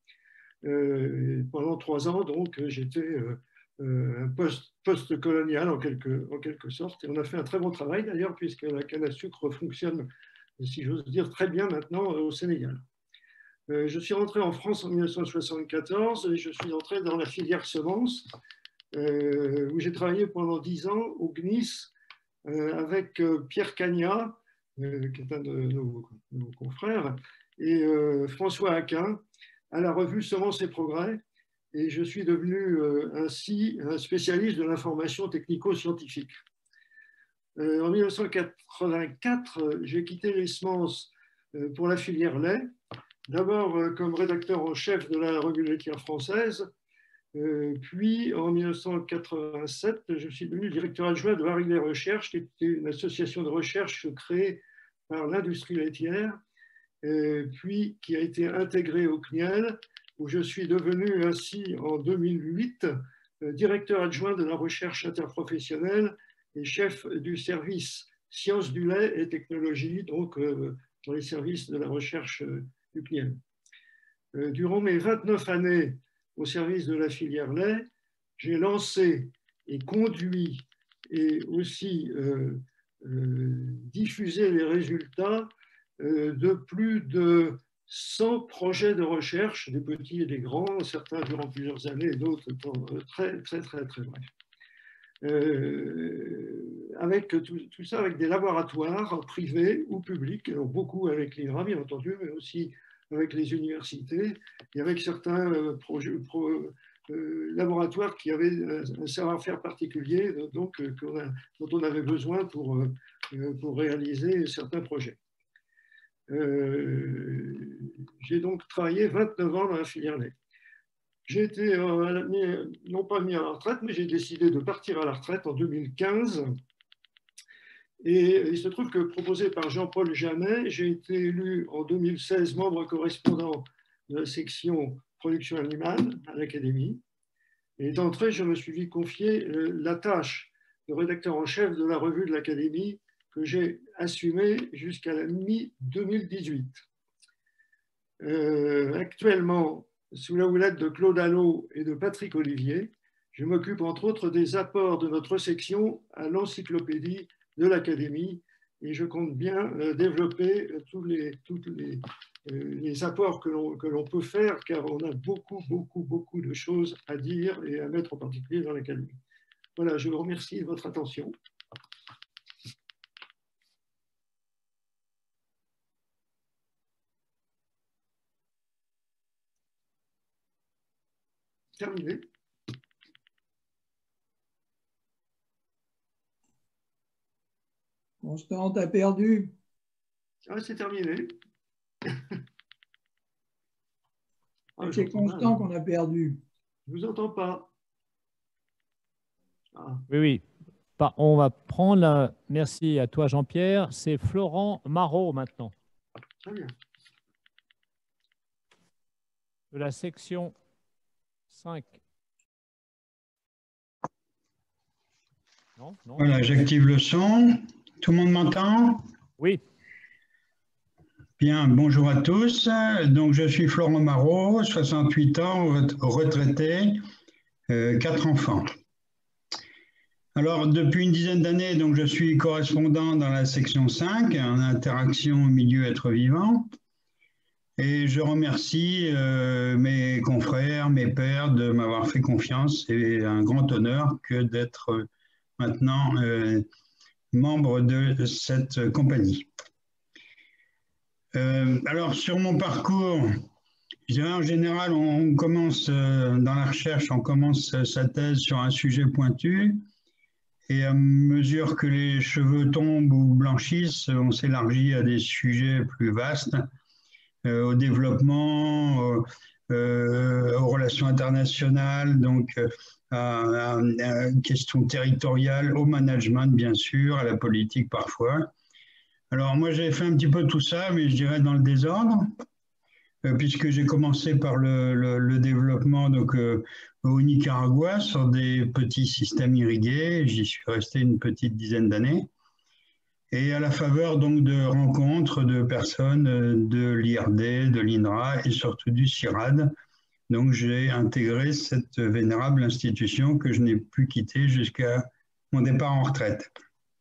Euh, pendant trois ans, donc, j'étais euh, un post, post-colonial en quelque, en quelque sorte. Et on a fait un très bon travail d'ailleurs, puisque la canne à sucre fonctionne, si j'ose dire, très bien maintenant au Sénégal. Euh, je suis rentré en France en mille neuf cent soixante-quatorze et je suis entré dans la filière semences, Euh, où j'ai travaillé pendant dix ans au G N I S euh, avec euh, Pierre Cagnat, euh, qui est un de nos, nos confrères, et euh, François Aquin, à la revue Semences et Progrès, et je suis devenu euh, ainsi un spécialiste de l'information technico-scientifique. Euh, en mille neuf cent quatre-vingt-quatre, j'ai quitté les semences euh, pour la filière lait, d'abord euh, comme rédacteur en chef de la revue laitière française, euh, puis en mille neuf cent quatre-vingt-sept, je suis devenu directeur adjoint de Harry Recherche, qui était une association de recherche créée par l'industrie laitière, euh, puis qui a été intégrée au C N I E L, où je suis devenu ainsi en deux mille huit euh, directeur adjoint de la recherche interprofessionnelle et chef du service sciences du lait et technologie, donc euh, dans les services de la recherche euh, du C N I E L. Euh, durant mes vingt-neuf années au service de la filière lait, j'ai lancé et conduit et aussi euh, euh, diffusé les résultats euh, de plus de cent projets de recherche, des petits et des grands, certains durant plusieurs années et d'autres très, très, très, très brefs. Euh, avec tout, tout ça, avec des laboratoires privés ou publics, alors beaucoup avec l'I N R A, bien entendu, mais aussi avec les universités et avec certains euh, projets, pro, euh, laboratoires qui avaient un, un savoir-faire particulier, donc, euh, qu'on a, dont on avait besoin pour, euh, pour réaliser certains projets. Euh, j'ai donc travaillé vingt-neuf ans dans la filière lait. J'ai été, euh, non pas mis à la retraite, mais j'ai décidé de partir à la retraite en deux mille quinze. Et il se trouve que, proposé par Jean-Paul Jamet, j'ai été élu en deux mille seize membre correspondant de la section production animale à l'Académie. Et d'entrée, je me suis vu confier la tâche de rédacteur en chef de la revue de l'Académie que j'ai assumée jusqu'à la mi deux mille dix-huit. Euh, actuellement, sous la houlette de Claude Allot et de Patrick Olivier, je m'occupe entre autres des apports de notre section à l'encyclopédie de l'Académie et je compte bien euh, développer euh, tous les, toutes les, euh, les apports que l'on que l'on peut faire car on a beaucoup, beaucoup, beaucoup de choses à dire et à mettre en particulier dans l'Académie. Voilà, je vous remercie de votre attention. Terminé. Constant, t'as perdu. Ah, c'est terminé. Ah, c'est Constant qu'on a perdu. Je ne vous entends pas. Ah. Oui, oui. On va prendre la... Merci à toi, Jean-Pierre. C'est Florent Marot maintenant. Très bien. De la section cinq. Non, non. Voilà, j'active le son. Tout le monde m'entend? Oui. Bien, bonjour à tous. Donc, je suis Florent Marot, soixante-huit ans, retraité, euh, quatre enfants. Alors, depuis une dizaine d'années, donc je suis correspondant dans la section cinq, en interaction au milieu être vivant. Et je remercie euh, mes confrères, mes pairs de m'avoir fait confiance. C'est un grand honneur que d'être maintenant euh, membre de cette compagnie. Euh, alors, sur mon parcours, je dirais en général, on commence euh, dans la recherche, on commence sa thèse sur un sujet pointu. Et à mesure que les cheveux tombent ou blanchissent, on s'élargit à des sujets plus vastes. Euh, au développement, euh, euh, aux relations internationales, donc euh, à, à, à questions territoriales, au management bien sûr, à la politique parfois. Alors moi j'ai fait un petit peu tout ça, mais je dirais dans le désordre, euh, puisque j'ai commencé par le, le, le développement donc, euh, au Nicaragua sur des petits systèmes irrigués. J'y suis resté une petite dizaine d'années. Et à la faveur donc de rencontres de personnes de l'I R D, de l'I N R A et surtout du CIRAD. Donc j'ai intégré cette vénérable institution que je n'ai plus quittée jusqu'à mon départ en retraite.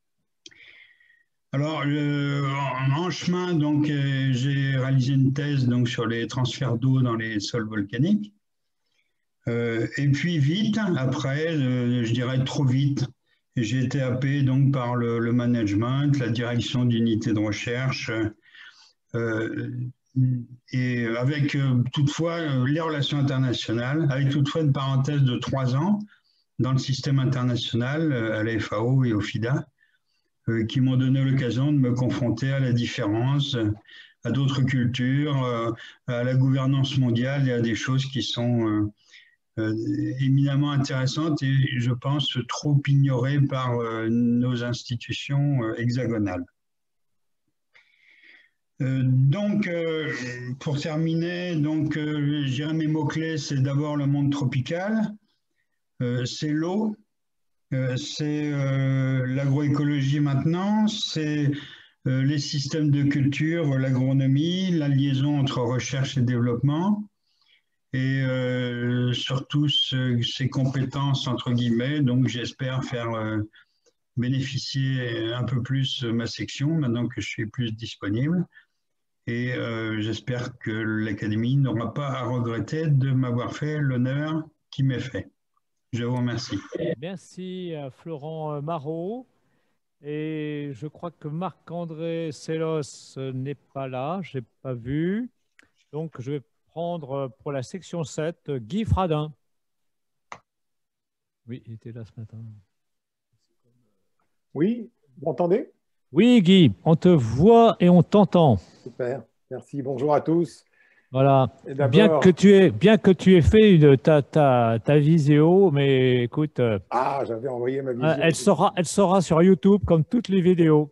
Alors le, en chemin, donc j'ai réalisé une thèse donc sur les transferts d'eau dans les sols volcaniques. Euh, et puis vite après, euh, je dirais trop vite. J'ai été happé donc par le, le management, la direction d'unité de recherche, euh, et avec euh, toutefois euh, les relations internationales, avec toutefois une parenthèse de trois ans dans le système international, euh, à la F A O et au FIDA, euh, qui m'ont donné l'occasion de me confronter à la différence, à d'autres cultures, euh, à la gouvernance mondiale et à des choses qui sont euh, euh, éminemment intéressantes et je pense trop ignorées par euh, nos institutions euh, hexagonales. Euh, donc, euh, pour terminer, donc, euh, je dirais mes mots-clés, c'est d'abord le monde tropical, euh, c'est l'eau, euh, c'est euh, l'agroécologie maintenant, c'est euh, les systèmes de culture, l'agronomie, la liaison entre recherche et développement, et euh, surtout ce, ces compétences, entre guillemets, donc j'espère faire euh, bénéficier un peu plus ma section, maintenant que je suis plus disponible. Et euh, j'espère que l'Académie n'aura pas à regretter de m'avoir fait l'honneur qui m'est fait. Je vous remercie. Merci à Florent Marot. Et je crois que Marc-André Sellos n'est pas là, je n'ai pas vu. Donc, je vais prendre pour la section sept Guy Fradin. Oui, il était là ce matin. Oui, vous m'entendez? Oui, Guy, on te voit et on t'entend. Super, merci. Bonjour à tous. Voilà. Bien que tu aies, bien que tu aies fait une, ta, ta, ta vidéo, mais écoute, ah, j'avais envoyé ma vidéo. Elle sera, elle sera sur YouTube comme toutes les vidéos.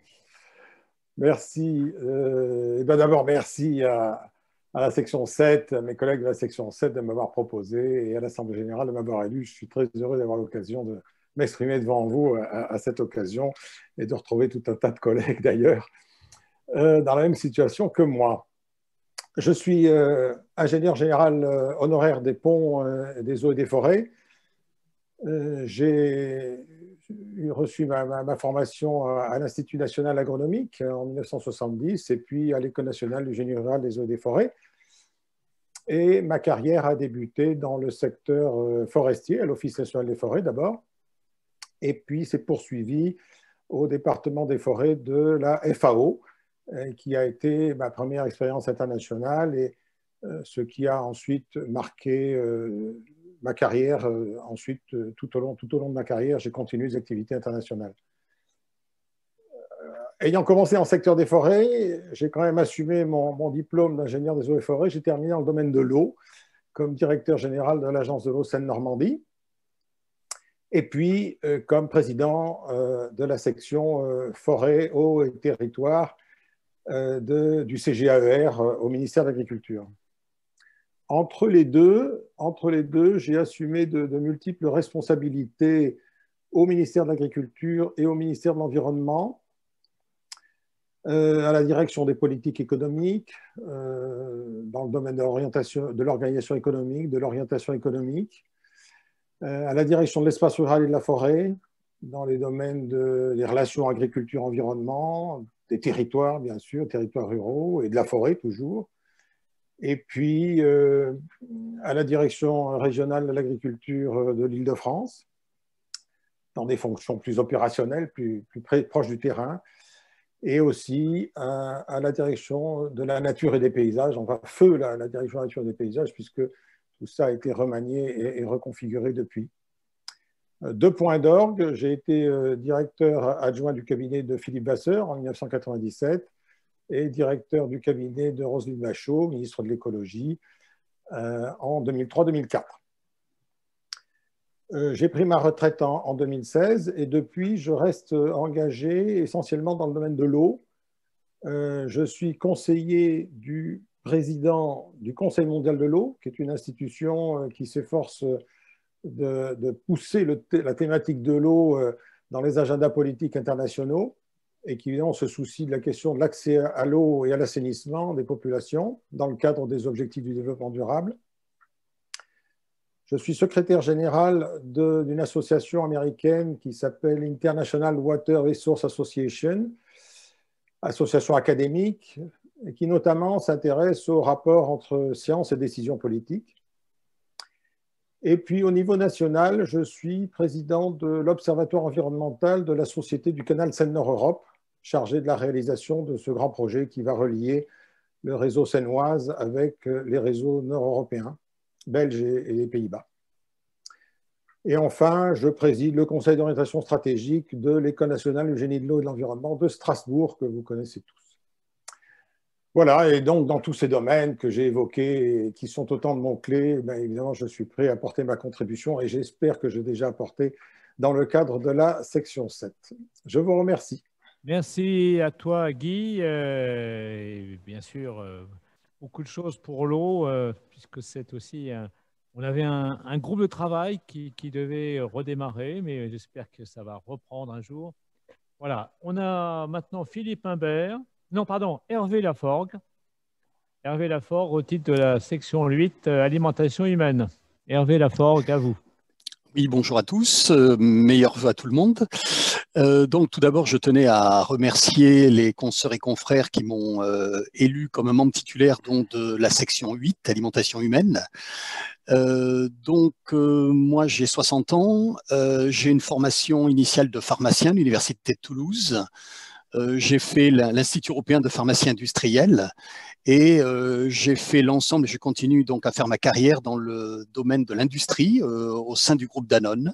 Merci. Euh, et ben d'abord, merci à, à la section sept, à mes collègues de la section sept de m'avoir proposé et à l'Assemblée générale de m'avoir élu. Je suis très heureux d'avoir l'occasion de m'exprimer devant vous à, à cette occasion et de retrouver tout un tas de collègues d'ailleurs euh, dans la même situation que moi. Je suis euh, ingénieur général euh, honoraire des ponts, euh, des eaux et des forêts. Euh, J'ai reçu ma, ma, ma formation à l'Institut national agronomique en mille neuf cent soixante-dix et puis à l'École nationale du génie rural des eaux et des forêts. Et ma carrière a débuté dans le secteur euh, forestier, à l'Office national des forêts d'abord, et puis s'est poursuivi au département des forêts de la F A O, qui a été ma première expérience internationale et euh, ce qui a ensuite marqué euh, ma carrière. Euh, ensuite, euh, tout, au long, tout au long de ma carrière, j'ai continué les activités internationales. Euh, ayant commencé en secteur des forêts, j'ai quand même assumé mon, mon diplôme d'ingénieur des eaux et forêts. J'ai terminé dans le domaine de l'eau comme directeur général de l'Agence de l'eau Seine-Normandie et puis euh, comme président euh, de la section euh, forêt, eau et territoire De, du C G A E R au ministère de l'Agriculture. Entre les deux, entre les deux, j'ai assumé de, de multiples responsabilités au ministère de l'Agriculture et au ministère de l'Environnement, euh, à la direction des politiques économiques, euh, dans le domaine de l'orientation, de l'organisation économique, de l'orientation économique, euh, à la direction de l'espace rural et de la forêt, dans les domaines de, des relations agriculture-environnement, des territoires, bien sûr, territoires ruraux, et de la forêt, toujours. Et puis, euh, à la direction régionale de l'agriculture de l'Île-de-France, dans des fonctions plus opérationnelles, plus, plus près, proches du terrain, et aussi à, à la direction de la nature et des paysages, enfin, feu la, la direction de la nature et des paysages, puisque tout ça a été remanié et, et reconfiguré depuis. De Point d'orgue, j'ai été directeur adjoint du cabinet de Philippe Vasseur en mille neuf cent quatre-vingt-dix-sept et directeur du cabinet de Roselyne Bachot, ministre de l'écologie, en deux mille trois deux mille quatre. J'ai pris ma retraite en, en deux mille seize et depuis, je reste engagé essentiellement dans le domaine de l'eau. Je suis conseiller du président du Conseil mondial de l'eau, qui est une institution qui s'efforce De, de pousser le, la thématique de l'eau dans les agendas politiques internationaux et qui évidemment se soucie de la question de l'accès à l'eau et à l'assainissement des populations dans le cadre des objectifs du développement durable. Je suis secrétaire général d'une association américaine qui s'appelle International Water Resource Association, association académique, et qui notamment s'intéresse au rapport entre science et décision politique. Et puis, au niveau national, je suis président de l'Observatoire environnemental de la Société du canal Seine-Nord Europe, chargé de la réalisation de ce grand projet qui va relier le réseau Seine-Oise avec les réseaux nord-européens, belges et les Pays-Bas. Et enfin, je préside le Conseil d'orientation stratégique de l'École nationale du génie de l'eau et de l'environnement de Strasbourg, que vous connaissez tous. Voilà, et donc dans tous ces domaines que j'ai évoqués et qui sont autant de mots-clés, bien évidemment, je suis prêt à apporter ma contribution et j'espère que j'ai déjà apporté dans le cadre de la section sept. Je vous remercie. Merci à toi, Guy. Euh, et bien sûr, euh, beaucoup de choses pour l'eau, euh, puisque c'est aussi... Un, on avait un, un groupe de travail qui, qui devait redémarrer, mais j'espère que ça va reprendre un jour. Voilà, on a maintenant Philippe Imbert, non, pardon, Hervé Laforgue. Hervé Laforgue au titre de la section huit, euh, alimentation humaine. Hervé Laforgue, à vous. Oui, bonjour à tous, euh, meilleurs vœux à tout le monde. Euh, donc tout d'abord, je tenais à remercier les consoeurs et confrères qui m'ont euh, élu comme membre titulaire donc, de la section huit, alimentation humaine. Euh, donc euh, moi j'ai soixante ans, euh, j'ai une formation initiale de pharmacien à l'Université de Toulouse. Euh, j'ai fait l'Institut européen de pharmacie industrielle et euh, j'ai fait l'ensemble, je continue donc à faire ma carrière dans le domaine de l'industrie euh, au sein du groupe Danone.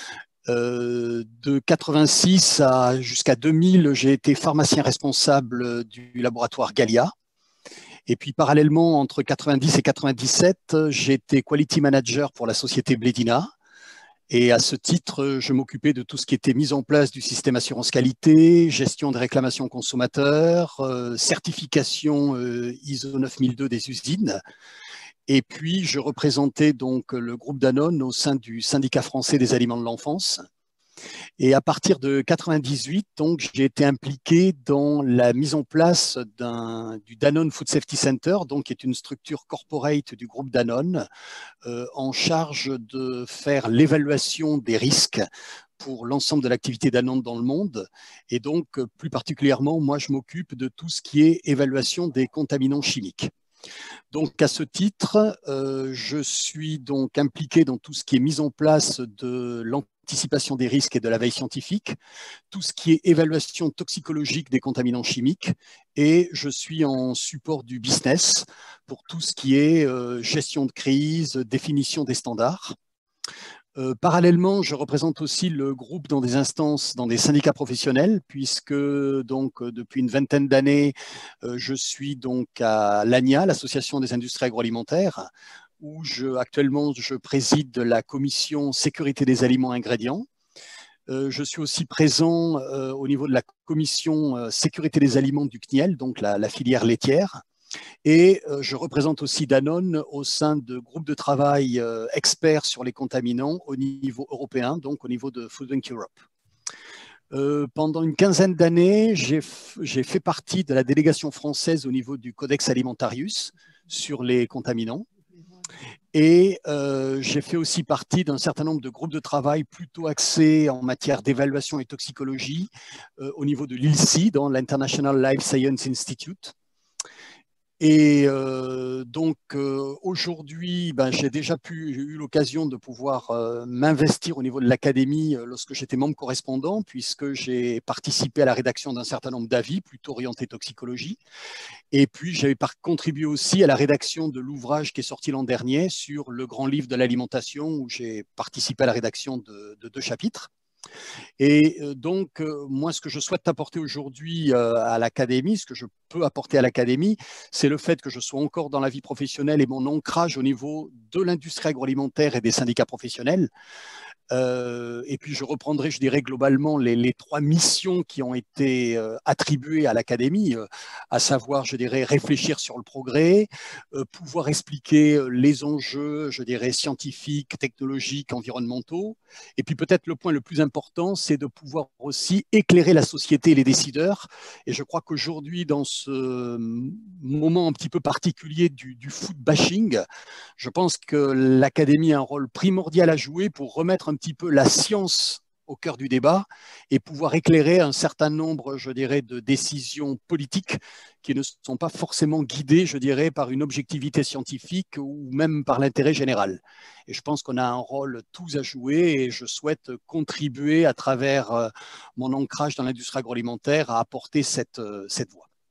Euh, de quatre-vingt-six à jusqu'à deux mille, j'ai été pharmacien responsable du laboratoire Gallia. Et puis parallèlement, entre quatre-vingt-dix et quatre-vingt-dix-sept, j'ai été quality manager pour la société Blédina. Et à ce titre, je m'occupais de tout ce qui était mise en place du système assurance qualité, gestion des réclamations consommateurs, euh, certification euh, I S O neuf mille deux des usines. Et puis, je représentais donc le groupe Danone au sein du syndicat français des aliments de l'enfance. Et à partir de quatre-vingt-dix-huit, donc, j'ai été impliqué dans la mise en place du Danone Food Safety Center, donc, qui est une structure corporate du groupe Danone, euh, en charge de faire l'évaluation des risques pour l'ensemble de l'activité Danone dans le monde. Et donc, plus particulièrement, moi, je m'occupe de tout ce qui est évaluation des contaminants chimiques. Donc, à ce titre, euh, je suis donc impliqué dans tout ce qui est mise en place de l'anticipation des risques et de la veille scientifique, tout ce qui est évaluation toxicologique des contaminants chimiques, et je suis en support du business pour tout ce qui est euh, gestion de crise, définition des standards. Euh, parallèlement, je représente aussi le groupe dans des instances, dans des syndicats professionnels, puisque donc depuis une vingtaine d'années, euh, je suis donc à l'A N I A, l'Association des industries agroalimentaires, où je, actuellement je préside la commission sécurité des aliments et ingrédients. Euh, je suis aussi présent euh, au niveau de la commission euh, sécurité des aliments du C N I E L, donc la, la filière laitière. Et euh, je représente aussi Danone au sein de groupes de travail euh, experts sur les contaminants au niveau européen, donc au niveau de Food Bank Europe. Euh, pendant une quinzaine d'années, j'ai fait partie de la délégation française au niveau du Codex Alimentarius sur les contaminants. Et euh, j'ai fait aussi partie d'un certain nombre de groupes de travail plutôt axés en matière d'évaluation et toxicologie euh, au niveau de l'I L S I, dans l'International Life Science Institute. Et euh, donc euh, aujourd'hui, ben, j'ai déjà pu, j'ai eu l'occasion de pouvoir euh, m'investir au niveau de l'académie euh, lorsque j'étais membre correspondant, puisque j'ai participé à la rédaction d'un certain nombre d'avis plutôt orientés toxicologie. Et puis j'avais contribué aussi à la rédaction de l'ouvrage qui est sorti l'an dernier sur le grand livre de l'alimentation, où j'ai participé à la rédaction de, de deux chapitres. Et donc, moi, ce que je souhaite apporter aujourd'hui à l'académie, ce que je peux apporter à l'académie, c'est le fait que je sois encore dans la vie professionnelle et mon ancrage au niveau de l'industrie agroalimentaire et des syndicats professionnels. Euh, et puis je reprendrai, je dirais globalement, les, les trois missions qui ont été euh, attribuées à l'académie, euh, à savoir, je dirais, réfléchir sur le progrès, euh, pouvoir expliquer euh, les enjeux, je dirais, scientifiques, technologiques, environnementaux, et puis peut-être le point le plus important, c'est de pouvoir aussi éclairer la société et les décideurs. Et je crois qu'aujourd'hui, dans ce moment un petit peu particulier du, du food bashing, je pense que l'académie a un rôle primordial à jouer pour remettre un petit peu la science au cœur du débat et pouvoir éclairer un certain nombre, je dirais, de décisions politiques qui ne sont pas forcément guidées, je dirais, par une objectivité scientifique ou même par l'intérêt général. Et je pense qu'on a un rôle tous à jouer et je souhaite contribuer à travers mon ancrage dans l'industrie agroalimentaire à apporter cette, cette voie.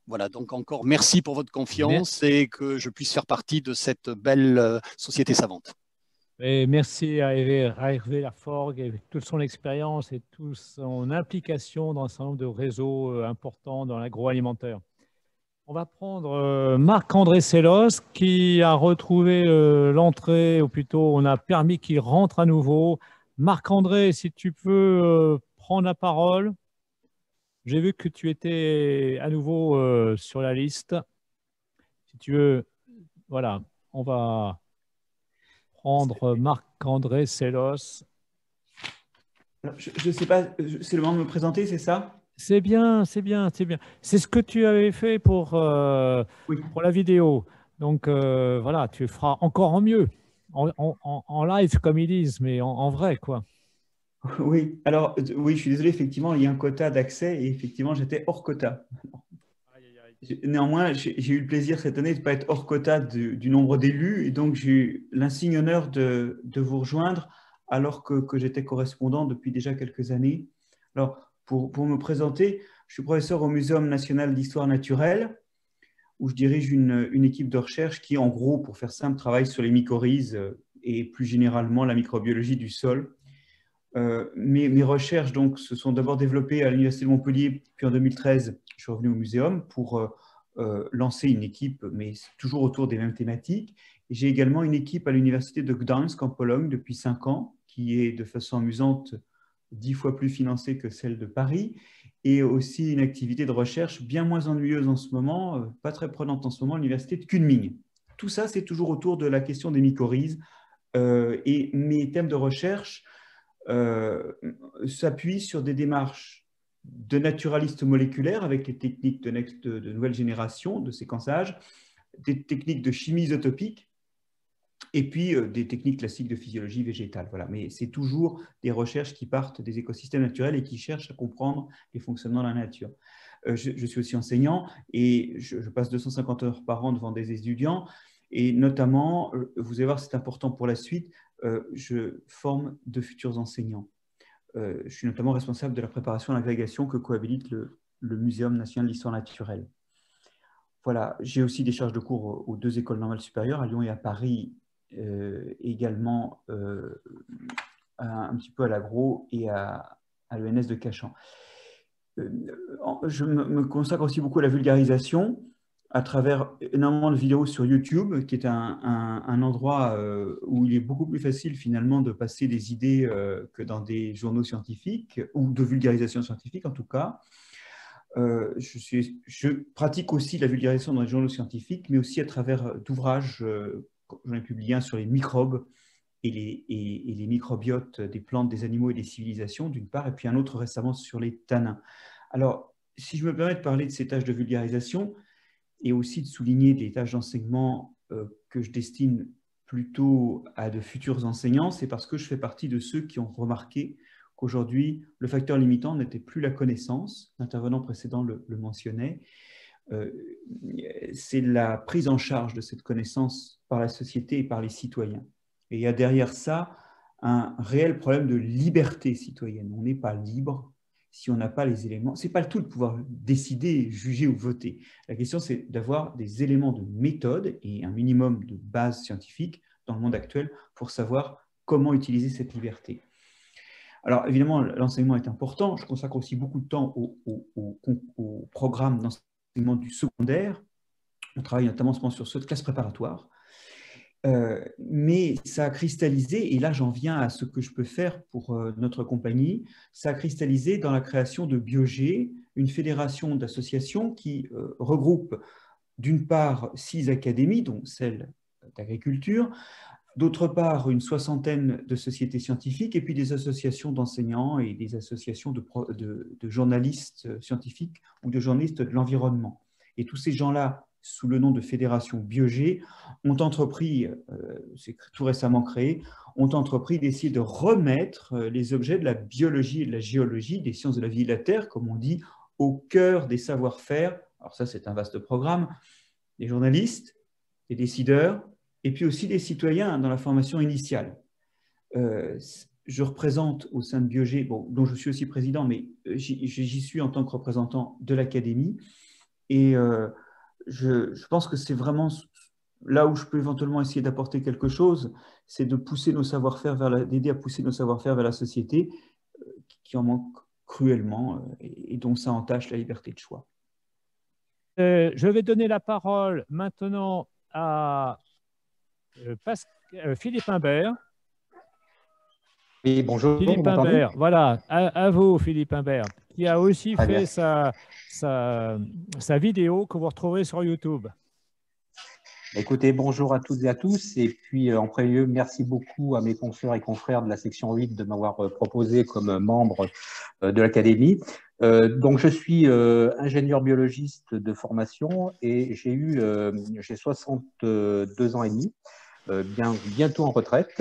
Voilà, donc encore merci pour votre confiance merci. Et que je puisse faire partie de cette belle euh, société savante. Et merci à Hervé, à Hervé Laforgue et toute son expérience et toute son implication dans un certain nombre de réseaux euh, importants dans l'agroalimentaire. On va prendre euh, Marc-André Sellos qui a retrouvé euh, l'entrée, ou plutôt on a permis qu'il rentre à nouveau. Marc-André, si tu peux euh, prendre la parole. J'ai vu que tu étais à nouveau euh, sur la liste. Si tu veux, voilà, on va prendre Marc-André Sellos. Je ne sais pas, c'est le moment de me présenter, c'est ça? C'est bien, c'est bien, c'est bien. C'est ce que tu avais fait pour, euh, oui. pour la vidéo. Donc euh, voilà, tu feras encore en mieux, en, en, en live comme ils disent, mais en, en vrai, quoi. Oui, alors oui, je suis désolé, effectivement, il y a un quota d'accès et effectivement, j'étais hors quota. Néanmoins, j'ai eu le plaisir cette année de ne pas être hors quota du, du nombre d'élus et donc j'ai eu l'insigne honneur de, de vous rejoindre alors que, que j'étais correspondant depuis déjà quelques années. Alors, pour, pour me présenter, je suis professeur au Muséum national d'histoire naturelle où je dirige une, une équipe de recherche qui, en gros, pour faire simple, travaille sur les mycorhizes et plus généralement la microbiologie du sol. Euh, mes, mes recherches donc, se sont d'abord développées à l'Université de Montpellier, puis en deux mille treize, je suis revenu au Muséum pour euh, euh, lancer une équipe, mais toujours autour des mêmes thématiques. J'ai également une équipe à l'Université de Gdańsk en Pologne depuis cinq ans, qui est de façon amusante dix fois plus financée que celle de Paris, et aussi une activité de recherche bien moins ennuyeuse en ce moment, euh, pas très prenante en ce moment, à l'Université de Kunming. Tout ça, c'est toujours autour de la question des mycorhizes, euh, et mes thèmes de recherche Euh, s'appuie sur des démarches de naturalistes moléculaires avec les techniques de, next, de, de nouvelle génération de séquençage, des techniques de chimie isotopique et puis euh, des techniques classiques de physiologie végétale. Voilà. Mais c'est toujours des recherches qui partent des écosystèmes naturels et qui cherchent à comprendre les fonctionnements de la nature. Euh, je, je suis aussi enseignant et je, je passe deux cent cinquante heures par an devant des étudiants. Et notamment, vous allez voir, c'est important pour la suite, euh, je forme de futurs enseignants. Euh, je suis notamment responsable de la préparation et l'agrégation que cohabilite le, le Muséum national d'histoire naturelle. Voilà, j'ai aussi des charges de cours aux deux écoles normales supérieures, à Lyon et à Paris, euh, également euh, un, un petit peu à l'agro et à, à l'E N S de Cachan. Euh, je me, me consacre aussi beaucoup à la vulgarisation, à travers énormément de vidéos sur YouTube, qui est un, un, un endroit euh, où il est beaucoup plus facile finalement de passer des idées euh, que dans des journaux scientifiques, ou de vulgarisation scientifique en tout cas. Euh, je, suis, je pratique aussi la vulgarisation dans les journaux scientifiques, mais aussi à travers d'ouvrages, euh, j'en ai publié un sur les microbes et les, et, et les microbiotes des plantes, des animaux et des civilisations d'une part, et puis un autre récemment sur les tanins. Alors, si je me permets de parler de ces tâches de vulgarisation, et aussi de souligner des tâches d'enseignement euh, que je destine plutôt à de futurs enseignants, c'est parce que je fais partie de ceux qui ont remarqué qu'aujourd'hui, le facteur limitant n'était plus la connaissance, l'intervenant précédent le, le mentionnait, euh, c'est la prise en charge de cette connaissance par la société et par les citoyens. Et il y a derrière ça un réel problème de liberté citoyenne. On n'est pas libre si on n'a pas les éléments. Ce n'est pas le tout de pouvoir décider, juger ou voter. La question, c'est d'avoir des éléments de méthode et un minimum de base scientifique dans le monde actuel pour savoir comment utiliser cette liberté. Alors, évidemment, l'enseignement est important. Je consacre aussi beaucoup de temps au, au, au, au programme d'enseignement du secondaire. On travaille notamment sur ceux de classe préparatoire. Euh, mais ça a cristallisé, et là j'en viens à ce que je peux faire pour euh, notre compagnie, ça a cristallisé dans la création de Biogé, une fédération d'associations qui euh, regroupe d'une part six académies, dont celle d'agriculture, d'autre part une soixantaine de sociétés scientifiques, et puis des associations d'enseignants et des associations de, de, de journalistes scientifiques ou de journalistes de l'environnement. Et tous ces gens-là, sous le nom de Fédération Biogé, ont entrepris, euh, c'est tout récemment créé, ont entrepris d'essayer de remettre les objets de la biologie et de la géologie, des sciences de la vie et de la Terre, comme on dit, au cœur des savoir-faire. Alors ça, c'est un vaste programme. Des journalistes, des décideurs, et puis aussi des citoyens dans la formation initiale. Euh, je représente au sein de Biogé, bon, dont je suis aussi président, mais j'y suis en tant que représentant de l'académie, Et euh, je, je pense que c'est vraiment là où je peux éventuellement essayer d'apporter quelque chose, c'est de pousser nos savoir-faire vers la, d'aider à pousser nos savoir-faire vers la société euh, qui en manque cruellement euh, et, et dont ça entache la liberté de choix. Euh, je vais donner la parole maintenant à euh, Pascal, euh, Philippe Imbert. Oui, bonjour. Philippe Imbert, voilà, à, à vous Philippe Imbert, qui a aussi Très fait bien. sa, sa, sa vidéo que vous retrouverez sur YouTube. Écoutez, bonjour à toutes et à tous. Et puis, euh, en premier lieu, merci beaucoup à mes consoeurs et confrères de la section huit de m'avoir euh, proposé comme membre euh, de l'Académie. Euh, donc, je suis euh, ingénieur biologiste de formation et j'ai eu, euh, j'ai soixante-deux ans et demi, euh, bien, bientôt en retraite.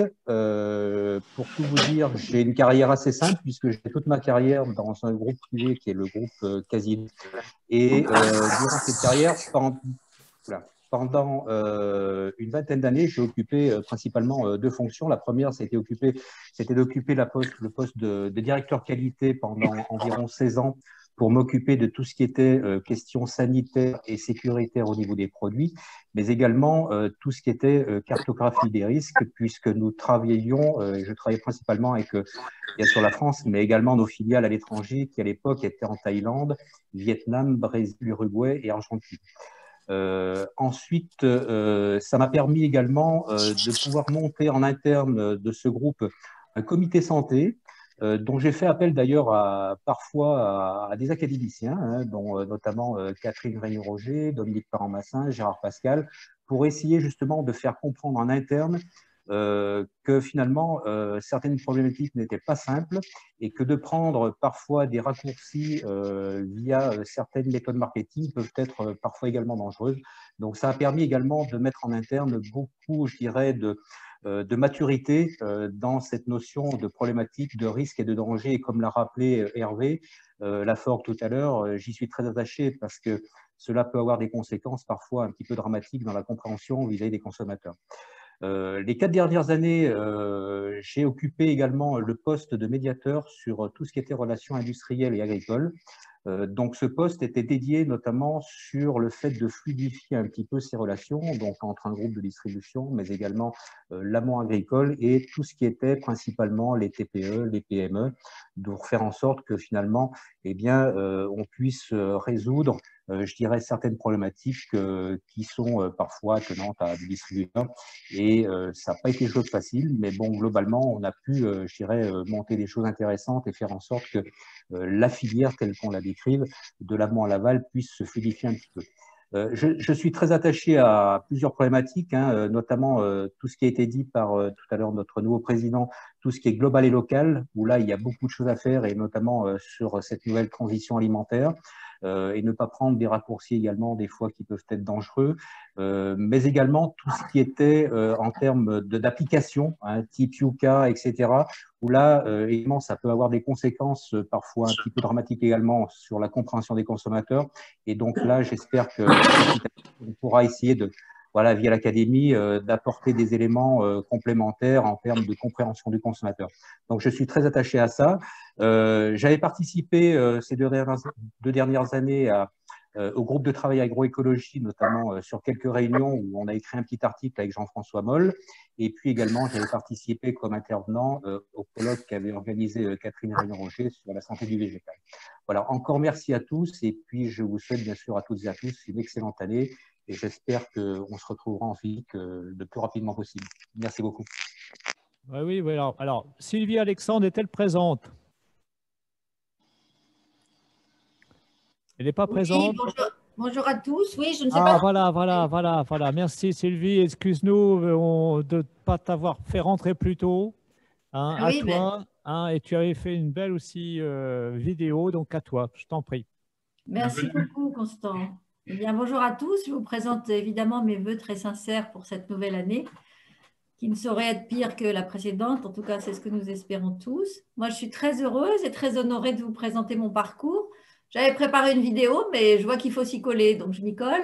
Euh, pour tout vous dire, j'ai une carrière assez simple puisque j'ai toute ma carrière dans un groupe privé qui est le groupe euh, Casino. Et euh, durant cette carrière, pendant, voilà, pendant euh, une vingtaine d'années, j'ai occupé euh, principalement euh, deux fonctions. La première, c'était occupé, c'était d'occuper la poste, le poste de, de directeur qualité pendant environ seize ans pour m'occuper de tout ce qui était euh, questions sanitaires et sécuritaires au niveau des produits, mais également euh, tout ce qui était euh, cartographie des risques, puisque nous travaillions, euh, je travaillais principalement avec, euh, bien sûr la France, mais également nos filiales à l'étranger qui à l'époque étaient en Thaïlande, Vietnam, Brésil, Uruguay et Argentine. Euh, ensuite, euh, ça m'a permis également euh, de pouvoir monter en interne de ce groupe un comité santé, euh, dont j'ai fait appel d'ailleurs à, parfois à, à des académiciens, hein, dont euh, notamment euh, Catherine Réunion-Roger, Dominique Parent-Massin, Gérard Pascal, pour essayer justement de faire comprendre en interne euh, que finalement euh, certaines problématiques n'étaient pas simples et que de prendre parfois des raccourcis euh, via certaines méthodes marketing peuvent être euh, parfois également dangereuses. Donc ça a permis également de mettre en interne beaucoup, je dirais, de, euh, de maturité euh, dans cette notion de problématique, de risque et de danger. Et comme l'a rappelé Hervé euh, Laforgue tout à l'heure, j'y suis très attaché parce que cela peut avoir des conséquences parfois un petit peu dramatiques dans la compréhension vis-à-vis des consommateurs. Euh, les quatre dernières années, euh, j'ai occupé également le poste de médiateur sur tout ce qui était relations industrielles et agricoles. Euh, donc, ce poste était dédié notamment sur le fait de fluidifier un petit peu ces relations, donc entre un groupe de distribution, mais également euh, l'amont agricole et tout ce qui était principalement les T P E, les P M E, pour faire en sorte que finalement, eh bien, euh, on puisse résoudre Euh, je dirais, certaines problématiques euh, qui sont euh, parfois tenantes à des distributeurs. Et euh, ça n'a pas été chose facile, mais bon, globalement, on a pu, euh, je dirais, euh, monter des choses intéressantes et faire en sorte que euh, la filière, telle qu'on la décrive, de l'amont à l'aval, puisse se fluidifier un petit peu. Euh, je, je suis très attaché à plusieurs problématiques, hein, notamment euh, tout ce qui a été dit par euh, tout à l'heure notre nouveau président, tout ce qui est global et local, où là, il y a beaucoup de choses à faire, et notamment euh, sur cette nouvelle transition alimentaire. Euh, et ne pas prendre des raccourcis également des fois qui peuvent être dangereux, euh, mais également tout ce qui était euh, en termes d'application, hein, type Yuka, et cetera, où là, euh, également, ça peut avoir des conséquences euh, parfois un petit peu dramatiques également sur la compréhension des consommateurs. Et donc là, j'espère qu'on pourra essayer de, voilà, via l'Académie, euh, d'apporter des éléments euh, complémentaires en termes de compréhension du consommateur. Donc, je suis très attaché à ça. Euh, J'avais participé euh, ces deux dernières, deux dernières années à, euh, au groupe de travail agroécologie, notamment euh, sur quelques réunions où on a écrit un petit article avec Jean-François Moll. Et puis également, j'avais participé comme intervenant euh, au colloque qu'avait organisé euh, Catherine Réunion-Roger sur la santé du végétal. Voilà, encore merci à tous. Et puis, je vous souhaite bien sûr à toutes et à tous une excellente année. Et j'espère qu'on se retrouvera en physique euh, le plus rapidement possible. Merci beaucoup. Oui, oui, oui. Alors, alors Sylvie Alexandre est-elle présente? Elle n'est pas présente? Oui, bonjour, bonjour à tous. Oui, je ne sais ah, pas. voilà, voilà, voilà, voilà. Merci Sylvie. Excuse-nous de ne pas t'avoir fait rentrer plus tôt. Hein, à Oui, toi. mais... Hein, et tu avais fait une belle aussi euh, vidéo, donc à toi. Je t'en prie. Merci beaucoup, Constant. Eh bien, bonjour à tous. Je vous présente évidemment mes vœux très sincères pour cette nouvelle année, qui ne saurait être pire que la précédente. En tout cas, c'est ce que nous espérons tous. Moi, je suis très heureuse et très honorée de vous présenter mon parcours. J'avais préparé une vidéo, mais je vois qu'il faut s'y coller, donc je m'y colle.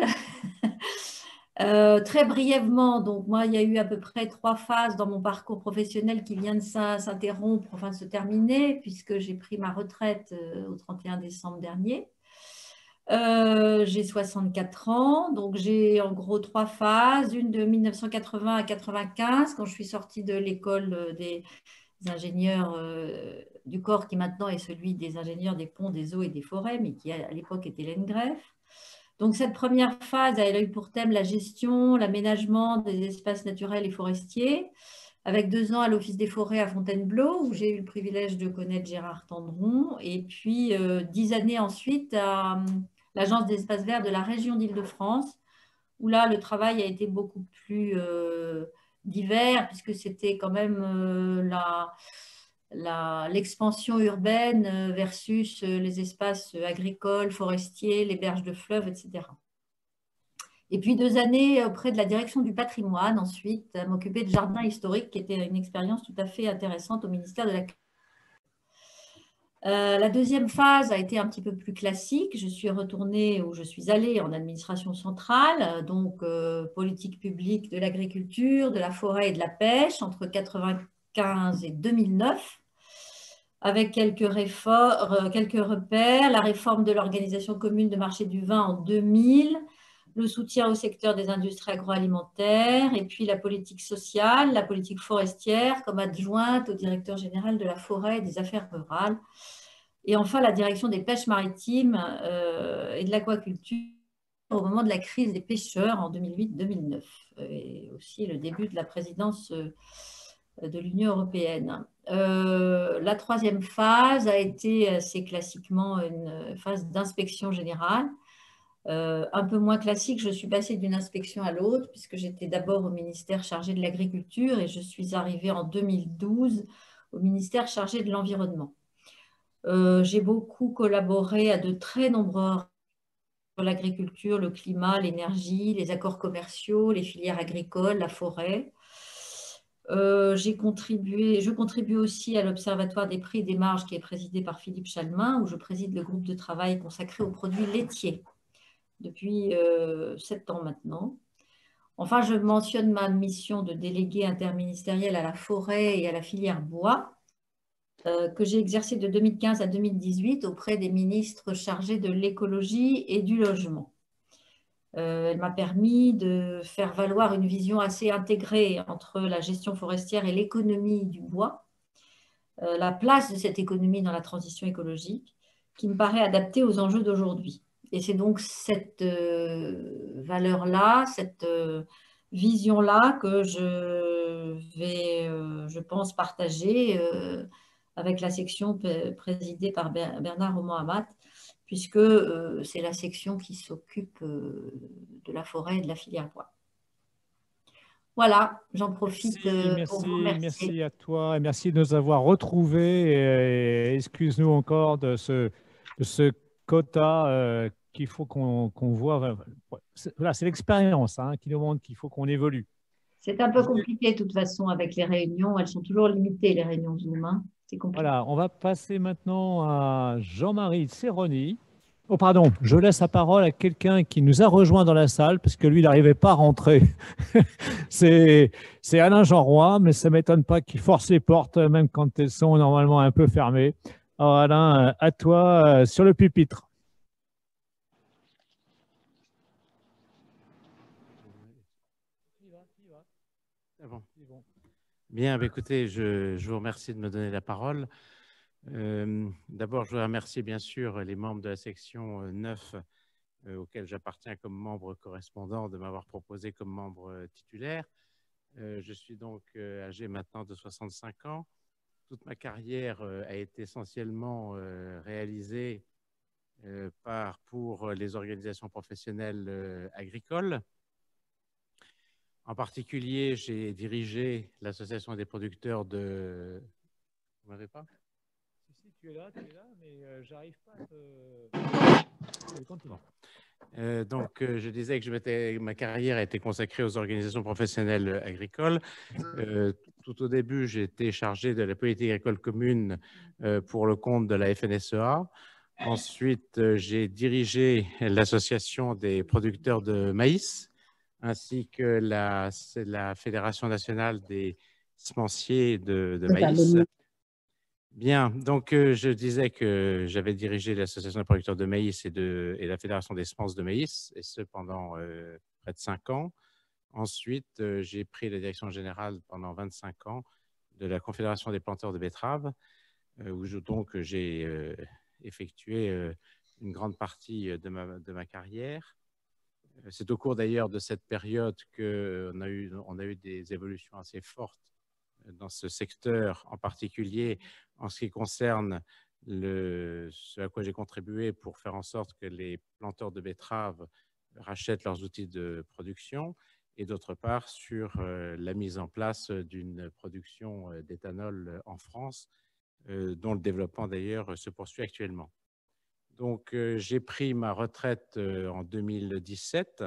euh, très brièvement, donc moi, il y a eu à peu près trois phases dans mon parcours professionnel qui vient de s'interrompre, enfin de se terminer, puisque j'ai pris ma retraite au trente et un décembre dernier. Euh, j'ai soixante-quatre ans, donc j'ai en gros trois phases. Une de mille neuf cent quatre-vingts à quatre-vingt-quinze, quand je suis sortie de l'école des ingénieurs euh, du corps, qui maintenant est celui des ingénieurs des ponts, des eaux et des forêts, mais qui à l'époque était l'E N G R E F. Donc cette première phase, elle a eu pour thème la gestion, l'aménagement des espaces naturels et forestiers, avec deux ans à l'Office des forêts à Fontainebleau, où j'ai eu le privilège de connaître Gérard Tendron, et puis euh, dix années ensuite à euh, l'Agence des espaces verts de la région d'Île-de-France, où là, le travail a été beaucoup plus euh, divers, puisque c'était quand même euh, la, la, l'expansion urbaine versus les espaces agricoles, forestiers, les berges de fleuves, et cetera. Et puis deux années auprès de la direction du patrimoine, ensuite, à m'occuper de jardins historiques, qui était une expérience tout à fait intéressante au ministère de la Culture. Euh, la deuxième phase a été un petit peu plus classique. Je suis retournée, ou je suis allée en administration centrale, donc euh, politique publique de l'agriculture, de la forêt et de la pêche, entre mille neuf cent quatre-vingt-quinze et deux mille neuf, avec quelques, réformes, quelques repères, la réforme de l'organisation commune de marché du vin en deux mille, le soutien au secteur des industries agroalimentaires, et puis la politique sociale, la politique forestière, comme adjointe au directeur général de la forêt et des affaires rurales, et enfin la direction des pêches maritimes euh, et de l'aquaculture au moment de la crise des pêcheurs en deux mille huit deux mille neuf, et aussi le début de la présidence de l'Union européenne. Euh, la troisième phase a été assez classiquement une phase d'inspection générale. Euh, un peu moins classique, je suis passée d'une inspection à l'autre, puisque j'étais d'abord au ministère chargé de l'agriculture et je suis arrivée en deux mille douze au ministère chargé de l'environnement. Euh, j'ai beaucoup collaboré à de très nombreux sur l'agriculture, le climat, l'énergie, les accords commerciaux, les filières agricoles, la forêt. Euh, j'ai contribué, je contribue aussi à l'Observatoire des prix et des marges qui est présidé par Philippe Chalmin, où je préside le groupe de travail consacré aux produits laitiers depuis euh, sept ans maintenant. Enfin, je mentionne ma mission de déléguée interministérielle à la forêt et à la filière bois, euh, que j'ai exercée de deux mille quinze à deux mille dix-huit auprès des ministres chargés de l'écologie et du logement. Euh, elle m'a permis de faire valoir une vision assez intégrée entre la gestion forestière et l'économie du bois, euh, la place de cette économie dans la transition écologique, qui me paraît adaptée aux enjeux d'aujourd'hui. Et c'est donc cette euh, valeur-là, cette euh, vision-là que je vais, euh, je pense, partager euh, avec la section présidée par Bernard Roman-Amat, puisque euh, c'est la section qui s'occupe euh, de la forêt et de la filière bois. Voilà, j'en profite merci, pour merci, vous remercier. Merci à toi et merci de nous avoir retrouvés. Et, et excuse-nous encore de ce, de ce quota euh, qu'il faut qu'on qu'on voit. Voilà, c'est l'expérience hein, qui nous montre qu'il faut qu'on évolue. C'est un peu compliqué de toute façon avec les réunions. Elles sont toujours limitées, les réunions Zoom. Hein. C'est compliqué. Voilà, on va passer maintenant à Jean-Marie Serroni. Oh pardon, je laisse la parole à quelqu'un qui nous a rejoint dans la salle parce que lui, il n'arrivait pas à rentrer. C'est Alain Jean-Roy, mais ça ne m'étonne pas qu'il force les portes, même quand elles sont normalement un peu fermées. Alors Alain, à toi, sur le pupitre. Bon. Bien, bah, écoutez, je, je vous remercie de me donner la parole. Euh, D'abord, je voudrais remercier bien sûr les membres de la section neuf euh, auxquels j'appartiens comme membre correspondant de m'avoir proposé comme membre euh, titulaire. Euh, je suis donc euh, âgé maintenant de soixante-cinq ans. Toute ma carrière euh, a été essentiellement euh, réalisée euh, par, pour les organisations professionnelles euh, agricoles. En particulier, j'ai dirigé l'association des producteurs de... Vous m'avez pas ? Tu es là, tu es là, mais euh, j'arrive pas à te... Continue. Euh, donc, euh, je disais que je ma carrière a été consacrée aux organisations professionnelles agricoles. Euh, tout au début, j'ai été chargé de la politique agricole commune euh, pour le compte de la F N S E A. Ensuite, euh, j'ai dirigé l'association des producteurs de maïs, ainsi que la, la Fédération nationale des semenciers de, de maïs. Bien, donc euh, je disais que j'avais dirigé l'Association des producteurs de maïs et, de, et la Fédération des semences de maïs, et ce pendant euh, près de cinq ans. Ensuite, euh, j'ai pris la direction générale pendant vingt-cinq ans de la Confédération des planteurs de betteraves, euh, où je, donc j'ai euh, effectué euh, une grande partie de ma, de ma carrière. C'est au cours d'ailleurs de cette période qu'on a eu, on a eu des évolutions assez fortes dans ce secteur, en particulier en ce qui concerne le, ce à quoi j'ai contribué pour faire en sorte que les planteurs de betteraves rachètent leurs outils de production, et d'autre part sur euh, la mise en place d'une production d'éthanol en France, euh, dont le développement d'ailleurs se poursuit actuellement. Donc euh, j'ai pris ma retraite euh, en deux mille dix-sept,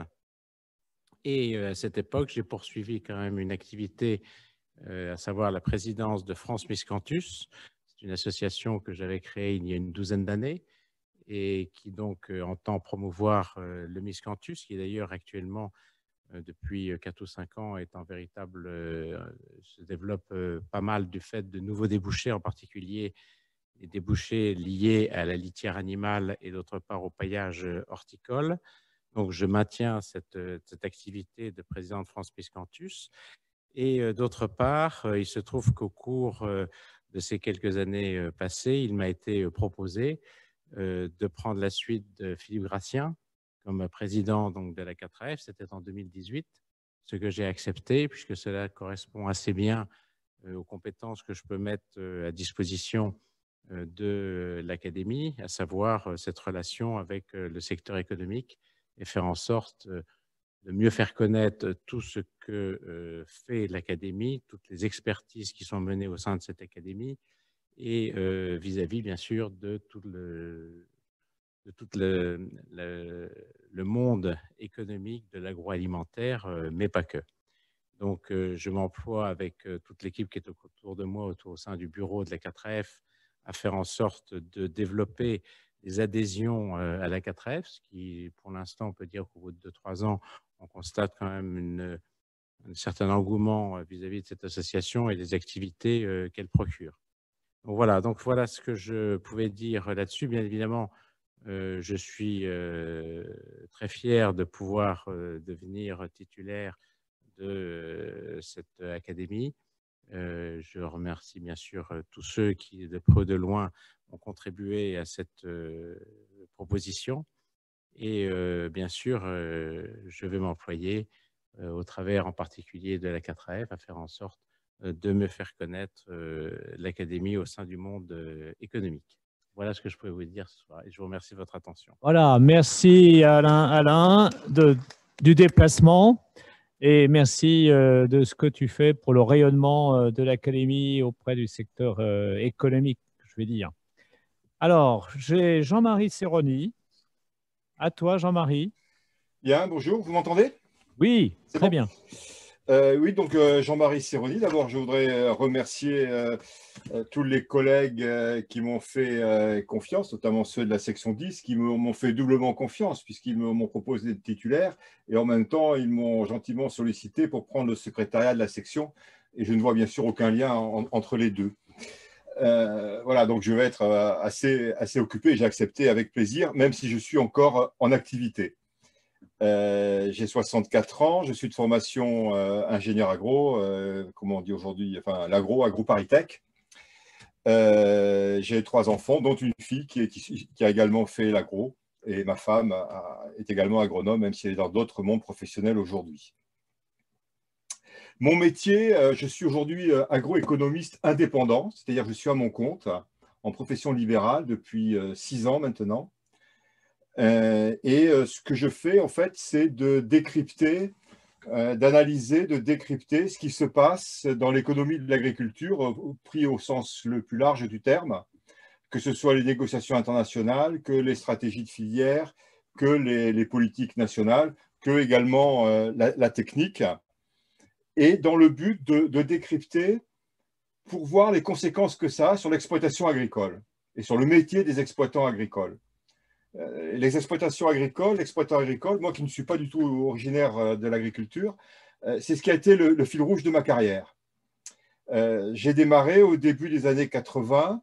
et euh, à cette époque j'ai poursuivi quand même une activité, euh, à savoir la présidence de France Miscanthus. C'est une association que j'avais créée il y a une douzaine d'années et qui donc euh, entend promouvoir euh, le Miscanthus, qui d'ailleurs actuellement, euh, depuis quatre ou cinq ans, est en véritable, euh, se développe euh, pas mal du fait de nouveaux débouchés, en particulier des débouchés liés à la litière animale et d'autre part au paillage horticole. Donc je maintiens cette, cette activité de président de France Miscanthus. Et euh, d'autre part, euh, il se trouve qu'au cours euh, de ces quelques années euh, passées, il m'a été euh, proposé euh, de prendre la suite de Philippe Gratien comme président donc, de la quatre A F. C'était en deux mille dix-huit, ce que j'ai accepté puisque cela correspond assez bien euh, aux compétences que je peux mettre euh, à disposition euh, de l'Académie, à savoir euh, cette relation avec euh, le secteur économique et faire en sorte euh, de mieux faire connaître tout ce que euh, fait l'Académie, toutes les expertises qui sont menées au sein de cette Académie, et euh, vis-à-vis, bien sûr, de tout le, de tout le, le, le monde économique de l'agroalimentaire, euh, mais pas que. Donc, euh, je m'emploie avec euh, toute l'équipe qui est autour de moi, autour au sein du bureau de la quatre A F, à faire en sorte de développer des adhésions euh, à la quatre A F, ce qui, pour l'instant, on peut dire qu'au bout de deux trois ans, on constate quand même une, un certain engouement vis-à-vis de cette association et des activités euh, qu'elle procure. Donc voilà, donc voilà ce que je pouvais dire là-dessus. Bien évidemment, euh, je suis euh, très fier de pouvoir euh, devenir titulaire de euh, cette académie. Euh, je remercie bien sûr tous ceux qui, de près ou de loin, ont contribué à cette euh, proposition. Et euh, bien sûr, euh, je vais m'employer euh, au travers en particulier de la quatre A F à faire en sorte euh, de me faire connaître euh, l'Académie au sein du monde euh, économique. Voilà ce que je pouvais vous dire ce soir et je vous remercie de votre attention. Voilà, merci Alain, Alain de, du déplacement et merci euh, de ce que tu fais pour le rayonnement euh, de l'Académie auprès du secteur euh, économique, je vais dire. Alors, j'ai Jean-Marie Serroni. À toi, Jean-Marie. Bien, bonjour, vous m'entendez? Oui, très bon bien. Euh, oui, donc euh, Jean-Marie Serroni. D'abord, je voudrais euh, remercier euh, euh, tous les collègues euh, qui m'ont fait euh, confiance, notamment ceux de la section dix, qui m'ont fait doublement confiance, puisqu'ils m'ont proposé d'être titulaire, et en même temps, ils m'ont gentiment sollicité pour prendre le secrétariat de la section, et je ne vois bien sûr aucun lien en, entre les deux. Euh, voilà, donc je vais être assez, assez occupé, j'ai accepté avec plaisir, même si je suis encore en activité. Euh, j'ai soixante-quatre ans, je suis de formation euh, ingénieur agro, euh, comment on dit aujourd'hui, enfin l'agro, AgroParisTech. Euh, j'ai trois enfants, dont une fille qui, est, qui a également fait l'agro, et ma femme a, est également agronome, même si elle est dans d'autres mondes professionnels aujourd'hui. Mon métier, euh, je suis aujourd'hui euh, agroéconomiste indépendant, c'est-à-dire je suis à mon compte, en profession libérale depuis euh, six ans maintenant. Euh, et euh, ce que je fais, en fait, c'est de décrypter, euh, d'analyser, de décrypter ce qui se passe dans l'économie de l'agriculture, euh, pris au sens le plus large du terme, que ce soit les négociations internationales, que les stratégies de filière, que les, les politiques nationales, que également euh, la, la technique, et dans le but de, de décrypter pour voir les conséquences que ça a sur l'exploitation agricole et sur le métier des exploitants agricoles. Euh, les exploitations agricoles, l'exploitant agricole, moi qui ne suis pas du tout originaire de l'agriculture, euh, c'est ce qui a été le, le fil rouge de ma carrière. Euh, j'ai démarré au début des années quatre-vingts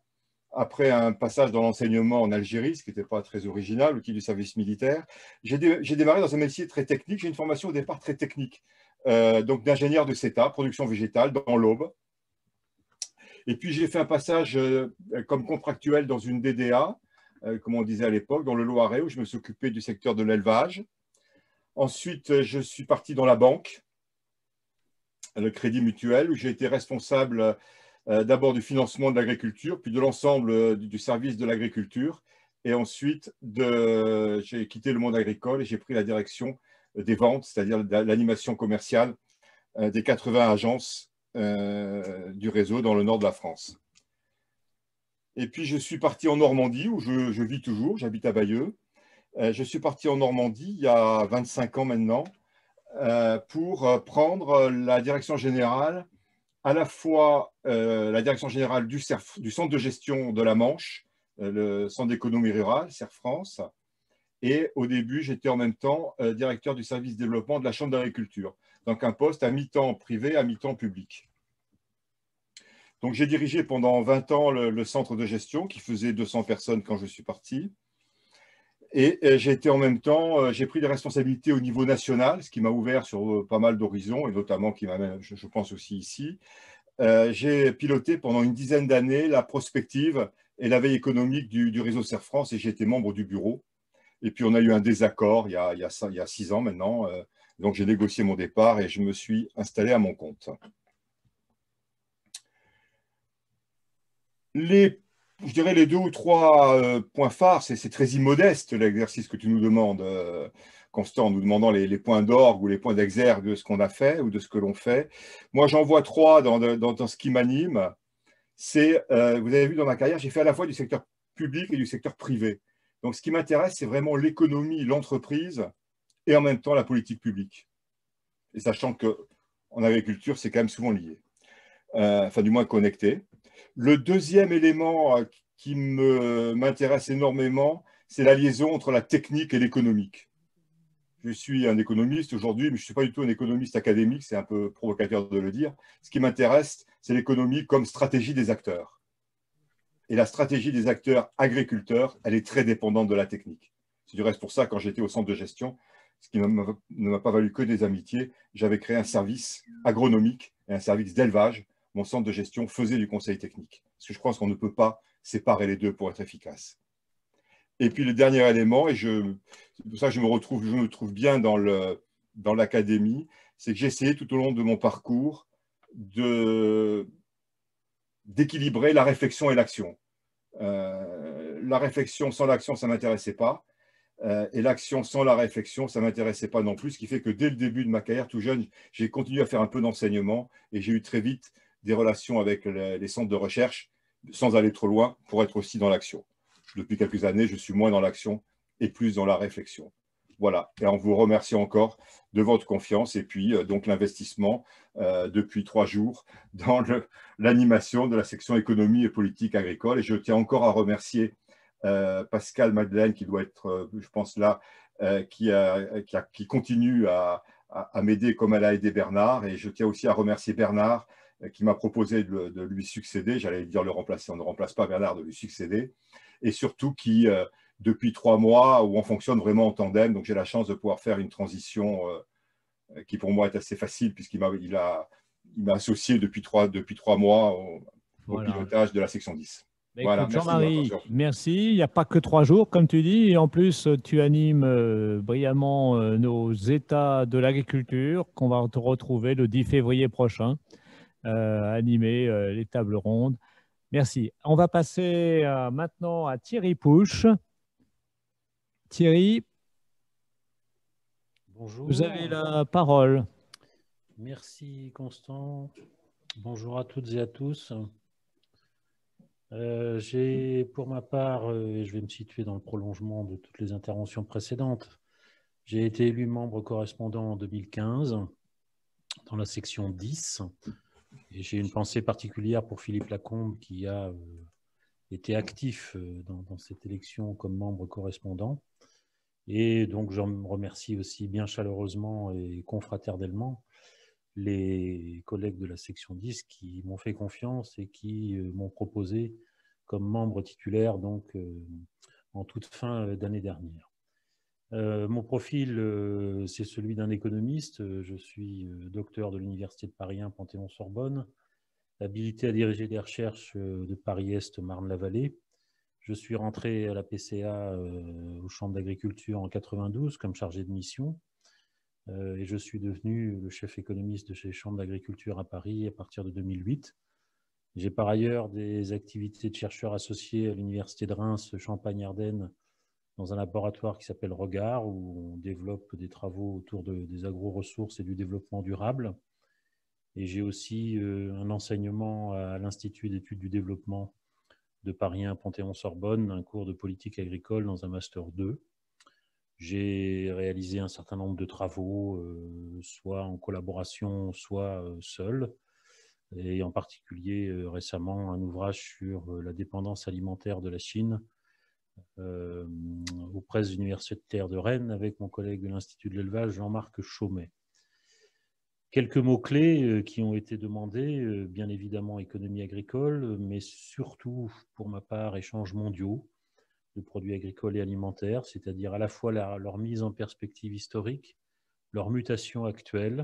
après un passage dans l'enseignement en Algérie, ce qui n'était pas très original, outil du service militaire. J'ai dé, démarré dans un métier très technique. J'ai une formation au départ très technique, euh, donc d'ingénieur de CETA, production végétale, dans l'Aube. Et puis, j'ai fait un passage euh, comme contractuel dans une D D A, euh, comme on disait à l'époque, dans le Loiret, où je me suis occupé du secteur de l'élevage. Ensuite, je suis parti dans la banque, le Crédit Mutuel, où j'ai été responsable euh, d'abord du financement de l'agriculture, puis de l'ensemble du, du service de l'agriculture. Et ensuite, j'ai quitté le monde agricole et j'ai pris la direction des ventes, c'est-à-dire l'animation commerciale euh, des quatre-vingts agences Euh, du réseau dans le nord de la France. Et puis, je suis parti en Normandie, où je, je vis toujours, j'habite à Bayeux. Euh, je suis parti en Normandie il y a vingt-cinq ans maintenant euh, pour prendre la direction générale, à la fois euh, la direction générale du, CERF, du centre de gestion de la Manche, euh, le centre d'économie rurale, CERF France. Et au début, j'étais en même temps euh, directeur du service développement de la Chambre d'agriculture. Donc, un poste à mi-temps privé, à mi-temps public. Donc, j'ai dirigé pendant vingt ans le, le centre de gestion qui faisait deux cents personnes quand je suis parti. Et, et j'ai été en même temps, j'ai pris des responsabilités au niveau national, ce qui m'a ouvert sur pas mal d'horizons, et notamment qui m'amène, je, je pense aussi ici. Euh, j'ai piloté pendant une dizaine d'années la prospective et la veille économique du, du réseau CERF France, et j'ai été membre du bureau. Et puis, on a eu un désaccord il y a, il y a, il y a six ans maintenant. Euh, donc, j'ai négocié mon départ et je me suis installé à mon compte. Les, je dirais les deux ou trois euh, points phares, c'est très immodeste l'exercice que tu nous demandes, euh, Constant, en nous demandant les, les points d'orgue ou les points d'exergue de ce qu'on a fait ou de ce que l'on fait. Moi, j'en vois trois dans, dans, dans ce qui m'anime. C'est, euh, vous avez vu dans ma carrière, j'ai fait à la fois du secteur public et du secteur privé. Donc, ce qui m'intéresse, c'est vraiment l'économie, l'entreprise et en même temps la politique publique. Et sachant qu'en agriculture, c'est quand même souvent lié, euh, enfin du moins connecté. Le deuxième élément qui m'intéresse énormément, c'est la liaison entre la technique et l'économique. Je suis un économiste aujourd'hui, mais je ne suis pas du tout un économiste académique, c'est un peu provocateur de le dire. Ce qui m'intéresse, c'est l'économie comme stratégie des acteurs. Et la stratégie des acteurs agriculteurs, elle est très dépendante de la technique. C'est du reste pour ça, quand j'étais au centre de gestion, ce qui ne m'a pas valu que des amitiés, j'avais créé un service agronomique et un service d'élevage. Mon centre de gestion faisait du conseil technique. Parce que je pense qu'on ne peut pas séparer les deux pour être efficace. Et puis le dernier élément, et c'est pour ça que je me retrouve, je me trouve bien dans le, dans l'académie, c'est que j'ai essayé tout au long de mon parcours de d'équilibrer la réflexion et l'action. Euh, la réflexion sans l'action, ça ne m'intéressait pas. Euh, et l'action sans la réflexion, ça ne m'intéressait pas non plus. Ce qui fait que dès le début de ma carrière, tout jeune, j'ai continué à faire un peu d'enseignement et j'ai eu très vite des relations avec les, les centres de recherche, sans aller trop loin, pour être aussi dans l'action. Depuis quelques années, je suis moins dans l'action et plus dans la réflexion. Voilà, et on vous remercie encore de votre confiance et puis euh, donc l'investissement euh, depuis trois jours dans l'animation de la section économie et politique agricole. Et je tiens encore à remercier euh, Pascal Madeleine, qui doit être, euh, je pense, là, euh, qui, a, qui, a, qui continue à, à, à m'aider comme elle a aidé Bernard. Et je tiens aussi à remercier Bernard, euh, qui m'a proposé de, de lui succéder. J'allais dire le remplacer, on ne remplace pas Bernard, de lui succéder. Et surtout qui... Euh, depuis trois mois où on fonctionne vraiment en tandem. Donc, j'ai la chance de pouvoir faire une transition euh, qui, pour moi, est assez facile puisqu'il m'a il a, il m'a associé depuis trois, depuis trois mois au, voilà. au pilotage de la section dix. Mais voilà, écoute, Jean-Marie, merci. Il n'y a pas que trois jours, comme tu dis. Et en plus, tu animes euh, brillamment euh, nos états de l'agriculture qu'on va te retrouver le dix février prochain, euh, animer euh, les tables rondes. Merci. On va passer euh, maintenant à Thierry Pouche. Thierry, bonjour. Vous avez la parole. Merci Constant. Bonjour à toutes et à tous. Euh, j'ai pour ma part, et je vais me situer dans le prolongement de toutes les interventions précédentes, j'ai été élu membre correspondant en deux mille quinze dans la section dix et j'ai une pensée particulière pour Philippe Lacombe qui a euh, été actif euh, dans, dans cette élection comme membre correspondant. Et donc, je remercie aussi bien chaleureusement et confraternellement les collègues de la section dix qui m'ont fait confiance et qui m'ont proposé comme membre titulaire donc, euh, en toute fin d'année dernière. Euh, mon profil, euh, c'est celui d'un économiste. Je suis euh, docteur de l'Université de Paris un Panthéon-Sorbonne, habilité à diriger des recherches euh, de Paris-Est, Marne-la-Vallée. Je suis rentré à la P C A euh, aux chambres d'agriculture en quatre-vingt-douze comme chargé de mission. Euh, et je suis devenu le chef économiste de chez Chambres d'agriculture à Paris à partir de deux mille huit. J'ai par ailleurs des activités de chercheur associé à l'Université de Reims, Champagne-Ardenne, dans un laboratoire qui s'appelle Regard, où on développe des travaux autour de, des agro-ressources et du développement durable. Et j'ai aussi euh, un enseignement à l'Institut d'études du développement de Paris un Panthéon-Sorbonne, un cours de politique agricole dans un master deux. J'ai réalisé un certain nombre de travaux, euh, soit en collaboration, soit euh, seul, et en particulier euh, récemment un ouvrage sur euh, la dépendance alimentaire de la Chine euh, aux presses universitaires de Rennes avec mon collègue de l'Institut de l'élevage, Jean-Marc Chaumet. Quelques mots-clés euh, qui ont été demandés, euh, bien évidemment économie agricole, mais surtout pour ma part échanges mondiaux de produits agricoles et alimentaires, c'est-à-dire à la fois la, leur mise en perspective historique, leur mutation actuelle,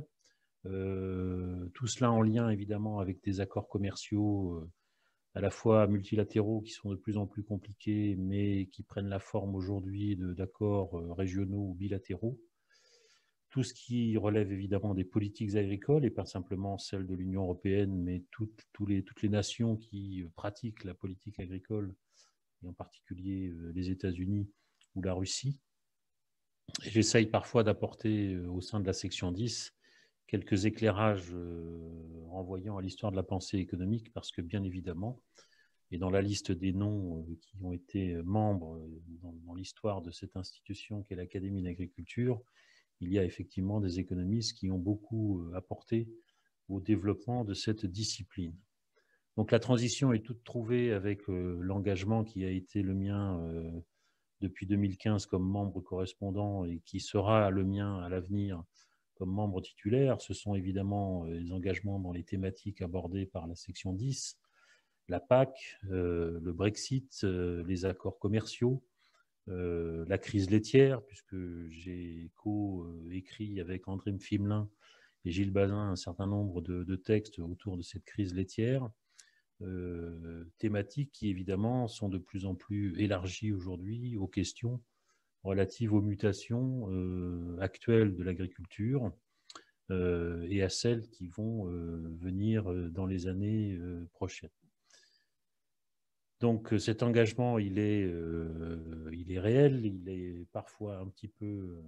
euh, tout cela en lien évidemment avec des accords commerciaux euh, à la fois multilatéraux qui sont de plus en plus compliqués, mais qui prennent la forme aujourd'hui d'accords euh, régionaux ou bilatéraux. Tout ce qui relève évidemment des politiques agricoles, et pas simplement celles de l'Union européenne, mais toutes, tous les, toutes les nations qui pratiquent la politique agricole, et en particulier euh, les États-Unis ou la Russie. J'essaye parfois d'apporter euh, au sein de la section dix quelques éclairages euh, renvoyant à l'histoire de la pensée économique, parce que bien évidemment, et dans la liste des noms euh, qui ont été membres euh, dans, dans l'histoire de cette institution qu'est l'Académie d'agriculture, il y a effectivement des économistes qui ont beaucoup euh, apporté au développement de cette discipline. Donc la transition est toute trouvée avec euh, l'engagement qui a été le mien euh, depuis deux mille quinze comme membre correspondant et qui sera le mien à l'avenir comme membre titulaire. Ce sont évidemment euh, les engagements dans les thématiques abordées par la section dix, la P A C, euh, le Brexit, euh, les accords commerciaux, euh, la crise laitière, puisque j'ai co-écrit avec André Mfimelin et Gilles Bazin un certain nombre de, de textes autour de cette crise laitière. Euh, thématiques qui évidemment sont de plus en plus élargies aujourd'hui aux questions relatives aux mutations euh, actuelles de l'agriculture euh, et à celles qui vont euh, venir dans les années euh, prochaines. Donc cet engagement, il est, euh, il est réel, il est parfois un petit peu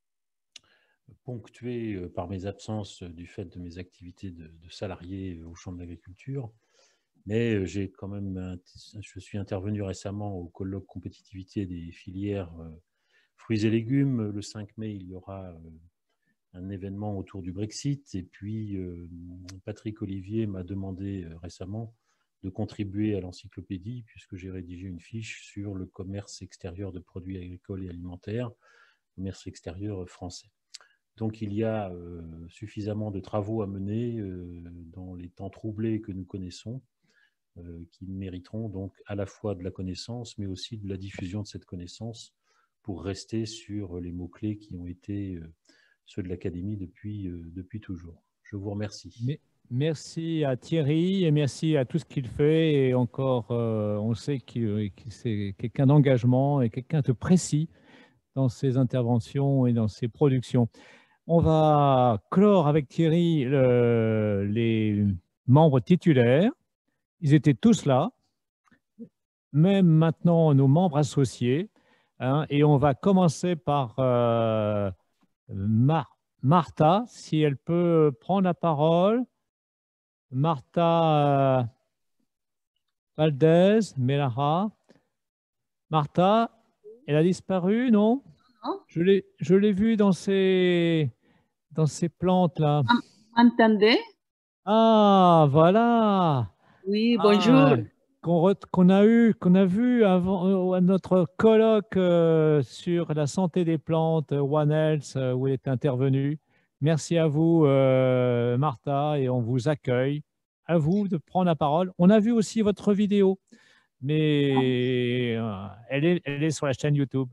ponctué par mes absences du fait de mes activités de, de salarié aux chambres d'agriculture. Mais j'ai quand même, je suis intervenu récemment au colloque compétitivité des filières fruits et légumes. Le cinq mai, il y aura un événement autour du Brexit. Et puis, Patrick Olivier m'a demandé récemment de contribuer à l'encyclopédie, puisque j'ai rédigé une fiche sur le commerce extérieur de produits agricoles et alimentaires, commerce extérieur français. Donc, il y a suffisamment de travaux à mener dans les temps troublés que nous connaissons, qui mériteront donc à la fois de la connaissance, mais aussi de la diffusion de cette connaissance pour rester sur les mots-clés qui ont été ceux de l'Académie depuis, depuis toujours. Je vous remercie. Mais, merci à Thierry et merci à tout ce qu'il fait. Et encore, euh, on sait qu'il qu'il c'est quelqu'un d'engagement et quelqu'un de précis dans ses interventions et dans ses productions. On va clore avec Thierry le, les membres titulaires. Ils étaient tous là, même maintenant nos membres associés. Hein, et on va commencer par euh, Mar Martha, si elle peut prendre la parole. Martha euh, Valdez, Melara. Martha, elle a disparu, non? Non. Je l'ai je l'ai vue dans ces, dans ces plantes-là. Entendez? Ah, voilà. Oui, bonjour. Ah, qu'on qu'on a eu, qu'on a vu avant euh, notre colloque euh, sur la santé des plantes, euh, One Health, euh, où elle est intervenue. Merci à vous, euh, Martha, et on vous accueille. À vous de prendre la parole. On a vu aussi votre vidéo. mais euh, elle, est, elle est sur la chaîne YouTube.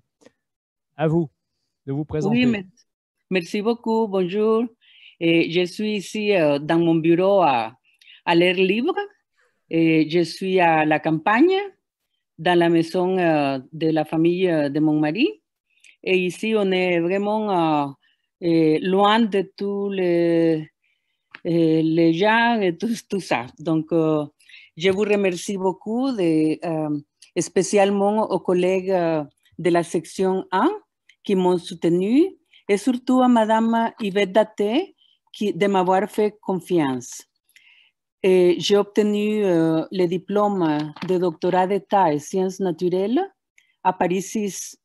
À vous de vous présenter. Oui, merci, merci beaucoup. Bonjour. Et je suis ici euh, dans mon bureau à, à l'air libre. Et je suis à la campagne, dans la maison euh, de la famille euh, de mon mari. Et ici, on est vraiment euh, euh, loin de tous les, euh, les gens et tout, tout ça. Donc, euh, je vous remercie beaucoup, de, euh, spécialement aux collègues euh, de la section un qui m'ont soutenu et surtout à Madame Yvette Daté qui, de m'avoir fait confiance. J'ai obtenu euh, le diplôme de doctorat d'État en sciences naturelles à Paris six.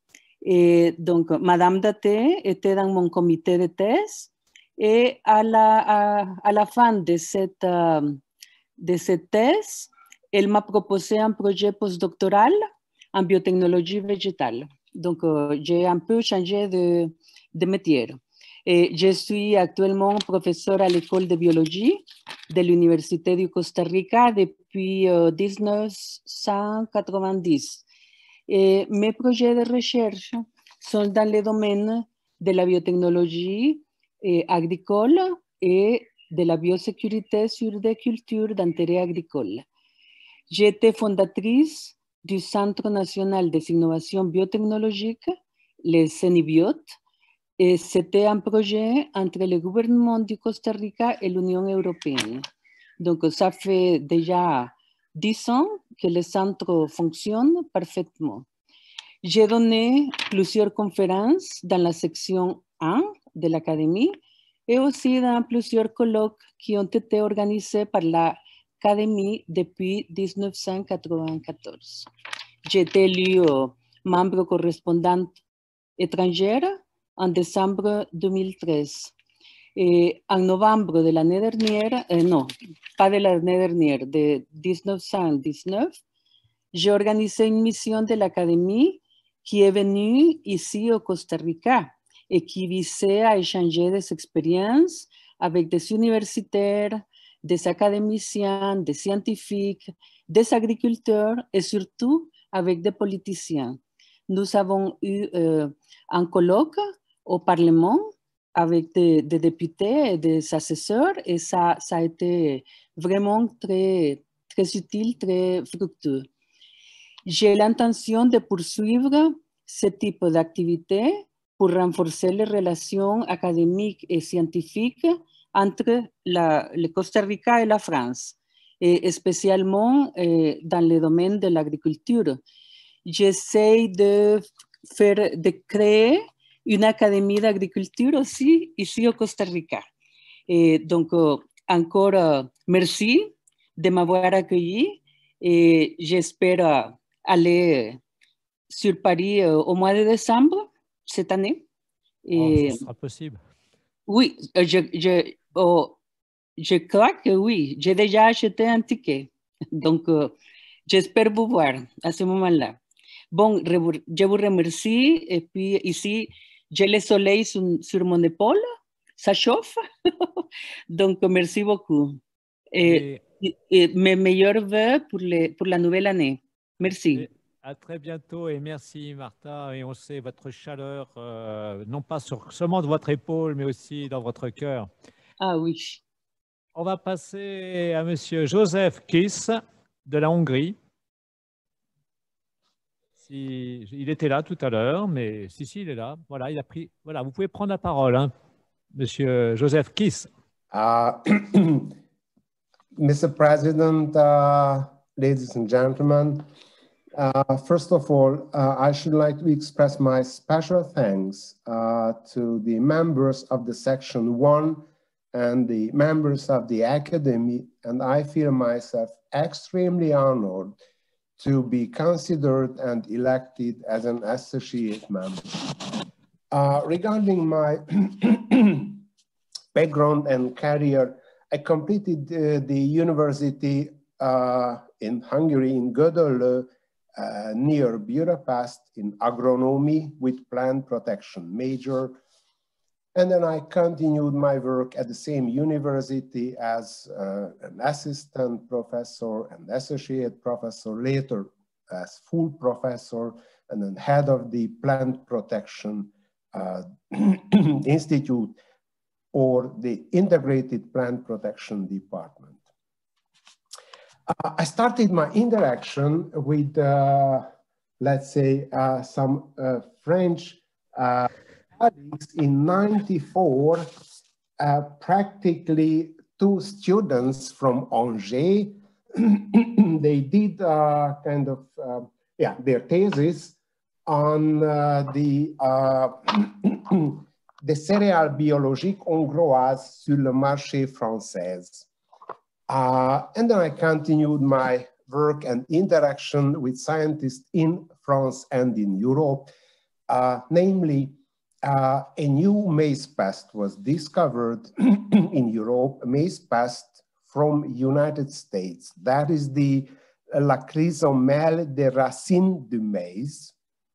Et donc, Madame Daté était dans mon comité de thèse et à la, à, à la fin de cette, uh, de cette thèse, elle m'a proposé un projet postdoctoral en biotechnologie végétale. Donc, euh, j'ai un peu changé de, de métier. Et je suis actuellement professeur à l'école de biologie de l'Université du Costa Rica depuis euh, mille neuf cent quatre-vingt-dix. Et mes projets de recherche sont dans le domaine de la biotechnologie et agricole et de la biosécurité sur des cultures d'intérêt agricole. J'ai été fondatrice du Centre national des innovations biotechnologiques, le CENIBIOT, et c'était un projet entre le gouvernement du Costa Rica et l'Union européenne. Donc, ça fait déjà dix ans que le centre fonctionne parfaitement. J'ai donné plusieurs conférences dans la section un de l'Académie et aussi dans plusieurs colloques qui ont été organisés par l'Académie depuis mille neuf cent quatre-vingt-quatorze. J'ai été élue membre correspondante étrangère en décembre deux mille treize. Et en novembre de l'année dernière, euh, non, pas de l'année dernière, de mille neuf cent dix-neuf, j'ai organisé une mission de l'Académie qui est venue ici au Costa Rica et qui visait à échanger des expériences avec des universitaires, des académiciens, des scientifiques, des agriculteurs et surtout avec des politiciens. Nous avons eu euh, un colloque au Parlement avec des, des députés et des assesseurs et ça, ça a été vraiment très, très utile, très fructueux. J'ai l'intention de poursuivre ce type d'activité pour renforcer les relations académiques et scientifiques entre la, le Costa Rica et la France, et spécialement euh, dans le domaine de l'agriculture. J'essaie de, faire, de créer une académie d'agriculture aussi ici au Costa Rica. Et donc, euh, encore euh, merci de m'avoir accueilli et j'espère euh, aller sur Paris euh, au mois de décembre cette année. Et, oh, ce sera possible. Oui, je, je, oh, je crois que oui. J'ai déjà acheté un ticket. Donc, euh, j'espère vous voir à ce moment-là. Bon, je vous remercie. Et puis ici, j'ai le soleil sur, sur mon épaule. Ça chauffe. Donc, merci beaucoup. Et, et, et mes meilleurs vœux pour, les, pour la nouvelle année. Merci. Et à très bientôt et merci Martha. Et on sait votre chaleur, euh, non pas sur, seulement de votre épaule, mais aussi dans votre cœur. Ah oui. On va passer à Monsieur Joseph Kiss de la Hongrie. Si, il était là tout à l'heure, mais si, si, il est là. Voilà, il a pris. Voilà, vous pouvez prendre la parole, hein, Monsieur Joseph Kiss. Uh, Mister President, uh, ladies and gentlemen, uh, first of all, uh, I should like to express my special thanks uh, to the members of the Section one and the members of the Academy, and I feel myself extremely honored to be considered and elected as an associate member. Uh, regarding my background and career, I completed uh, the university uh, in Hungary, in Gödöllő, uh, near Budapest, in agronomy with plant protection major. And then I continued my work at the same university as uh, an assistant professor and associate professor, later as full professor and then head of the Plant Protection uh, Institute or the Integrated Plant Protection Department. Uh, I started my interaction with, uh, let's say, uh, some uh, French uh, colleagues in ninety-four, uh, practically two students from Angers. They did uh, kind of, uh, yeah, their thesis on uh, the uh, des céréales biologiques hongroises sur le marché français. Uh, and then I continued my work and interaction with scientists in France and in Europe. Uh, namely, uh, a new maize pest was discovered in Europe, a maize pest from United States. That is the La chrysomelle des racines du maize.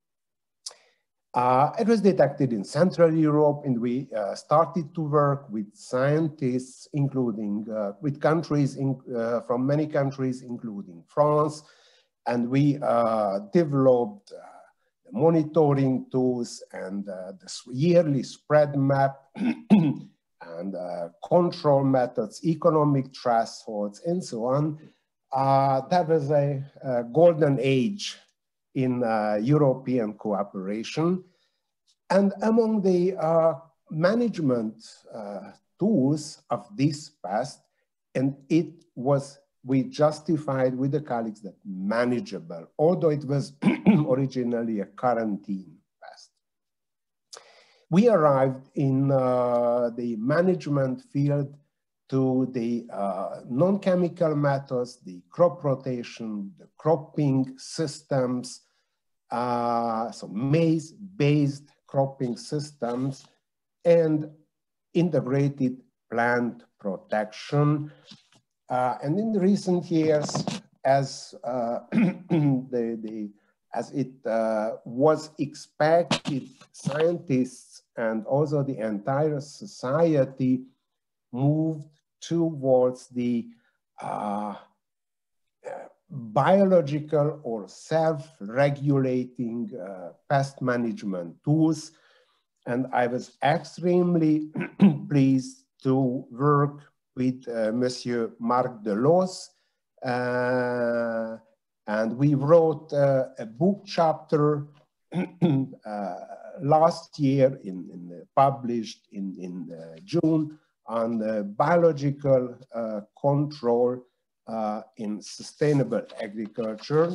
Uh, it was detected in Central Europe, and we uh, started to work with scientists, including uh, with countries in, uh, from many countries, including France, and we uh, developed uh, monitoring tools and uh, the yearly spread map and uh, control methods, economic thresholds, and so on. Uh, that was a, a golden age in uh, European cooperation. And among the uh, management uh, tools of this pest, and it was, we justified with the colleagues that manageable, although it was originally a quarantine pest. We arrived in uh, the management field to the uh, non-chemical methods, the crop rotation, the cropping systems, uh, so maize-based cropping systems, and integrated plant protection. Uh, and in the recent years, as uh, the, the as it uh, was expected, scientists and also the entire society moved towards the uh, biological or self-regulating uh, pest management tools. And I was extremely pleased to work with uh, Monsieur Marc Delos. Uh, and we wrote uh, a book chapter uh, last year, in, in, published in, in uh, June, on the biological uh, control uh, in sustainable agriculture.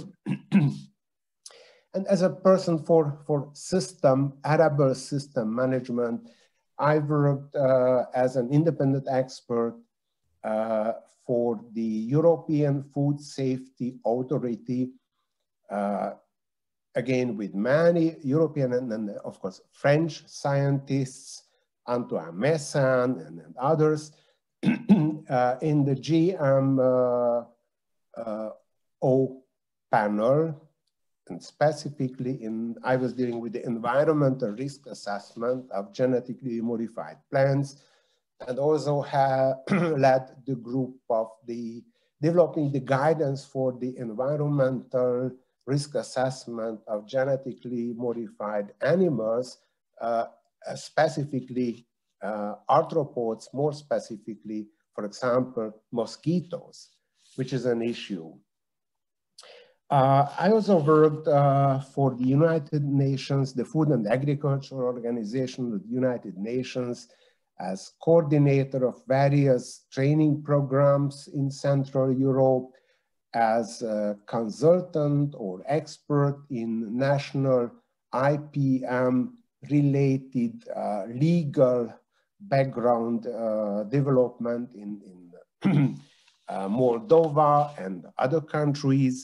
And as a person for, for system, arable system management, I worked uh, as an independent expert uh, for the European Food Safety Authority, uh, again with many European and, and of course French scientists, Antoine Messin and, and others, uh, in the G M O uh, uh, panel, and specifically in, I was dealing with the environmental risk assessment of genetically modified plants, and also have led the group of the developing the guidance for the environmental risk assessment of genetically modified animals, uh, uh, specifically uh, arthropods, more specifically, for example, mosquitoes, which is an issue. Uh, I also worked uh, for the United Nations, the Food and Agriculture Organization of the United Nations, as coordinator of various training programs in Central Europe, as a consultant or expert in national I P M related uh, legal background uh, development in, in uh, Moldova and other countries.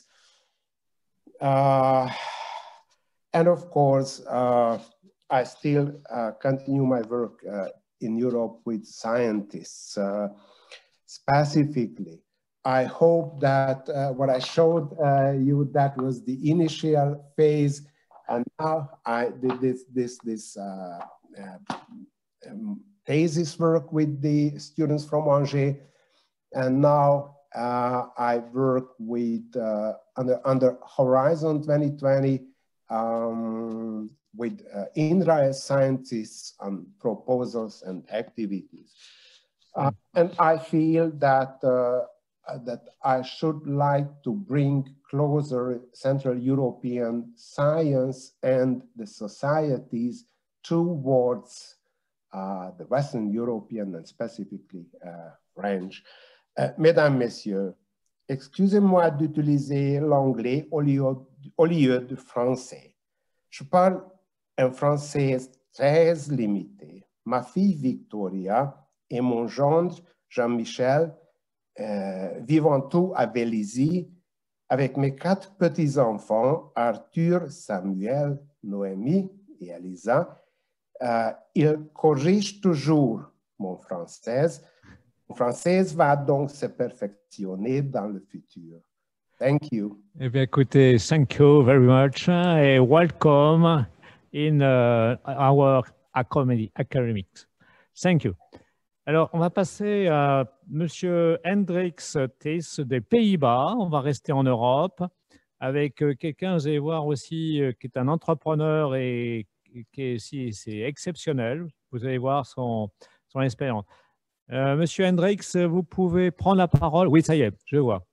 Uh, and of course, uh, I still uh, continue my work uh, in Europe with scientists. Uh, specifically, I hope that uh, what I showed uh, you, that was the initial phase, and now I did this, this, this uh, uh, um, thesis work with the students from Angers, and now uh, I work with uh, under, under Horizon twenty twenty um, with uh, INRAE scientists on proposals and activities. Uh, and I feel that, uh, that I should like to bring closer Central European science and the societies towards uh, the Western European and specifically uh, French. Uh, Mesdames, Messieurs, excusez-moi d'utiliser l'anglais au lieu, au lieu du français. Je parle un français très limité. Ma fille Victoria et mon gendre Jean-Michel euh, vivent tous à Vélizy avec mes quatre petits-enfants, Arthur, Samuel, Noémie et Elisa. Euh, ils corrigent toujours mon français. Mon français va donc se perfectionner dans le futur. Thank you. Eh bien, écoutez, thank you very much and welcome in uh, our academy, academics. Thank you. Alors, on va passer à Monsieur Hendricks Thys des Pays-Bas. On va rester en Europe avec quelqu'un, vous allez voir aussi, qui est un entrepreneur et qui est, si, c'est exceptionnel. Vous allez voir son, son expérience. Euh, Monsieur Hendricks, vous pouvez prendre la parole. Oui, ça y est, je vois.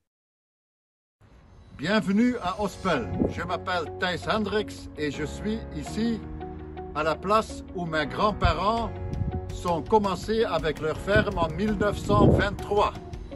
Bienvenue à Ospel. Je m'appelle Thijs Hendricks et je suis ici à la place où mes grands-parents sont commencés avec leur ferme en mille neuf cent vingt-trois.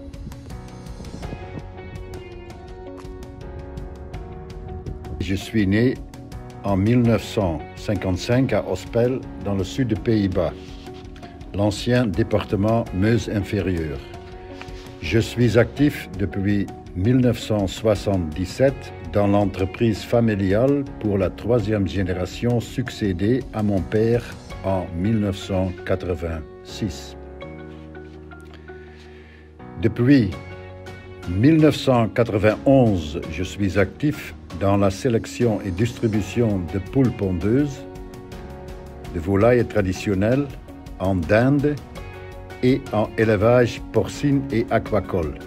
Je suis né en mille neuf cent cinquante-cinq à Ospel, dans le sud des Pays-Bas, l'ancien département Meuse-Inférieure. Je suis actif depuis mille neuf cent soixante-dix-sept dans l'entreprise familiale pour la troisième génération succédée à mon père en mille neuf cent quatre-vingt-six. Depuis mille neuf cent quatre-vingt-onze, je suis actif dans la sélection et distribution de poules pondeuses, de volailles traditionnelles, en dinde et en élevage porcine et aquacole.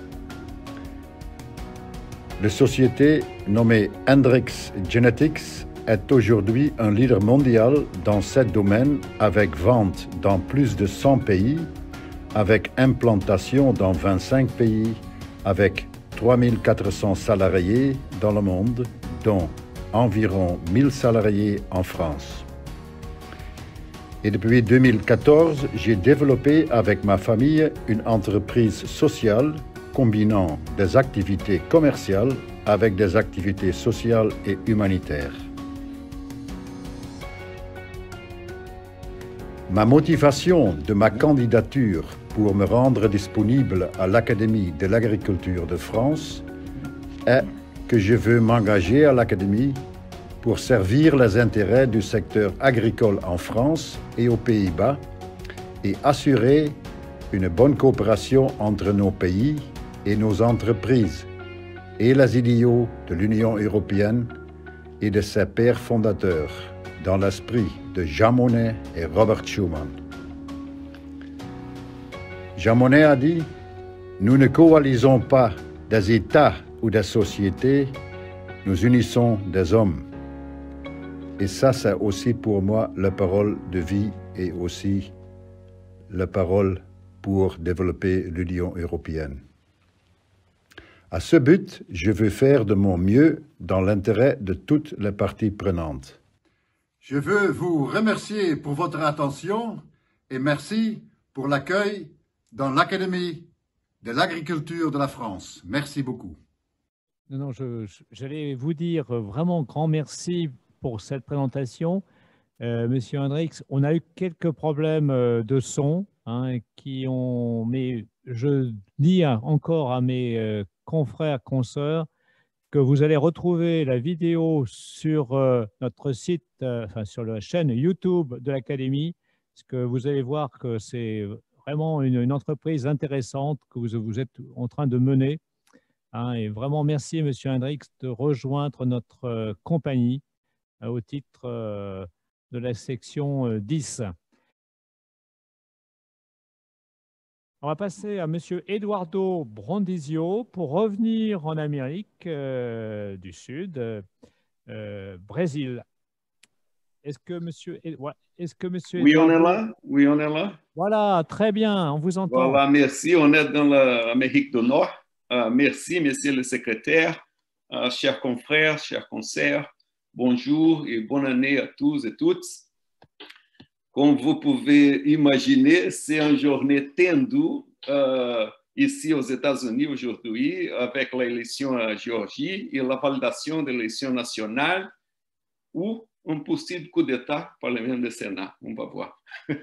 La société nommée Hendricks Genetics est aujourd'hui un leader mondial dans ce domaine avec vente dans plus de cent pays, avec implantation dans vingt-cinq pays, avec trois mille quatre cents salariés dans le monde, dont environ mille salariés en France. Et depuis deux mille quatorze, j'ai développé avec ma famille une entreprise sociale combinant des activités commerciales avec des activités sociales et humanitaires. Ma motivation de ma candidature pour me rendre disponible à l'Académie de l'agriculture de France est que je veux m'engager à l'Académie pour servir les intérêts du secteur agricole en France et aux Pays-Bas et assurer une bonne coopération entre nos pays et nos entreprises et les idéaux de l'Union européenne et de ses pères fondateurs dans l'esprit de Jean Monnet et Robert Schuman. Jean Monnet a dit « Nous ne coalisons pas des États ou des sociétés, nous unissons des hommes. » Et ça, c'est aussi pour moi la parole de vie et aussi la parole pour développer l'Union européenne. À ce but, je veux faire de mon mieux dans l'intérêt de toutes les parties prenantes. Je veux vous remercier pour votre attention et merci pour l'accueil dans l'Académie de l'agriculture de la France. Merci beaucoup. Non, non, je, j'allais vous dire vraiment grand merci pour cette présentation. Euh, Monsieur Hendricks, on a eu quelques problèmes de son hein, qui ont, mais je dis encore à mes euh, confrères, consoeurs, que vous allez retrouver la vidéo sur euh, notre site, euh, enfin sur la chaîne YouTube de l'Académie, parce que vous allez voir que c'est vraiment une, une entreprise intéressante que vous, vous êtes en train de mener. Hein, et vraiment merci, Monsieur Hendricks, de rejoindre notre euh, compagnie euh, au titre euh, de la section euh, dix. On va passer à M. Eduardo Brondizio pour revenir en Amérique euh, du Sud, euh, Brésil. Est-ce que monsieur, ouais, est-ce que monsieur Oui, Eduardo... on est là. Oui, on est là. Voilà, très bien, on vous entend. Voilà, merci. On est dans l'Amérique du Nord. Uh, merci, monsieur le secrétaire, uh, chers confrères, chers consoeurs. Bonjour et bonne année à tous et toutes. Comme vous pouvez imaginer, c'est une journée tendue uh, ici aux États-Unis aujourd'hui avec l'élection à Géorgie et la validation de l'élection nationale ou un possible coup d'État parlement du Sénat. On va voir.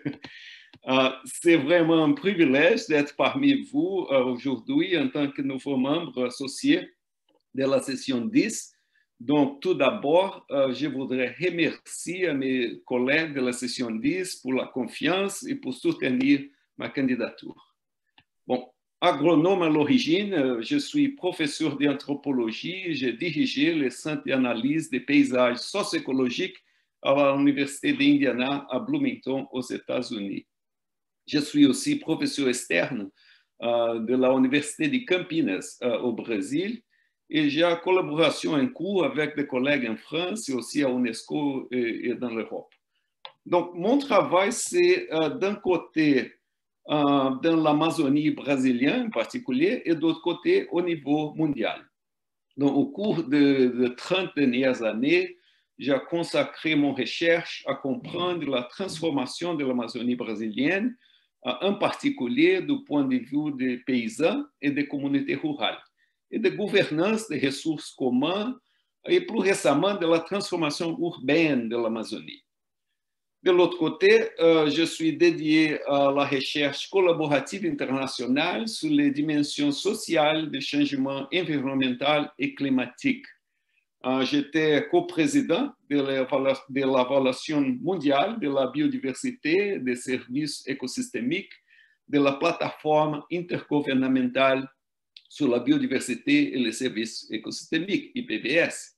uh, c'est vraiment un privilège d'être parmi vous uh, aujourd'hui en tant que nouveau membre associé de la session dix. Donc, tout d'abord, uh, je voudrais remercier mes collègues de la session dix pour la confiance et pour soutenir ma candidature. Bon, agronome à l'origine, je suis professeur d'anthropologie. J'ai dirigé le Centre d'analyse des paysages socio-écologiques à l'Université d'Indiana à Bloomington, aux États-Unis. Je suis aussi professeur externe uh, de l'Université de Campinas, uh, au Brésil, et j'ai une collaboration en cours avec des collègues en France et aussi à l'UNESCO et, et dans l'Europe. Donc, mon travail, c'est uh, d'un côté uh, dans l'Amazonie brésilienne en particulier et d'autre côté au niveau mondial. Donc, au cours de, de trente dernières années, j'ai consacré mon recherche à comprendre la transformation de l'Amazonie brésilienne, en particulier du point de vue des paysans et des communautés rurales, et de gouvernance des ressources communes, et plus récemment de la transformation urbaine de l'Amazonie. De l'autre côté, euh, je suis dédié à la recherche collaborative internationale sur les dimensions sociales du changement environnemental et climatique. Uh, J'étais coprésident de l'évaluation mondiale de la biodiversité, des services écosystémiques, de la plateforme intergouvernementale sur la biodiversité et les services écosystémiques, I P B S.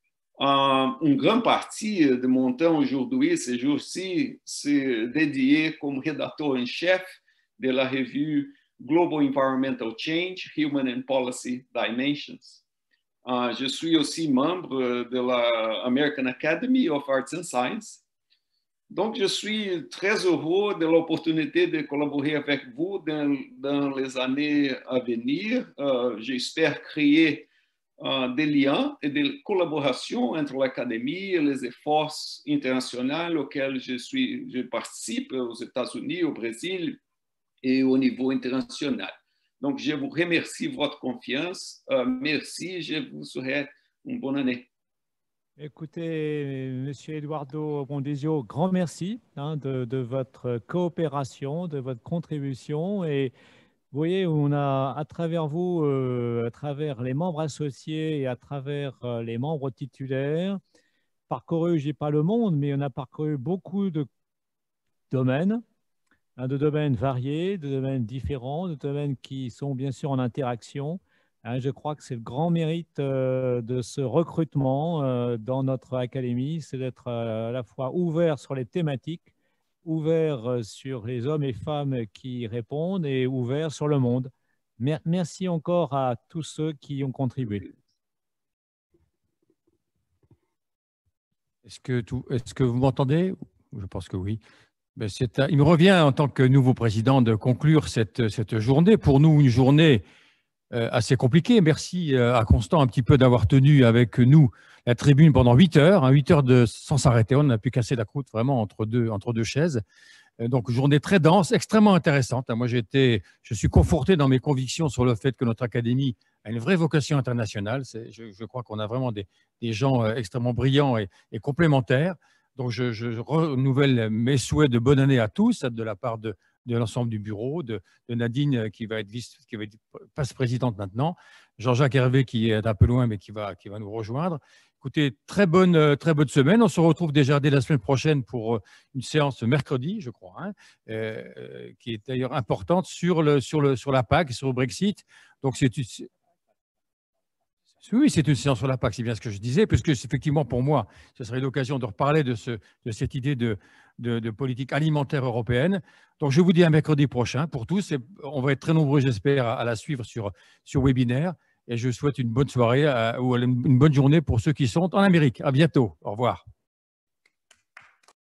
Uh, une grande partie de mon temps aujourd'hui, ces jours-ci, c'est dédié comme rédacteur en chef de la revue Global Environmental Change, Human and Policy Dimensions. Uh, je suis aussi membre de la American Academy of Arts and Science. Donc, je suis très heureux de l'opportunité de collaborer avec vous dans, dans les années à venir. Uh, J'espère créer uh, des liens et des collaborations entre l'académie et les efforts internationaux auxquels je, suis, je participe aux États-Unis, au Brésil et au niveau international. Donc, je vous remercie de votre confiance. Euh, merci, je vous souhaite une bonne année. Écoutez, Monsieur Eduardo Brondizio, grand merci hein, de, de votre coopération, de votre contribution. Et vous voyez, on a à travers vous, euh, à travers les membres associés et à travers euh, les membres titulaires, parcouru, je dis pas le monde, mais on a parcouru beaucoup de domaines. De domaines variés, de domaines différents, de domaines qui sont bien sûr en interaction. Je crois que c'est le grand mérite de ce recrutement dans notre académie, c'est d'être à la fois ouvert sur les thématiques, ouvert sur les hommes et femmes qui répondent et ouvert sur le monde. Merci encore à tous ceux qui ont contribué. Est-ce que, tout, est-ce que vous m'entendez? Je pense que oui. Ben c'est, il me revient en tant que nouveau président de conclure cette, cette journée. Pour nous, une journée euh, assez compliquée. Merci euh, à Constant un petit peu d'avoir tenu avec nous la tribune pendant huit heures, hein, huit heures de, sans s'arrêter. On n'a pu casser la croûte vraiment entre deux, entre deux chaises. Euh, donc, journée très dense, extrêmement intéressante. Moi, j'ai été, je suis conforté dans mes convictions sur le fait que notre académie a une vraie vocation internationale. C'est, je, je crois qu'on a vraiment des, des gens euh, extrêmement brillants et, et complémentaires. Donc, je, je renouvelle mes souhaits de bonne année à tous, de la part de, de l'ensemble du bureau, de, de Nadine qui va être vice, qui va être vice-présidente maintenant, Jean-Jacques Hervé qui est un peu loin mais qui va, qui va nous rejoindre. Écoutez, très bonne, très bonne semaine. On se retrouve déjà dès la semaine prochaine pour une séance mercredi, je crois, hein, euh, qui est d'ailleurs importante sur, le, sur, le, sur la P A C, sur le Brexit. Donc, c'est Oui, c'est une séance sur la P A C, c'est bien ce que je disais, puisque effectivement, pour moi, ce serait l'occasion de reparler de, ce, de cette idée de, de, de politique alimentaire européenne. Donc, je vous dis à mercredi prochain pour tous. Et on va être très nombreux, j'espère, à, à la suivre sur, sur webinaire. Et je souhaite une bonne soirée euh, ou une bonne journée pour ceux qui sont en Amérique. À bientôt. Au revoir.